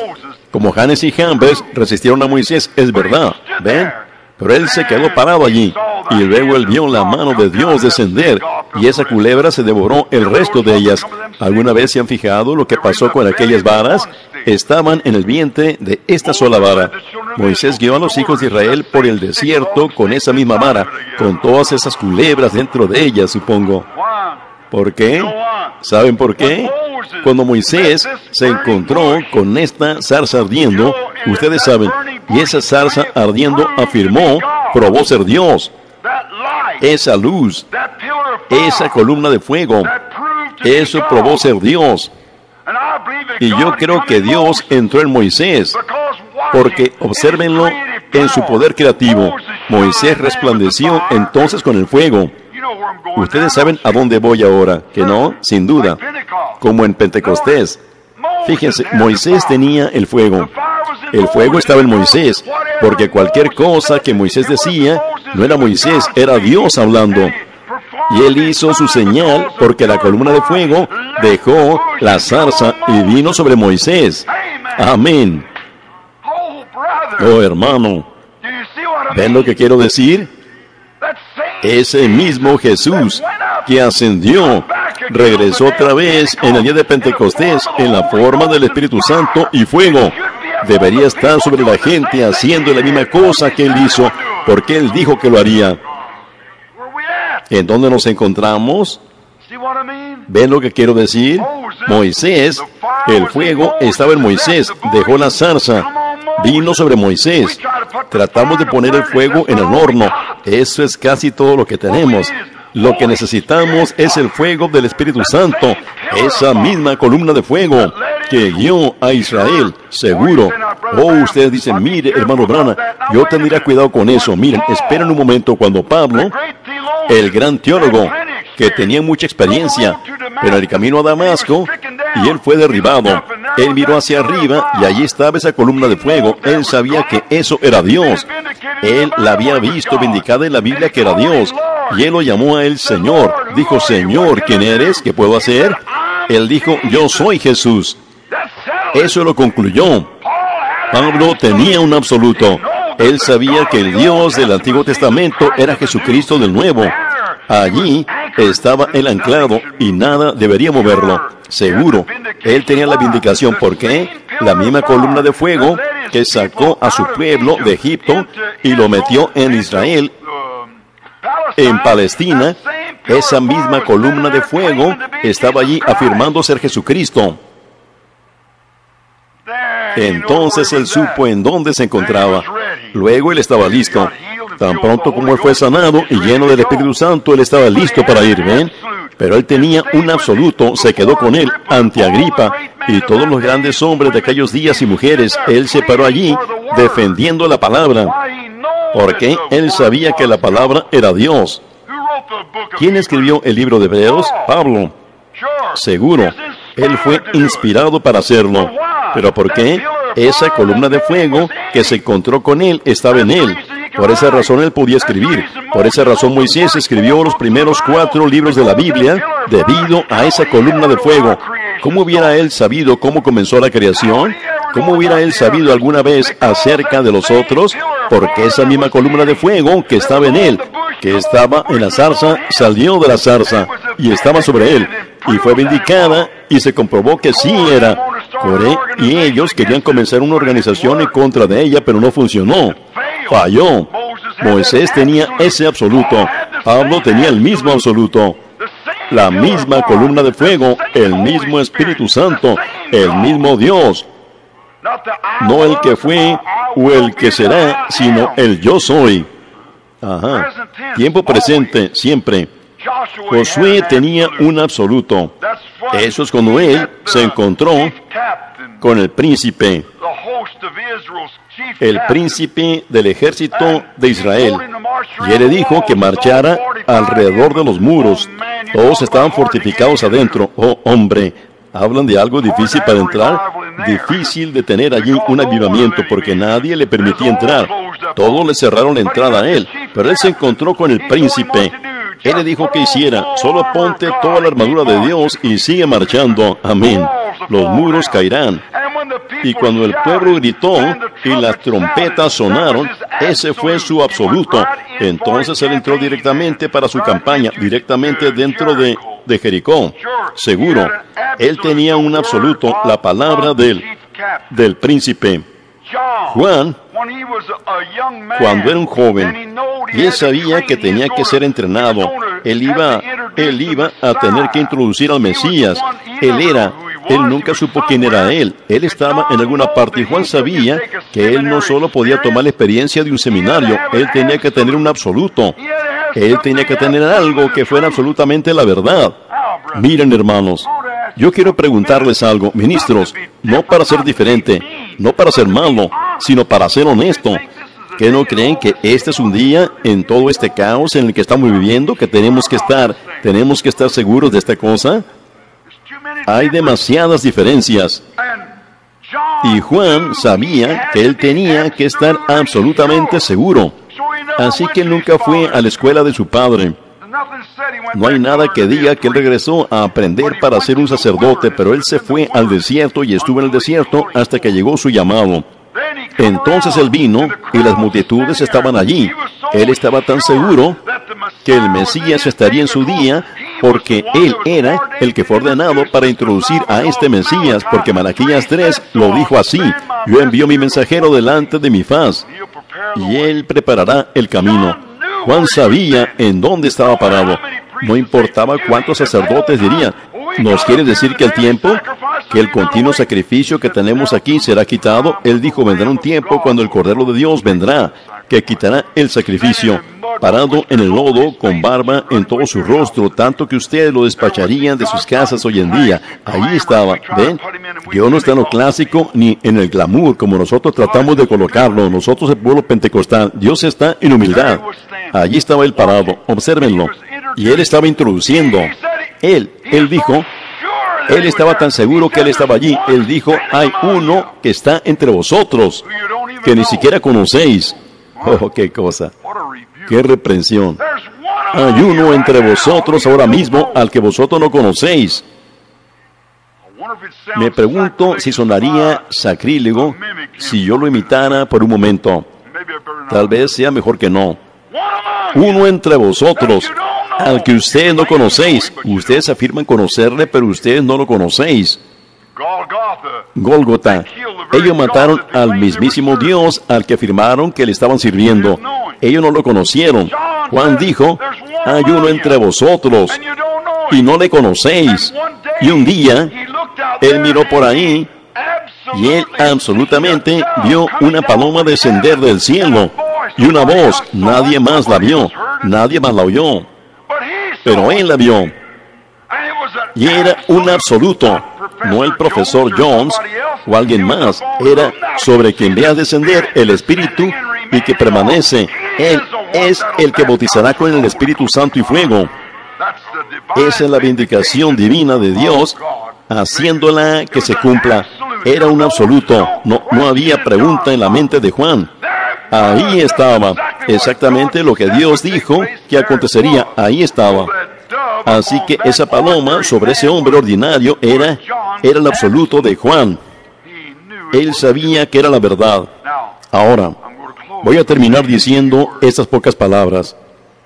Como Janes y Jambres resistieron a Moisés, es verdad, ¿ven? Pero él se quedó parado allí, y luego él vio la mano de Dios descender, y esa culebra se devoró el resto de ellas. ¿Alguna vez se han fijado lo que pasó con aquellas varas? Estaban en el vientre de esta sola vara. Moisés guió a los hijos de Israel por el desierto con esa misma vara, con todas esas culebras dentro de ellas, supongo. ¿Por qué? ¿Saben por qué? Cuando Moisés se encontró con esta zarza ardiendo, ustedes saben, y esa zarza ardiendo afirmó, probó ser Dios. Esa luz, esa columna de fuego, eso probó ser Dios. Y yo creo que Dios entró en Moisés, porque obsérvenlo en su poder creativo. Moisés resplandeció entonces con el fuego. Ustedes saben a dónde voy ahora, ¿que no? Sin duda, como en Pentecostés. Fíjense, Moisés tenía el fuego. El fuego estaba en Moisés, porque cualquier cosa que Moisés decía, no era Moisés, era Dios hablando. Y él hizo su señal, porque la columna de fuego dejó la zarza y vino sobre Moisés. Amén. Oh, hermano, ¿ven lo que quiero decir? Ese mismo Jesús que ascendió, regresó otra vez en el día de Pentecostés en la forma del Espíritu Santo y fuego. Debería estar sobre la gente haciendo la misma cosa que él hizo, porque él dijo que lo haría. ¿En dónde nos encontramos? ¿Ven lo que quiero decir? Moisés, el fuego estaba en Moisés, dejó la zarza, vino sobre Moisés. Tratamos de poner el fuego en el horno. Eso es casi todo lo que tenemos. Lo que necesitamos es el fuego del Espíritu Santo, esa misma columna de fuego que guió a Israel, seguro. Oh, ustedes dicen, mire, hermano Branham, yo tendría cuidado con eso. Miren, esperen un momento. Cuando Pablo, el gran teólogo, que tenía mucha experiencia, pero en el camino a Damasco, y él fue derribado, él miró hacia arriba y allí estaba esa columna de fuego. Él sabía que eso era Dios. Él la había visto vindicada en la Biblia que era Dios, y él lo llamó a él Señor. Dijo, Señor, ¿quién eres? ¿Qué puedo hacer? Él dijo, yo soy Jesús. Eso lo concluyó. Pablo tenía un absoluto. Él sabía que el Dios del Antiguo Testamento era Jesucristo del Nuevo. Allí estaba él anclado y nada debería moverlo. Seguro, él tenía la vindicación. ¿Por qué? La misma columna de fuego que sacó a su pueblo de Egipto y lo metió en Israel, en Palestina, esa misma columna de fuego estaba allí afirmando ser Jesucristo. Entonces él supo en dónde se encontraba. Luego él estaba listo. Tan pronto como él fue sanado y lleno del Espíritu Santo, él estaba listo para ir, ¿ven? Pero él tenía un absoluto, se quedó con él ante Agripa y todos los grandes hombres de aquellos días y mujeres. Él se paró allí defendiendo la palabra, porque él sabía que la palabra era Dios. ¿Quién escribió el libro de Hebreos? Pablo. Seguro, él fue inspirado para hacerlo. ¿Pero por qué? Esa columna de fuego que se encontró con él estaba en él. Por esa razón él podía escribir. Por esa razón Moisés escribió los primeros cuatro libros de la Biblia debido a esa columna de fuego. ¿Cómo hubiera él sabido cómo comenzó la creación? ¿Cómo hubiera él sabido alguna vez acerca de los otros? Porque esa misma columna de fuego que estaba en él, que estaba en la zarza, salió de la zarza y estaba sobre él. Y fue vindicada y se comprobó que sí era. Coré y ellos querían comenzar una organización en contra de ella, pero no funcionó. Falló. Moisés tenía ese absoluto. Pablo tenía el mismo absoluto. La misma columna de fuego, el mismo Espíritu Santo, el mismo Dios. No el que fue o el que será, sino el yo soy. Ajá. Tiempo presente, siempre. Josué tenía un absoluto. Eso es cuando él se encontró con el príncipe, el príncipe del ejército de Israel. Y él le dijo que marchara alrededor de los muros. Todos estaban fortificados adentro. Oh, hombre, hablan de algo difícil para entrar. Difícil de tener allí un avivamiento porque nadie le permitía entrar. Todos le cerraron la entrada a él. Pero él se encontró con el príncipe. Él le dijo que hiciera, solo ponte toda la armadura de Dios y sigue marchando. Amén. los muros caerán. Y cuando el pueblo gritó y las trompetas sonaron, ese fue su absoluto. Entonces él entró directamente para su campaña, directamente dentro de, de Jericó. Seguro, él tenía un absoluto, la palabra del, del príncipe. Juan, cuando era un joven, y él sabía que tenía que ser entrenado, él iba, él iba a tener que introducir al Mesías. Él era, él nunca supo quién era él. Él estaba en alguna parte, y Juan sabía que él no solo podía tomar la experiencia de un seminario, él tenía que tener un absoluto. Él tenía que tener algo que fuera absolutamente la verdad. Miren, hermanos, yo quiero preguntarles algo, ministros, no para ser diferente, no para ser malo, sino para ser honesto. ¿Qué no creen que este es un día en todo este caos en el que estamos viviendo, que tenemos que estar, tenemos que estar seguros de esta cosa? Hay demasiadas diferencias. Y Juan sabía que él tenía que estar absolutamente seguro. Así que él nunca fue a la escuela de su padre. No hay nada que diga que él regresó a aprender para ser un sacerdote, pero él se fue al desierto y estuvo en el desierto hasta que llegó su llamado. Entonces él vino y las multitudes estaban allí. Él estaba tan seguro que el Mesías estaría en su día, porque él era el que fue ordenado para introducir a este Mesías, porque Malaquías tres lo dijo así: yo envío mi mensajero delante de mi faz, y él preparará el camino. Juan sabía en dónde estaba parado. No importaba cuántos sacerdotes dirían: ¿nos quiere decir que el tiempo, que el continuo sacrificio que tenemos aquí será quitado? Él dijo: vendrá un tiempo cuando el Cordero de Dios vendrá, que quitará el sacrificio, parado en el lodo, con barba en todo su rostro, tanto que ustedes lo despacharían de sus casas hoy en día. Ahí estaba, ¿ven? Dios no está en lo clásico ni en el glamour, como nosotros tratamos de colocarlo, nosotros el pueblo pentecostal. Dios está en humildad. Allí estaba él parado, obsérvenlo. Y él estaba introduciendo. Él, él dijo, él estaba tan seguro que él estaba allí. Él dijo: hay uno que está entre vosotros, que ni siquiera conocéis. Oh, qué cosa. Qué reprensión. Hay uno entre vosotros ahora mismo al que vosotros no conocéis. Me pregunto si sonaría sacrílego si yo lo imitara por un momento. Tal vez sea mejor que no. Uno entre vosotros, al que ustedes no conocéis. Ustedes afirman conocerle, pero ustedes no lo conocéis. Gólgota. Ellos mataron al mismísimo Dios al que afirmaron que le estaban sirviendo. Ellos no lo conocieron. Juan dijo: hay uno entre vosotros y no le conocéis. Y un día, él miró por ahí y él absolutamente vio una paloma descender del cielo y una voz. Nadie más la vio, nadie más la oyó, pero él la vio. Y era un absoluto, no el profesor Jones o alguien más. Era sobre quien ve a descender el Espíritu y que permanece. Él es el que bautizará con el Espíritu Santo y fuego. Esa es la vindicación divina de Dios, haciéndola que se cumpla. Era un absoluto. No, no había pregunta en la mente de Juan. Ahí estaba, exactamente lo que Dios dijo que acontecería. Ahí estaba. Así que esa paloma sobre ese hombre ordinario era, era el absoluto de Juan. Él sabía que era la verdad. Ahora, voy a terminar diciendo estas pocas palabras.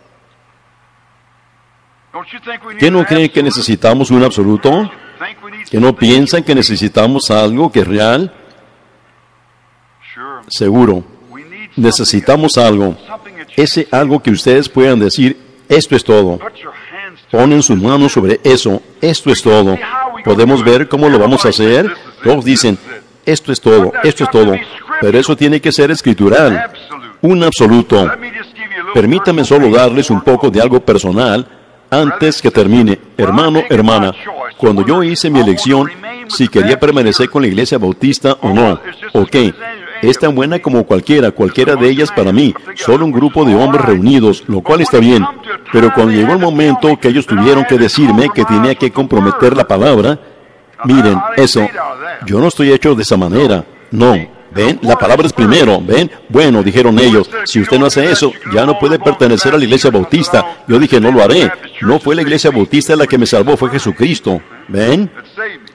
¿Qué no creen que necesitamos un absoluto? ¿Que no piensan que necesitamos algo que es real? Seguro. Necesitamos algo. Ese algo que ustedes puedan decir: esto es todo. Ponen sus manos sobre eso. Esto es todo. ¿Podemos ver cómo lo vamos a hacer? Todos dicen: esto es todo, esto es todo. Pero eso tiene que ser escritural. Un absoluto. Permítame solo darles un poco de algo personal antes que termine. Hermano, hermana, cuando yo hice mi elección, si quería permanecer con la Iglesia Bautista o no, ok, es tan buena como cualquiera, cualquiera de ellas para mí, solo un grupo de hombres reunidos, lo cual está bien. Pero cuando llegó el momento que ellos tuvieron que decirme que tenía que comprometer la palabra, miren, eso, yo no estoy hecho de esa manera, no. ¿Ven? La palabra es primero, ¿ven? Bueno, dijeron ellos, si usted no hace eso, ya no puede pertenecer a la Iglesia Bautista. Yo dije: no lo haré. No fue la Iglesia Bautista la que me salvó, fue Jesucristo. ¿Ven?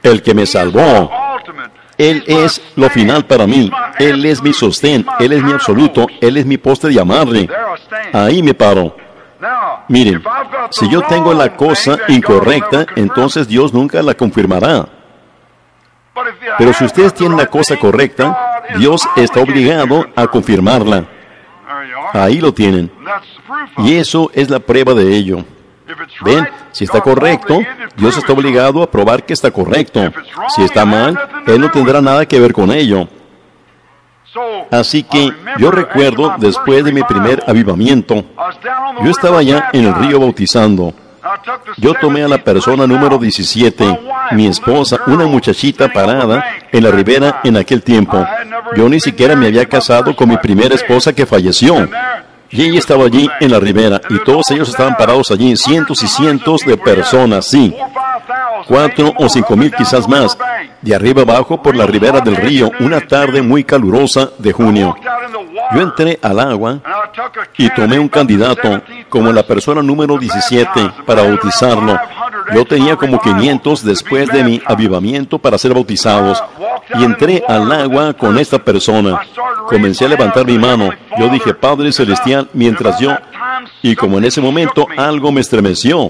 el que me salvó. Él es lo final para mí. Él es mi sostén. Él es mi absoluto. Él es mi poste de amarre. Ahí me paro. Miren, si yo tengo la cosa incorrecta, entonces Dios nunca la confirmará. Pero si ustedes tienen la cosa correcta, Dios está obligado a confirmarla. Ahí lo tienen. Y eso es la prueba de ello. ¿Ven? Si está correcto, Dios está obligado a probar que está correcto. Si está mal, Él no tendrá nada que ver con ello. Así que yo recuerdo, después de mi primer avivamiento, yo estaba allá en el río bautizando. Yo tomé a la persona número diecisiete, mi esposa, una muchachita parada en la ribera en aquel tiempo. Yo ni siquiera me había casado con mi primera esposa que falleció. Y ella estaba allí en la ribera, y todos ellos estaban parados allí, cientos y cientos de personas, sí. Cuatro o cinco mil quizás más, de arriba abajo por la ribera del río, una tarde muy calurosa de junio. Yo entré al agua y tomé un candidato como la persona número diecisiete para bautizarlo. Yo tenía como quinientos después de mi avivamiento para ser bautizados. Y entré al agua con esta persona. Comencé a levantar mi mano. Yo dije, Padre Celestial, mientras yo... Y como en ese momento algo me estremeció.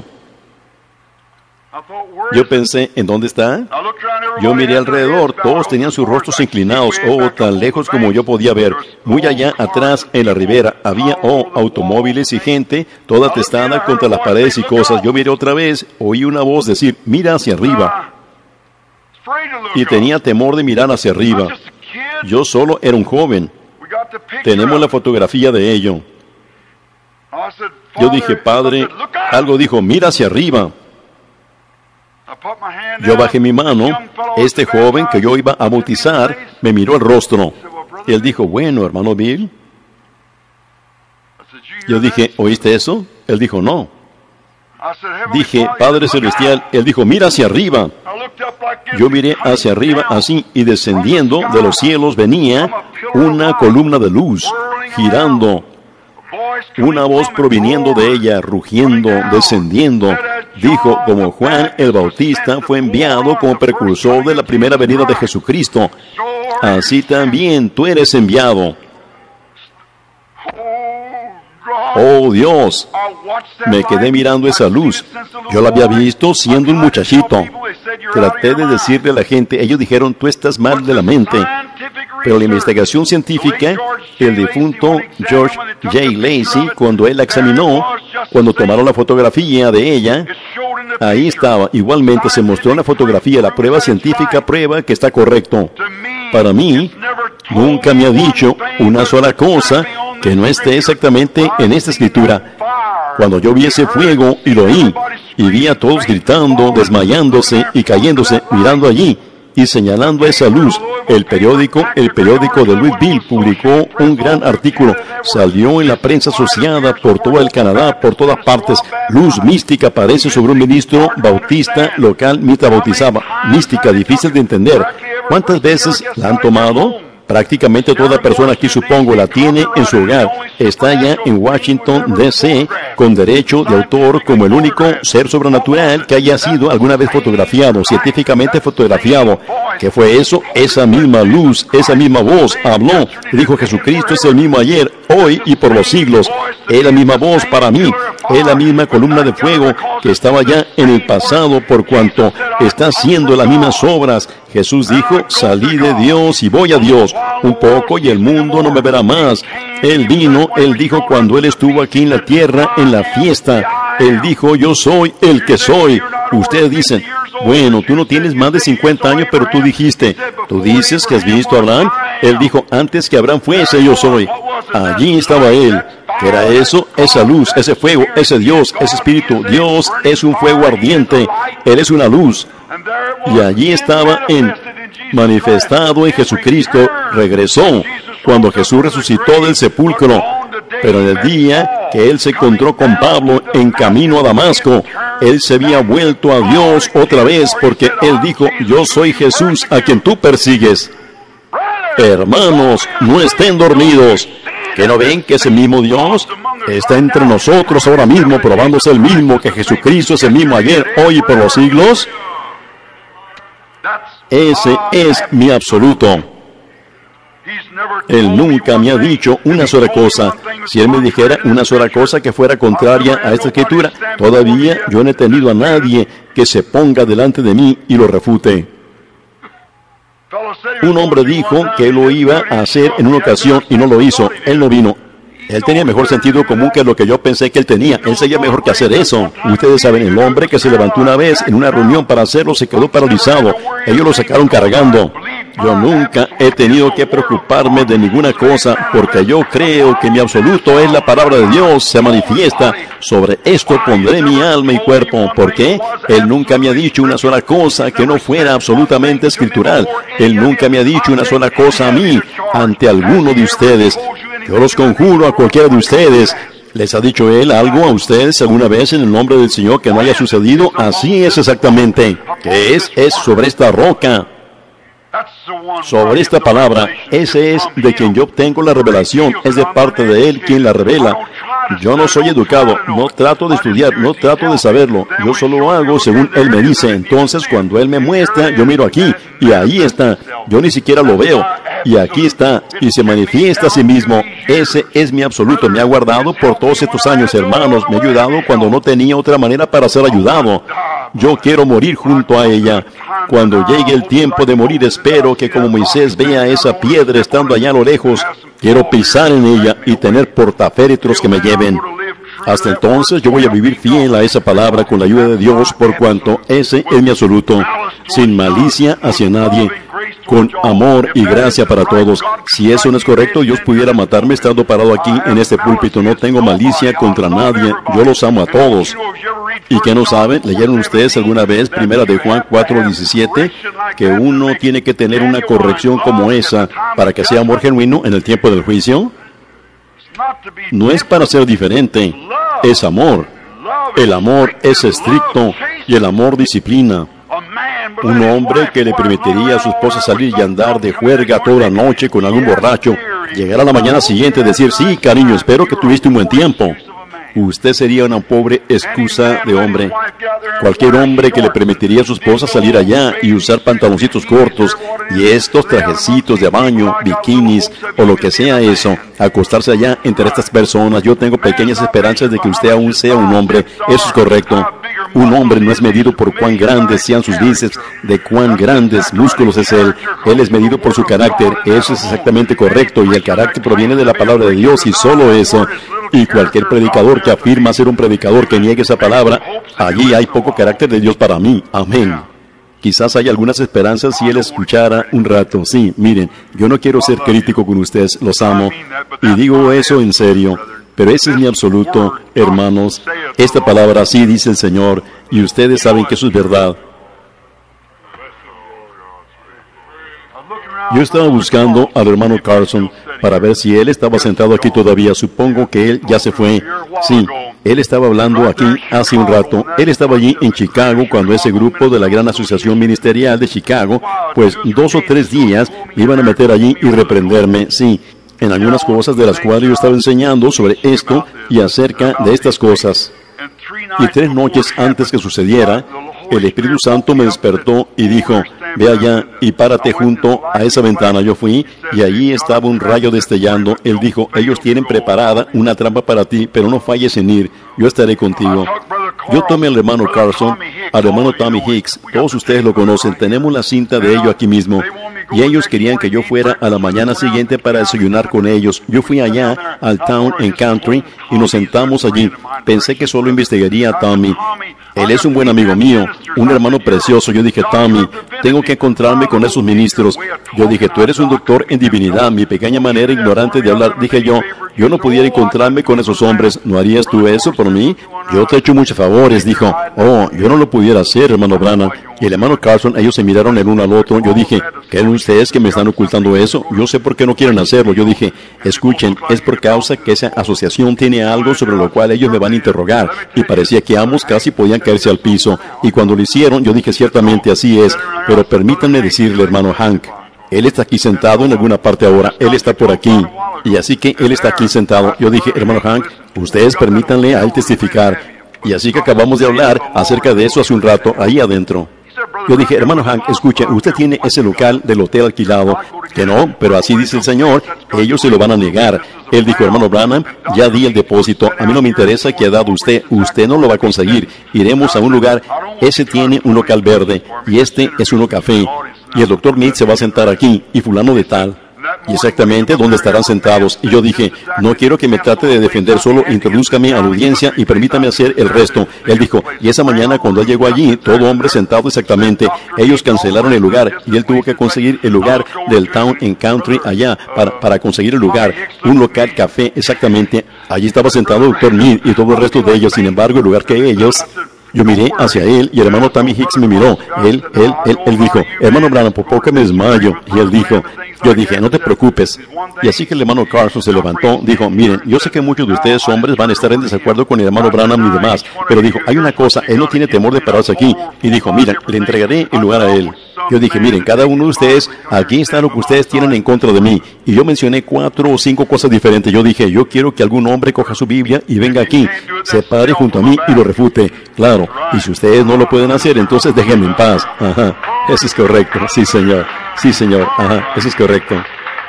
Yo pensé, ¿en dónde está? Yo miré alrededor, todos tenían sus rostros inclinados, oh, tan lejos como yo podía ver. Muy allá atrás, en la ribera, había, oh, automóviles y gente, toda atestada contra las paredes y cosas. Yo miré otra vez, oí una voz decir, mira hacia arriba. Y tenía temor de mirar hacia arriba. Yo solo era un joven. Tenemos la fotografía de ello. Yo dije, Padre, algo dijo, mira hacia arriba. Yo bajé mi mano. Este joven que yo iba a bautizar me miró el rostro. Él dijo, bueno, hermano Bill. Yo dije, ¿oíste eso? Él dijo, no. Dije, Padre Celestial. Él dijo, mira hacia arriba. Yo miré hacia arriba así, y descendiendo de los cielos venía una columna de luz, girando. Una voz proviniendo de ella, rugiendo, descendiendo. Dijo, como Juan el Bautista fue enviado como precursor de la primera venida de Jesucristo, así también tú eres enviado. Oh Dios, me quedé mirando esa luz. Yo la había visto siendo un muchachito. Traté de decirle a la gente, ellos dijeron, tú estás mal de la mente. Pero la investigación científica, el difunto George J. Lacey, cuando él la examinó, cuando tomaron la fotografía de ella, ahí estaba. Igualmente se mostró en la fotografía, la prueba científica prueba que está correcto. Para mí, nunca me ha dicho una sola cosa que no esté exactamente en esta escritura. Cuando yo vi ese fuego y lo oí, y vi a todos gritando, desmayándose y cayéndose, mirando allí y señalando a esa luz, el periódico, el periódico de Louisville publicó un gran artículo. Salió en la prensa asociada por todo el Canadá, por todas partes. Luz mística aparece sobre un ministro bautista local mientras bautizaba. Mística, difícil de entender. ¿Cuántas veces la han tomado? Prácticamente toda persona aquí, supongo, la tiene en su hogar. Está allá en Washington, D C, con derecho de autor como el único ser sobrenatural que haya sido alguna vez fotografiado, científicamente fotografiado. ¿Qué fue eso? Esa misma luz, esa misma voz habló. Dijo, Jesucristo es el mismo ayer, hoy y por los siglos. Es la misma voz para mí. Es la misma columna de fuego que estaba ya en el pasado, por cuanto está haciendo las mismas obras. Jesús dijo, salí de Dios y voy a Dios. Un poco y el mundo no me verá más. Él vino, Él dijo cuando Él estuvo aquí en la tierra, en la fiesta. Él dijo, yo soy el que soy. Ustedes dicen, bueno, tú no tienes más de cincuenta años, pero tú dijiste, tú dices que has visto a Abraham. Él dijo, antes que Abraham fuese, yo soy. Allí estaba Él. ¿Qué era eso? Esa luz, ese fuego, ese Dios, ese Espíritu. Dios es un fuego ardiente. Él es una luz. Y allí estaba en manifestado en Jesucristo. Regresó cuando Jesús resucitó del sepulcro. Pero en el día que Él se encontró con Pablo en camino a Damasco, Él se había vuelto a Dios otra vez, porque Él dijo, yo soy Jesús a quien tú persigues. Hermanos, no estén dormidos. ¿Que no ven que ese mismo Dios está entre nosotros ahora mismo, probándose el mismo, que Jesucristo es el mismo ayer, hoy y por los siglos? Ese es mi absoluto. Él nunca me ha dicho una sola cosa. Si Él me dijera una sola cosa que fuera contraria a esta escritura, todavía yo no he tenido a nadie que se ponga delante de mí y lo refute. Un hombre dijo que Él lo iba a hacer en una ocasión y no lo hizo. Él no vino. Él tenía mejor sentido común que lo que yo pensé que él tenía. Él sabía mejor que hacer eso. Ustedes saben, el hombre que se levantó una vez en una reunión para hacerlo se quedó paralizado. Ellos lo sacaron cargando. Yo nunca he tenido que preocuparme de ninguna cosa porque yo creo que mi absoluto es la palabra de Dios. Se manifiesta. Sobre esto pondré mi alma y cuerpo. ¿Por qué? Él nunca me ha dicho una sola cosa que no fuera absolutamente escritural. Él nunca me ha dicho una sola cosa a mí ante alguno de ustedes. Yo los conjuro a cualquiera de ustedes. ¿Les ha dicho Él algo a ustedes alguna vez en el nombre del Señor que no haya sucedido? Así es exactamente. ¿Qué es? Es sobre esta roca. Sobre esta palabra. Ese es de quien yo obtengo la revelación. Es de parte de Él quien la revela. Yo no soy educado, no trato de estudiar, no trato de saberlo. Yo solo lo hago según Él me dice. Entonces, cuando Él me muestra, yo miro aquí, y ahí está. Yo ni siquiera lo veo. Y aquí está, y se manifiesta a sí mismo. Ese es mi absoluto. Me ha guardado por todos estos años, hermanos. Me ha ayudado cuando no tenía otra manera para ser ayudado. Yo quiero morir junto a ella. Cuando llegue el tiempo de morir, espero que como Moisés vea esa piedra estando allá a lo lejos, quiero pisar en ella y tener portaféretros que me lleven. Hasta entonces yo voy a vivir fiel a esa palabra con la ayuda de Dios, por cuanto ese es mi absoluto, sin malicia hacia nadie, con amor y gracia para todos. Si eso no es correcto, Dios pudiera matarme estando parado aquí en este púlpito. No tengo malicia contra nadie, yo los amo a todos. ¿Y qué no saben? ¿Leyeron ustedes alguna vez Primera de Juan cuatro diecisiete? Que uno tiene que tener una corrección como esa para que sea amor genuino en el tiempo del juicio. No es para ser diferente, es amor. El amor es estricto y el amor disciplina. Un hombre que le permitiría a su esposa salir y andar de juerga toda la noche con algún borracho, llegar a la mañana siguiente y decir, sí, cariño, espero que tuviste un buen tiempo. Usted sería una pobre excusa de hombre. Cualquier hombre que le permitiría a su esposa salir allá y usar pantaloncitos cortos y estos trajecitos de baño, bikinis o lo que sea eso, acostarse allá entre estas personas. Yo tengo pequeñas esperanzas de que usted aún sea un hombre. Eso es correcto. Un hombre no es medido por cuán grandes sean sus bíceps, de cuán grandes músculos es él. Él es medido por su carácter. Eso es exactamente correcto y el carácter proviene de la palabra de Dios y solo eso. Y cualquier predicador que afirma ser un predicador que niegue esa palabra, allí hay poco carácter de Dios para mí. Amén. Quizás hay algunas esperanzas si él escuchara un rato. Sí, miren, yo no quiero ser crítico con ustedes, los amo. Y digo eso en serio. Pero ese es mi absoluto, hermanos. Esta palabra así dice el Señor, y ustedes saben que eso es verdad. Yo estaba buscando al hermano Carson para ver si él estaba sentado aquí todavía. Supongo que él ya se fue. Sí, él estaba hablando aquí hace un rato. Él estaba allí en Chicago cuando ese grupo de la Gran Asociación Ministerial de Chicago, pues dos o tres días me iban a meter allí y reprenderme. Sí, en algunas cosas de las cuales yo estaba enseñando sobre esto y acerca de estas cosas. Y tres noches antes que sucediera, el Espíritu Santo me despertó y dijo, ve allá y párate junto a esa ventana. Yo fui y allí estaba un rayo destellando. Él dijo, ellos tienen preparada una trampa para ti, pero no falles en ir. Yo estaré contigo. Yo tomé al hermano Carson, al hermano Tommy Hicks. Todos ustedes lo conocen. Tenemos la cinta de ello aquí mismo. Y ellos querían que yo fuera a la mañana siguiente para desayunar con ellos. Yo fui allá al Town and Country y nos sentamos allí. Pensé que solo investigaría a Tommy. Él es un buen amigo mío, un hermano precioso. Yo dije, Tommy, tengo que encontrarme con esos ministros. Yo dije, tú eres un doctor en divinidad. Mi pequeña manera ignorante de hablar. Dije yo, yo no pudiera encontrarme con esos hombres. ¿No harías tú eso por mí? Yo te he hecho muchos favores. Dijo, oh, yo no lo pudiera hacer, hermano Branham. Y el hermano Carson, ellos se miraron el uno al otro. Yo dije, ¿creen ustedes que me están ocultando eso? Yo sé por qué no quieren hacerlo. Yo dije, escuchen, es por causa que esa asociación tiene algo sobre lo cual ellos me van a interrogar. Y parecía que ambos casi podían caerse al piso. Y cuando lo hicieron, yo dije, ciertamente así es. Pero permítanme decirle, hermano Hank, él está aquí sentado en alguna parte ahora. Él está por aquí. Y así que él está aquí sentado. Yo dije, hermano Hank, ustedes permítanle a él testificar. Y así que acabamos de hablar acerca de eso hace un rato, ahí adentro. Yo dije, hermano Hank, escuche, usted tiene ese local del hotel alquilado. Que no, pero así dice el Señor, ellos se lo van a negar. Él dijo, hermano Branham, ya di el depósito, a mí no me interesa que ha dado usted, usted no lo va a conseguir. Iremos a un lugar, ese tiene un local verde, y este es uno café, y el doctor Mead se va a sentar aquí, y fulano de tal. Y exactamente dónde estarán sentados. Y yo dije, no quiero que me trate de defender, solo introdúzcame a la audiencia y permítame hacer el resto. Él dijo, y esa mañana cuando él llegó allí, todo hombre sentado exactamente, ellos cancelaron el lugar y él tuvo que conseguir el lugar del Town and Country allá para, para conseguir el lugar, un local café exactamente. Allí estaba sentado el doctor Mead y todo el resto de ellos. Sin embargo, el lugar que ellos... Yo miré hacia él y el hermano Tommy Hicks me miró. Él, él, él, él dijo, hermano Branham, por poco me desmayo. Y él dijo, yo dije, no te preocupes. Y así que el hermano Carson se levantó, dijo, miren, yo sé que muchos de ustedes hombres van a estar en desacuerdo con el hermano Branham y demás, pero dijo, hay una cosa, él no tiene temor de pararse aquí. Y dijo, miren, le entregaré el lugar a él. Yo dije, miren, cada uno de ustedes, aquí está lo que ustedes tienen en contra de mí. Y yo mencioné cuatro o cinco cosas diferentes. Yo dije, yo quiero que algún hombre coja su Biblia y venga aquí, se pare junto a mí y lo refute. Claro, y si ustedes no lo pueden hacer, entonces déjenme en paz. Ajá, eso es correcto. Sí, señor. Sí, señor. Ajá, eso es correcto.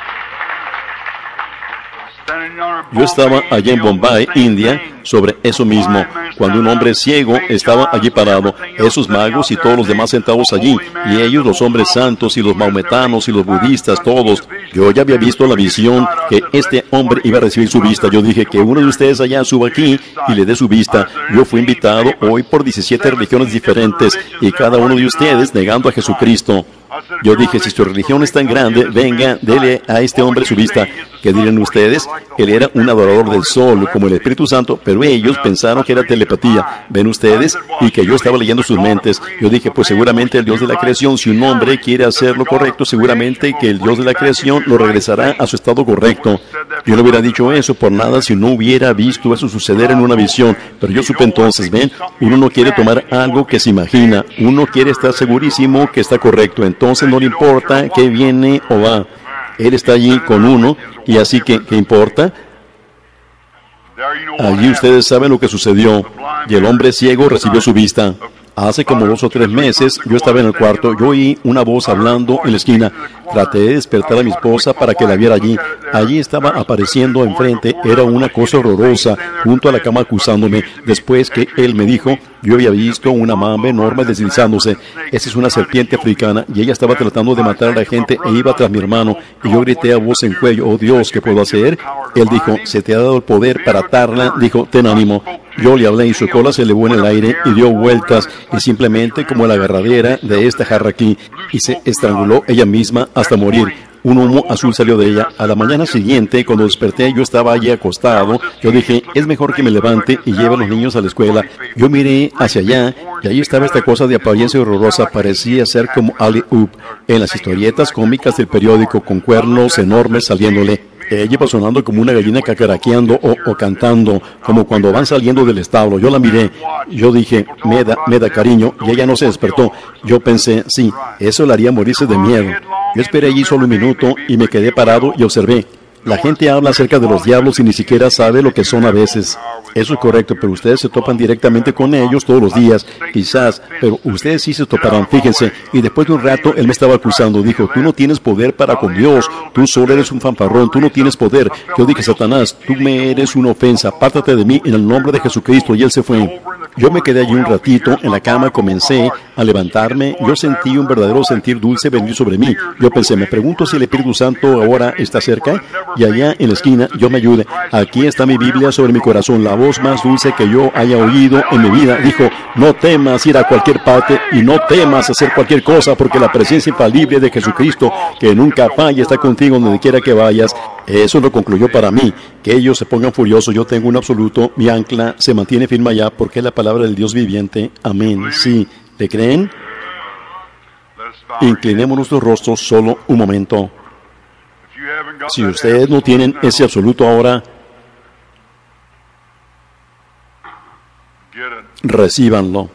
Yo estaba allá en Bombay, India, sobre eso mismo, cuando un hombre ciego estaba allí parado, esos magos y todos los demás sentados allí, y ellos, los hombres santos y los maometanos y los budistas, todos. Yo ya había visto la visión que este hombre iba a recibir su vista. Yo dije que uno de ustedes allá suba aquí y le dé su vista. Yo fui invitado hoy por diecisiete religiones diferentes y cada uno de ustedes negando a Jesucristo. Yo dije, si su religión es tan grande, venga, dele a este hombre su vista. ¿Qué dirían ustedes? Él era un adorador del sol, como el Espíritu Santo, pero ellos pensaron que era telepatía. ¿Ven ustedes? Y que yo estaba leyendo sus mentes. Yo dije, pues seguramente el Dios de la creación, si un hombre quiere hacer lo correcto, seguramente que el Dios de la creación lo regresará a su estado correcto. Yo no hubiera dicho eso por nada si no hubiera visto eso suceder en una visión. Pero yo supe entonces, ven, uno no quiere tomar algo que se imagina, uno quiere estar segurísimo que está correcto. Entonces no le importa que viene o va. Él está allí con uno, y así que, ¿qué importa? Allí ustedes saben lo que sucedió, y el hombre ciego recibió su vista. Hace como dos o tres meses, yo estaba en el cuarto, yo oí una voz hablando en la esquina. Traté de despertar a mi esposa para que la viera allí. Allí estaba apareciendo enfrente, era una cosa horrorosa, junto a la cama acusándome. Después que él me dijo, yo había visto una mamba enorme deslizándose. Esa es una serpiente africana, y ella estaba tratando de matar a la gente e iba tras mi hermano. Y yo grité a voz en cuello, oh Dios, ¿qué puedo hacer? Él dijo, se te ha dado el poder para atarla. Dijo, ten ánimo. Yo le hablé y su cola se elevó en el aire y dio vueltas, y simplemente como la agarradera de esta jarra aquí, y se estranguló ella misma hasta morir. Un humo azul salió de ella. A la mañana siguiente, cuando desperté, yo estaba allí acostado. Yo dije, es mejor que me levante y lleve a los niños a la escuela. Yo miré hacia allá, y allí estaba esta cosa de apariencia horrorosa. Parecía ser como Ali Up en las historietas cómicas del periódico, con cuernos enormes saliéndole. Ella iba sonando como una gallina cacaraqueando o, o cantando, como cuando van saliendo del establo. Yo la miré, yo dije, me da, me da cariño, y ella no se despertó. Yo pensé, sí, eso la haría morirse de miedo. Yo esperé allí solo un minuto y me quedé parado y observé. La gente habla acerca de los diablos y ni siquiera sabe lo que son a veces. Eso es correcto, pero ustedes se topan directamente con ellos todos los días, quizás, pero ustedes sí se toparán, fíjense. Y después de un rato, él me estaba acusando, dijo, tú no tienes poder para con Dios, tú solo eres un fanfarrón, tú no tienes poder. Yo dije, Satanás, tú me eres una ofensa, apártate de mí en el nombre de Jesucristo, y él se fue. Yo me quedé allí un ratito, en la cama comencé a levantarme, yo sentí un verdadero sentir dulce venir sobre mí. Yo pensé, me pregunto si el Espíritu Santo ahora está cerca, y allá en la esquina yo me ayude. Aquí está mi Biblia sobre mi corazón, la voz más dulce que yo haya oído en mi vida. Dijo, no temas ir a cualquier parte y no temas hacer cualquier cosa, porque la presencia infalible de Jesucristo, que nunca falla, está contigo donde quiera que vayas. Eso lo concluyó para mí. Que ellos se pongan furiosos, yo tengo un absoluto, mi ancla se mantiene firme allá, porque es la palabra del Dios viviente. Amén. Sí, ¿le creen? Inclinemos nuestros rostros solo un momento. Si ustedes no tienen ese absoluto ahora, recíbanlo.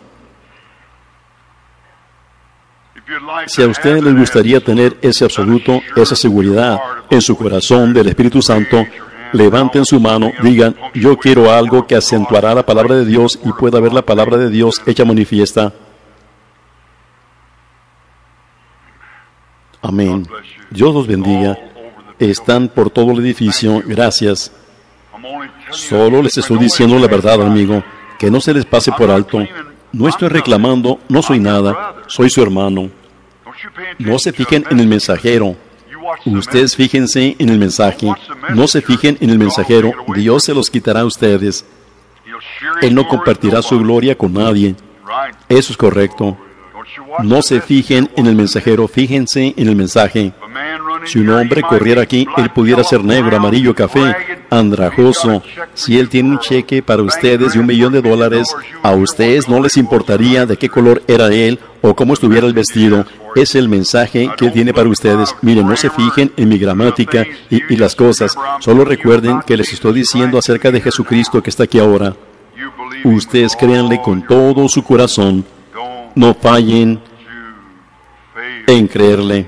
Si a ustedes les gustaría tener ese absoluto, esa seguridad en su corazón del Espíritu Santo, levanten su mano, digan, yo quiero algo que acentuará la palabra de Dios y pueda ver la palabra de Dios hecha manifiesta. Amén. Dios los bendiga. Están por todo el edificio. Gracias. Solo les estoy diciendo la verdad, amigo, que no se les pase por alto. No estoy reclamando, no soy nada, soy su hermano. No se fijen en el mensajero. Ustedes fíjense en el mensaje. No se fijen en el mensajero. Dios se los quitará a ustedes. Él no compartirá su gloria con nadie. Eso es correcto. No se fijen en el mensajero, fíjense en el mensaje. Si un hombre corriera aquí, él pudiera ser negro, amarillo, café, andrajoso. Si él tiene un cheque para ustedes de un millón de dólares, a ustedes no les importaría de qué color era él o cómo estuviera el vestido. Es el mensaje que él tiene para ustedes. Miren, no se fijen en mi gramática y, y las cosas. Solo recuerden que les estoy diciendo acerca de Jesucristo que está aquí ahora. Ustedes créanle con todo su corazón. No fallen en creerle.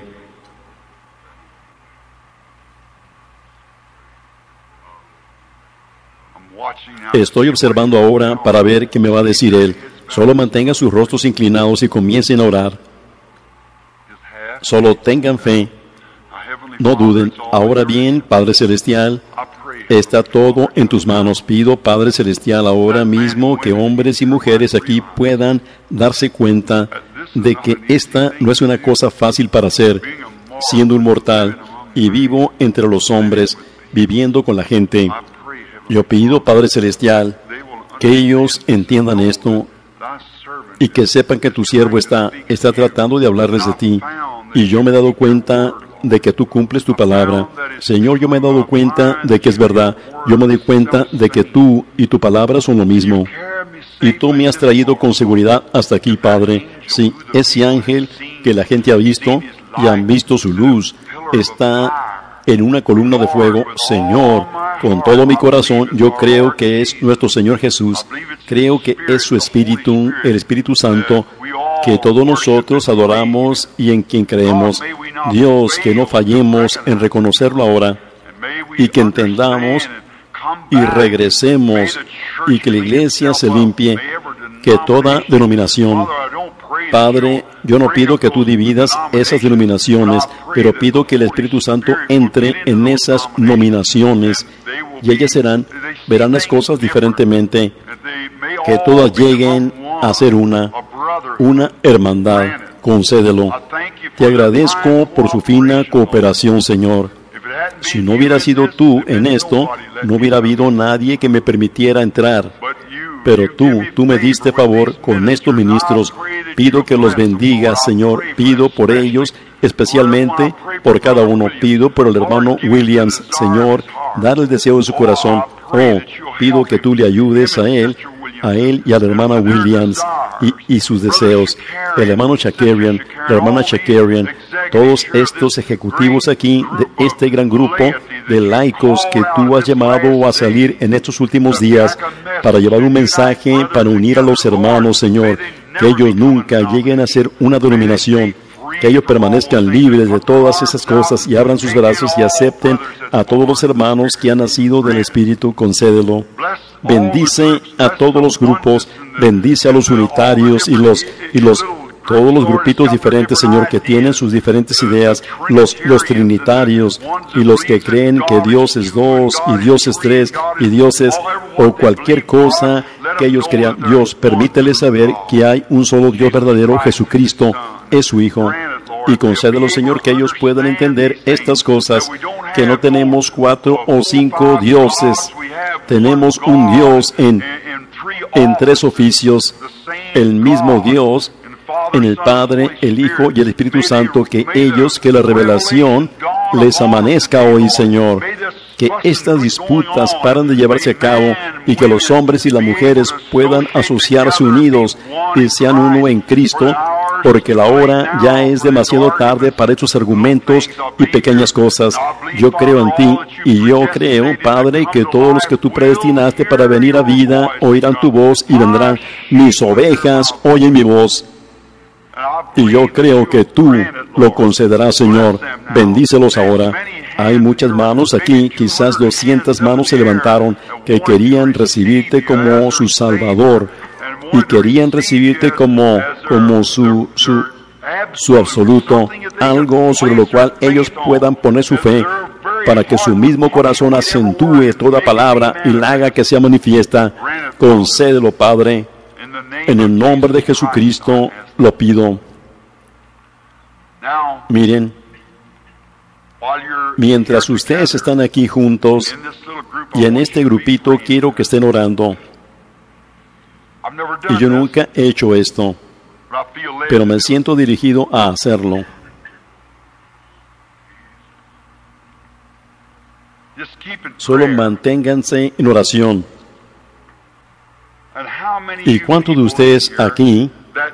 Estoy observando ahora para ver qué me va a decir él. Solo mantengan sus rostros inclinados y comiencen a orar. Solo tengan fe. No duden. Ahora bien, Padre Celestial, está todo en tus manos. Pido, Padre Celestial, ahora mismo que hombres y mujeres aquí puedan darse cuenta de que esta no es una cosa fácil para hacer, siendo un mortal y vivo entre los hombres, viviendo con la gente. Yo pido, Padre Celestial, que ellos entiendan esto y que sepan que tu siervo está, está tratando de hablarles de ti. Y yo me he dado cuenta de que tú cumples tu palabra. Señor, yo me he dado cuenta de que es verdad. Yo me doy cuenta de que tú y tu palabra son lo mismo. Y tú me has traído con seguridad hasta aquí, Padre. Sí, ese ángel que la gente ha visto y han visto su luz está en una columna de fuego. Señor, con todo mi corazón, yo creo que es nuestro Señor Jesús. Creo que es su Espíritu, el Espíritu Santo, que todos nosotros adoramos y en quien creemos. Dios, que no fallemos en reconocerlo ahora y que entendamos y regresemos y que la iglesia se limpie, que toda denominación. Padre, yo no pido que tú dividas esas denominaciones, pero pido que el Espíritu Santo entre en esas nominaciones y ellas serán, verán las cosas diferentemente, que todas lleguen a ser una, una hermandad. Concédelo. Te agradezco por su fina cooperación, Señor. Si no hubiera sido tú en esto, no hubiera habido nadie que me permitiera entrar. Pero tú, tú me diste favor con estos ministros. Pido que los bendigas, Señor. Pido por ellos, especialmente por cada uno. Pido por el hermano Williams, Señor. Dar el deseo de su corazón. Oh, pido que tú le ayudes a él, a él y a la hermana Williams y, y sus deseos. El hermano Shakarian, la hermana Shakarian, todos estos ejecutivos aquí de este gran grupo de laicos que tú has llamado a salir en estos últimos días para llevar un mensaje, para unir a los hermanos, Señor, que ellos nunca lleguen a ser una denominación, que ellos permanezcan libres de todas esas cosas y abran sus brazos y acepten a todos los hermanos que han nacido del Espíritu. Concédelo. Bendice a todos los grupos, bendice a los unitarios y los y los todos los grupitos diferentes, Señor, que tienen sus diferentes ideas, los, los trinitarios y los que creen que Dios es dos y Dios es tres y Dios es o cualquier cosa que ellos crean. Dios, permítele saber que hay un solo Dios verdadero, Jesucristo es su Hijo. Y concédelo, Señor, que ellos puedan entender estas cosas, que no tenemos cuatro o cinco dioses, tenemos un Dios en, en tres oficios, el mismo Dios, en el Padre, el Hijo y el Espíritu Santo, que ellos, que la revelación les amanezca hoy, Señor. Que estas disputas paren de llevarse a cabo y que los hombres y las mujeres puedan asociarse unidos y sean uno en Cristo, porque la hora ya es demasiado tarde para estos argumentos y pequeñas cosas. Yo creo en ti y yo creo, Padre, que todos los que tú predestinaste para venir a vida oirán tu voz y vendrán. Mis ovejas oyen mi voz. Y yo creo que tú lo concederás, Señor. Bendícelos ahora. Hay muchas manos aquí, quizás doscientas manos se levantaron, que querían recibirte como su Salvador y querían recibirte como, como su, su, su absoluto, algo sobre lo cual ellos puedan poner su fe, para que su mismo corazón acentúe toda palabra y la haga que sea manifiesta. Concédelo, Padre, en el nombre de Jesucristo lo pido. Miren, mientras ustedes están aquí juntos y en este grupito, quiero que estén orando. Y yo nunca he hecho esto, pero me siento dirigido a hacerlo. Solo manténganse en oración. ¿Y cuántos de ustedes aquí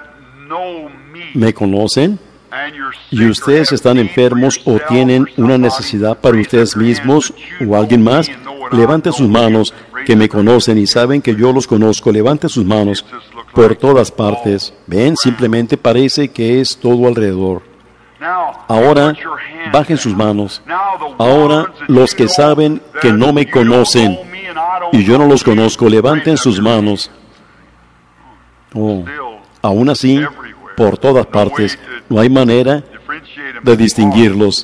me conocen? Y ustedes están enfermos o tienen una necesidad para ustedes mismos o alguien más, levanten sus manos, que me conocen y saben que yo los conozco. Levanten sus manos por todas partes. Ven, simplemente parece que es todo alrededor. Ahora, bajen sus manos. Ahora, los que saben que no me conocen y yo no los conozco, levanten sus manos. Oh, aún así, por todas partes, no hay manera de distinguirlos.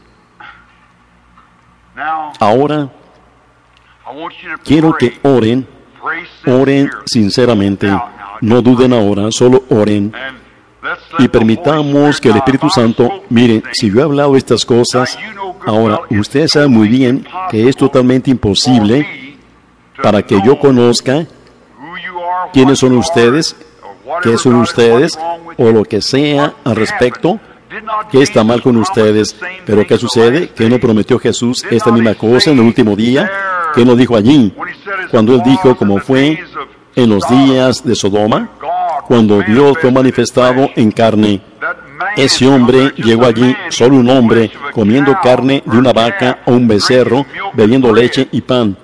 Ahora, quiero que oren, oren sinceramente. No duden ahora, solo oren. Y permitamos que el Espíritu Santo, miren, si yo he hablado estas cosas, ahora ustedes saben muy bien que es totalmente imposible para que yo conozca quiénes son ustedes, qué son ustedes, o lo que sea al respecto, qué está mal con ustedes. Pero ¿qué sucede? ¿Qué no prometió Jesús esta misma cosa en el último día? ¿Qué no dijo allí? Cuando Él dijo como fue en los días de Sodoma, cuando Dios fue manifestado en carne. Ese hombre llegó allí, solo un hombre, comiendo carne de una vaca o un becerro, bebiendo leche y pan.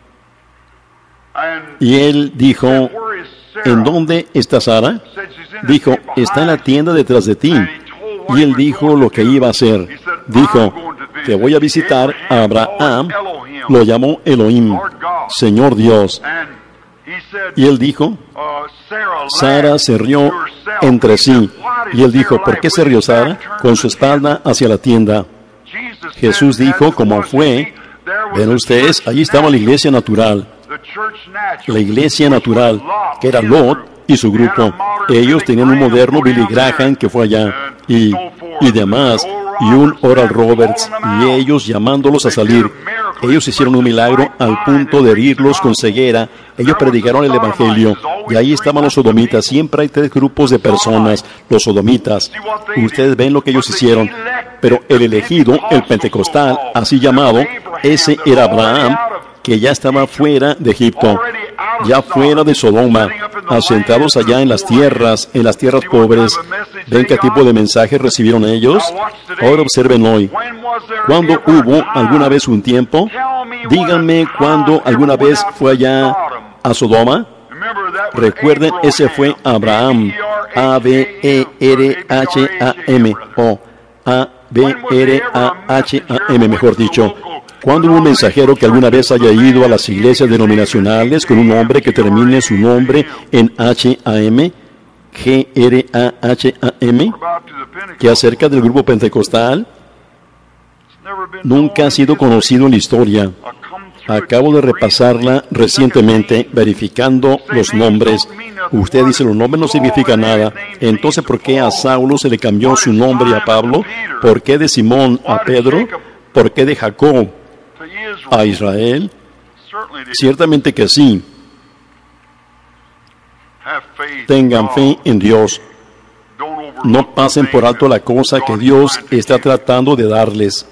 Y Él dijo, ¿en dónde está Sara? Dijo, está en la tienda detrás de ti. Y Él dijo lo que iba a hacer. Dijo, te voy a visitar a Abraham. Lo llamó Elohim, Señor Dios. Y Él dijo, Sara se rió entre sí. Y Él dijo, ¿por qué se rió Sara? Con su espalda hacia la tienda. Jesús dijo, como fue, ven ustedes, allí estaba la iglesia natural. La iglesia natural, que era Lot y su grupo. Ellos tenían un moderno Billy Graham que fue allá, y, y demás, y un Oral Roberts, y ellos llamándolos a salir. Ellos hicieron un milagro al punto de herirlos con ceguera. Ellos predicaron el Evangelio, y ahí estaban los sodomitas. Siempre hay tres grupos de personas, los sodomitas. Ustedes ven lo que ellos hicieron, pero el elegido, el pentecostal, así llamado, ese era Abraham, que ya estaba fuera de Egipto, ya fuera de Sodoma, asentados allá en las tierras, en las tierras pobres. ¿Ven qué tipo de mensaje recibieron ellos? Ahora observen hoy. ¿Cuándo hubo alguna vez un tiempo? Díganme cuándo alguna vez fue allá a Sodoma. Recuerden, ese fue Abraham. A B E R H A M. O A B R A H A M, mejor dicho. ¿Cuándo hubo un mensajero que alguna vez haya ido a las iglesias denominacionales con un nombre que termine su nombre en H A M, G R A H A M, que acerca del grupo pentecostal? Nunca ha sido conocido en la historia. Acabo de repasarla recientemente, verificando los nombres. Usted dice, los nombres no significan nada. Entonces, ¿por qué a Saulo se le cambió su nombre y a Pablo? ¿Por qué de Simón a Pedro? ¿Por qué de Jacob a Israel? Ciertamente que sí. Tengan fe en Dios. No pasen por alto la cosa que Dios está tratando de darles.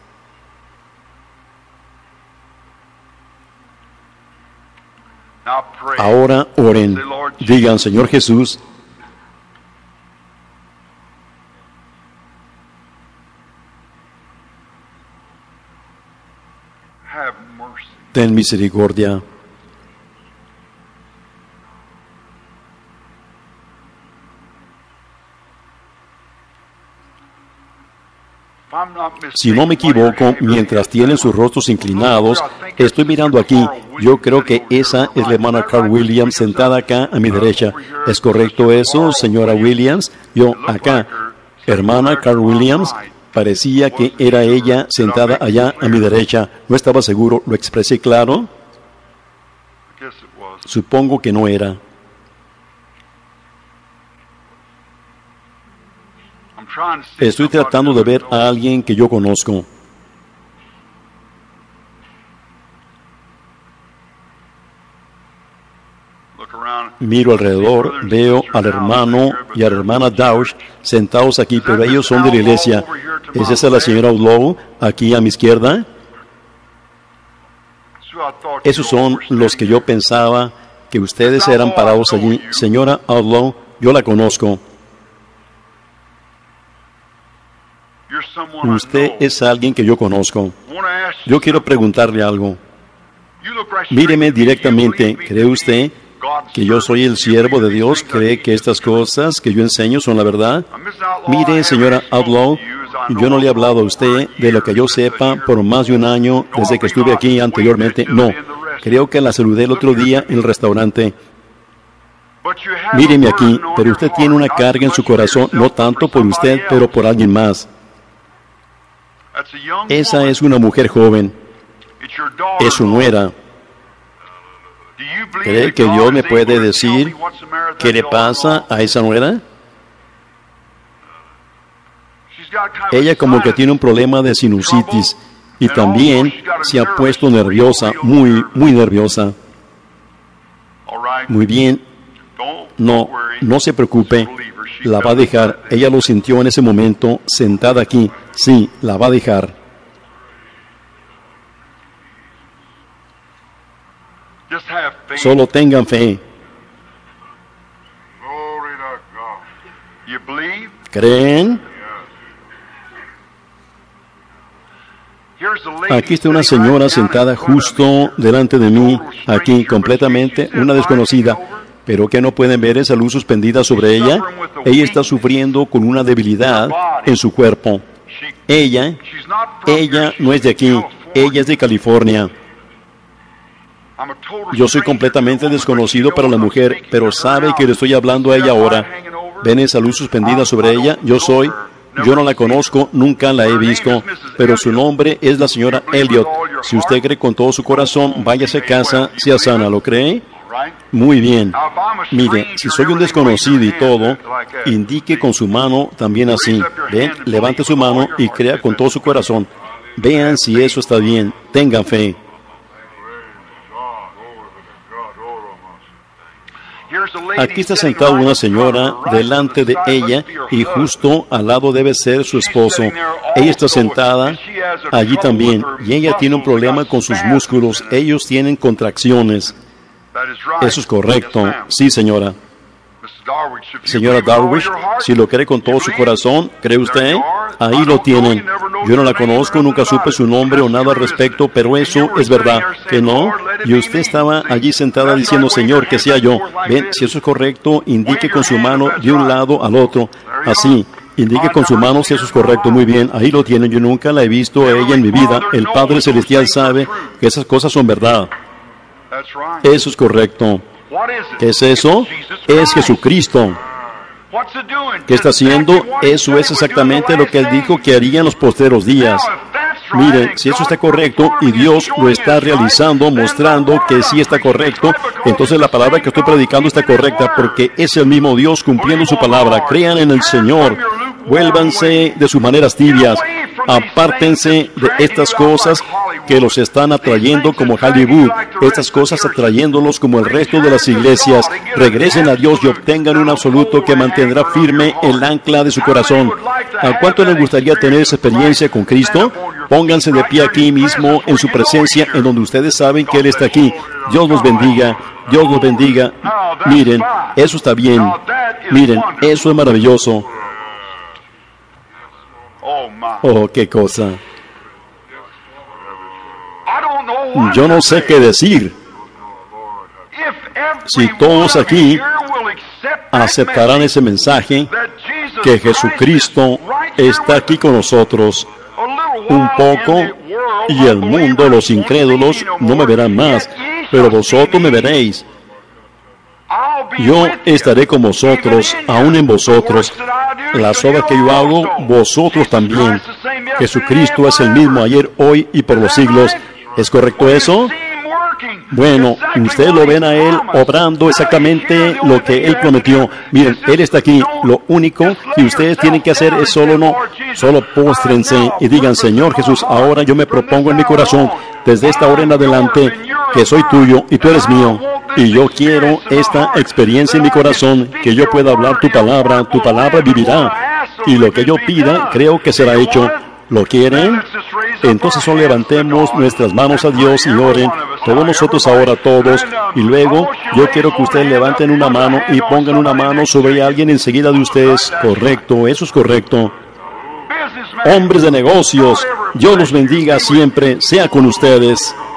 Ahora oren. Digan, Señor Jesús, ten misericordia. Si no me equivoco, mientras tienen sus rostros inclinados, estoy mirando aquí. Yo creo que esa es la hermana Carl Williams sentada acá a mi derecha. ¿Es correcto eso, señora Williams? Yo acá. Hermana Carl Williams, parecía que era ella sentada allá a mi derecha. No estaba seguro, ¿lo expresé claro? Supongo que no era. Estoy tratando de ver a alguien que yo conozco. Miro alrededor, veo al hermano y a la hermana Dausch sentados aquí, pero ellos son de la iglesia. ¿Es esa la señora Outlaw, aquí a mi izquierda? Esos son los que yo pensaba que ustedes eran parados allí. Señora Outlaw, yo la conozco. Usted es alguien que yo conozco. Yo quiero preguntarle algo. Míreme directamente. ¿Cree usted que yo soy el siervo de Dios? ¿Cree que estas cosas que yo enseño son la verdad? Mire, señora Outlaw, yo no le he hablado a usted de lo que yo sepa por más de un año desde que estuve aquí anteriormente. No, creo que la saludé el otro día en el restaurante. Míreme aquí, pero usted tiene una carga en su corazón, no tanto por usted, pero por alguien más. Esa es una mujer joven. Es su nuera. ¿Cree que Dios me puede decir qué le pasa a esa nuera? Ella como que tiene un problema de sinusitis y también se ha puesto nerviosa, muy, muy nerviosa. Muy bien. No, no se preocupe. La va a dejar. Ella lo sintió en ese momento, sentada aquí. Sí, la va a dejar. Solo tengan fe. ¿Creen? Aquí está una señora sentada justo delante de mí, aquí completamente, una desconocida. ¿Pero que no pueden ver esa luz suspendida sobre ella? Ella está sufriendo con una debilidad en su cuerpo. Ella, ella no es de aquí, ella es de California. Yo soy completamente desconocido para la mujer, pero sabe que le estoy hablando a ella ahora. ¿Ven esa luz suspendida sobre ella? Yo soy, yo no la conozco, nunca la he visto, pero su nombre es la señora Elliot. Si usted cree con todo su corazón, váyase a casa, sea sana, ¿lo cree? Muy bien. Mire, si soy un desconocido y todo, indique con su mano también así. Ven, levante su mano y crea con todo su corazón. Vean si eso está bien. Tengan fe. Aquí está sentada una señora delante de ella y justo al lado debe ser su esposo. Ella está sentada allí también y ella tiene un problema con sus músculos. Ellos tienen contracciones. Eso es correcto. Sí, señora. Señora Darwish, si lo cree con todo su corazón, ¿cree usted? Ahí lo tienen. Yo no la conozco, nunca supe su nombre o nada al respecto, pero eso es verdad, ¿que no? Y usted estaba allí sentada diciendo, Señor, que sea yo. Ven, si eso es correcto, indique con su mano de un lado al otro. Así, indique con su mano si eso es correcto. Muy bien, ahí lo tienen. Yo nunca la he visto a ella en mi vida. El Padre Celestial sabe que esas cosas son verdad. Eso es correcto. ¿Qué es eso? Es Jesucristo. ¿Qué está haciendo? Eso es exactamente lo que Él dijo que haría en los postreros días. Miren, si eso está correcto y Dios lo está realizando, mostrando que sí está correcto, entonces la palabra que estoy predicando está correcta porque es el mismo Dios cumpliendo su palabra. Crean en el Señor. Vuélvanse de sus maneras tibias. Apártense de estas cosas que los están atrayendo como Hollywood, estas cosas atrayéndolos como el resto de las iglesias. Regresen a Dios y obtengan un absoluto que mantendrá firme el ancla de su corazón. ¿A cuánto les gustaría tener esa experiencia con Cristo? Pónganse de pie aquí mismo en su presencia, en donde ustedes saben que Él está aquí. Dios los bendiga, Dios los bendiga. Miren, eso está bien. Miren, eso es maravilloso. Oh, qué cosa. Yo no sé qué decir. Si todos aquí aceptarán ese mensaje, que Jesucristo está aquí con nosotros un poco, y el mundo, los incrédulos, no me verán más, pero vosotros me veréis. yo estaré con vosotros, aún en vosotros. Las obras que yo hago, vosotros también. Jesucristo es el mismo ayer, hoy y por los siglos. ¿Es correcto eso? Bueno, ustedes lo ven a Él obrando exactamente lo que Él prometió. Miren, Él está aquí. Lo único que ustedes tienen que hacer es solo no, solo póstrense y digan, Señor Jesús, ahora yo me propongo en mi corazón, desde esta hora en adelante, que soy tuyo y tú eres mío. Y yo quiero esta experiencia en mi corazón, que yo pueda hablar tu palabra, tu palabra vivirá. Y lo que yo pida, creo que será hecho. ¿Lo quieren? Entonces solo levantemos nuestras manos a Dios y oren, todos nosotros ahora, todos, y luego yo quiero que ustedes levanten una mano y pongan una mano sobre alguien enseguida de ustedes. Correcto, eso es correcto. Hombres de negocios, Dios los bendiga siempre, sea con ustedes.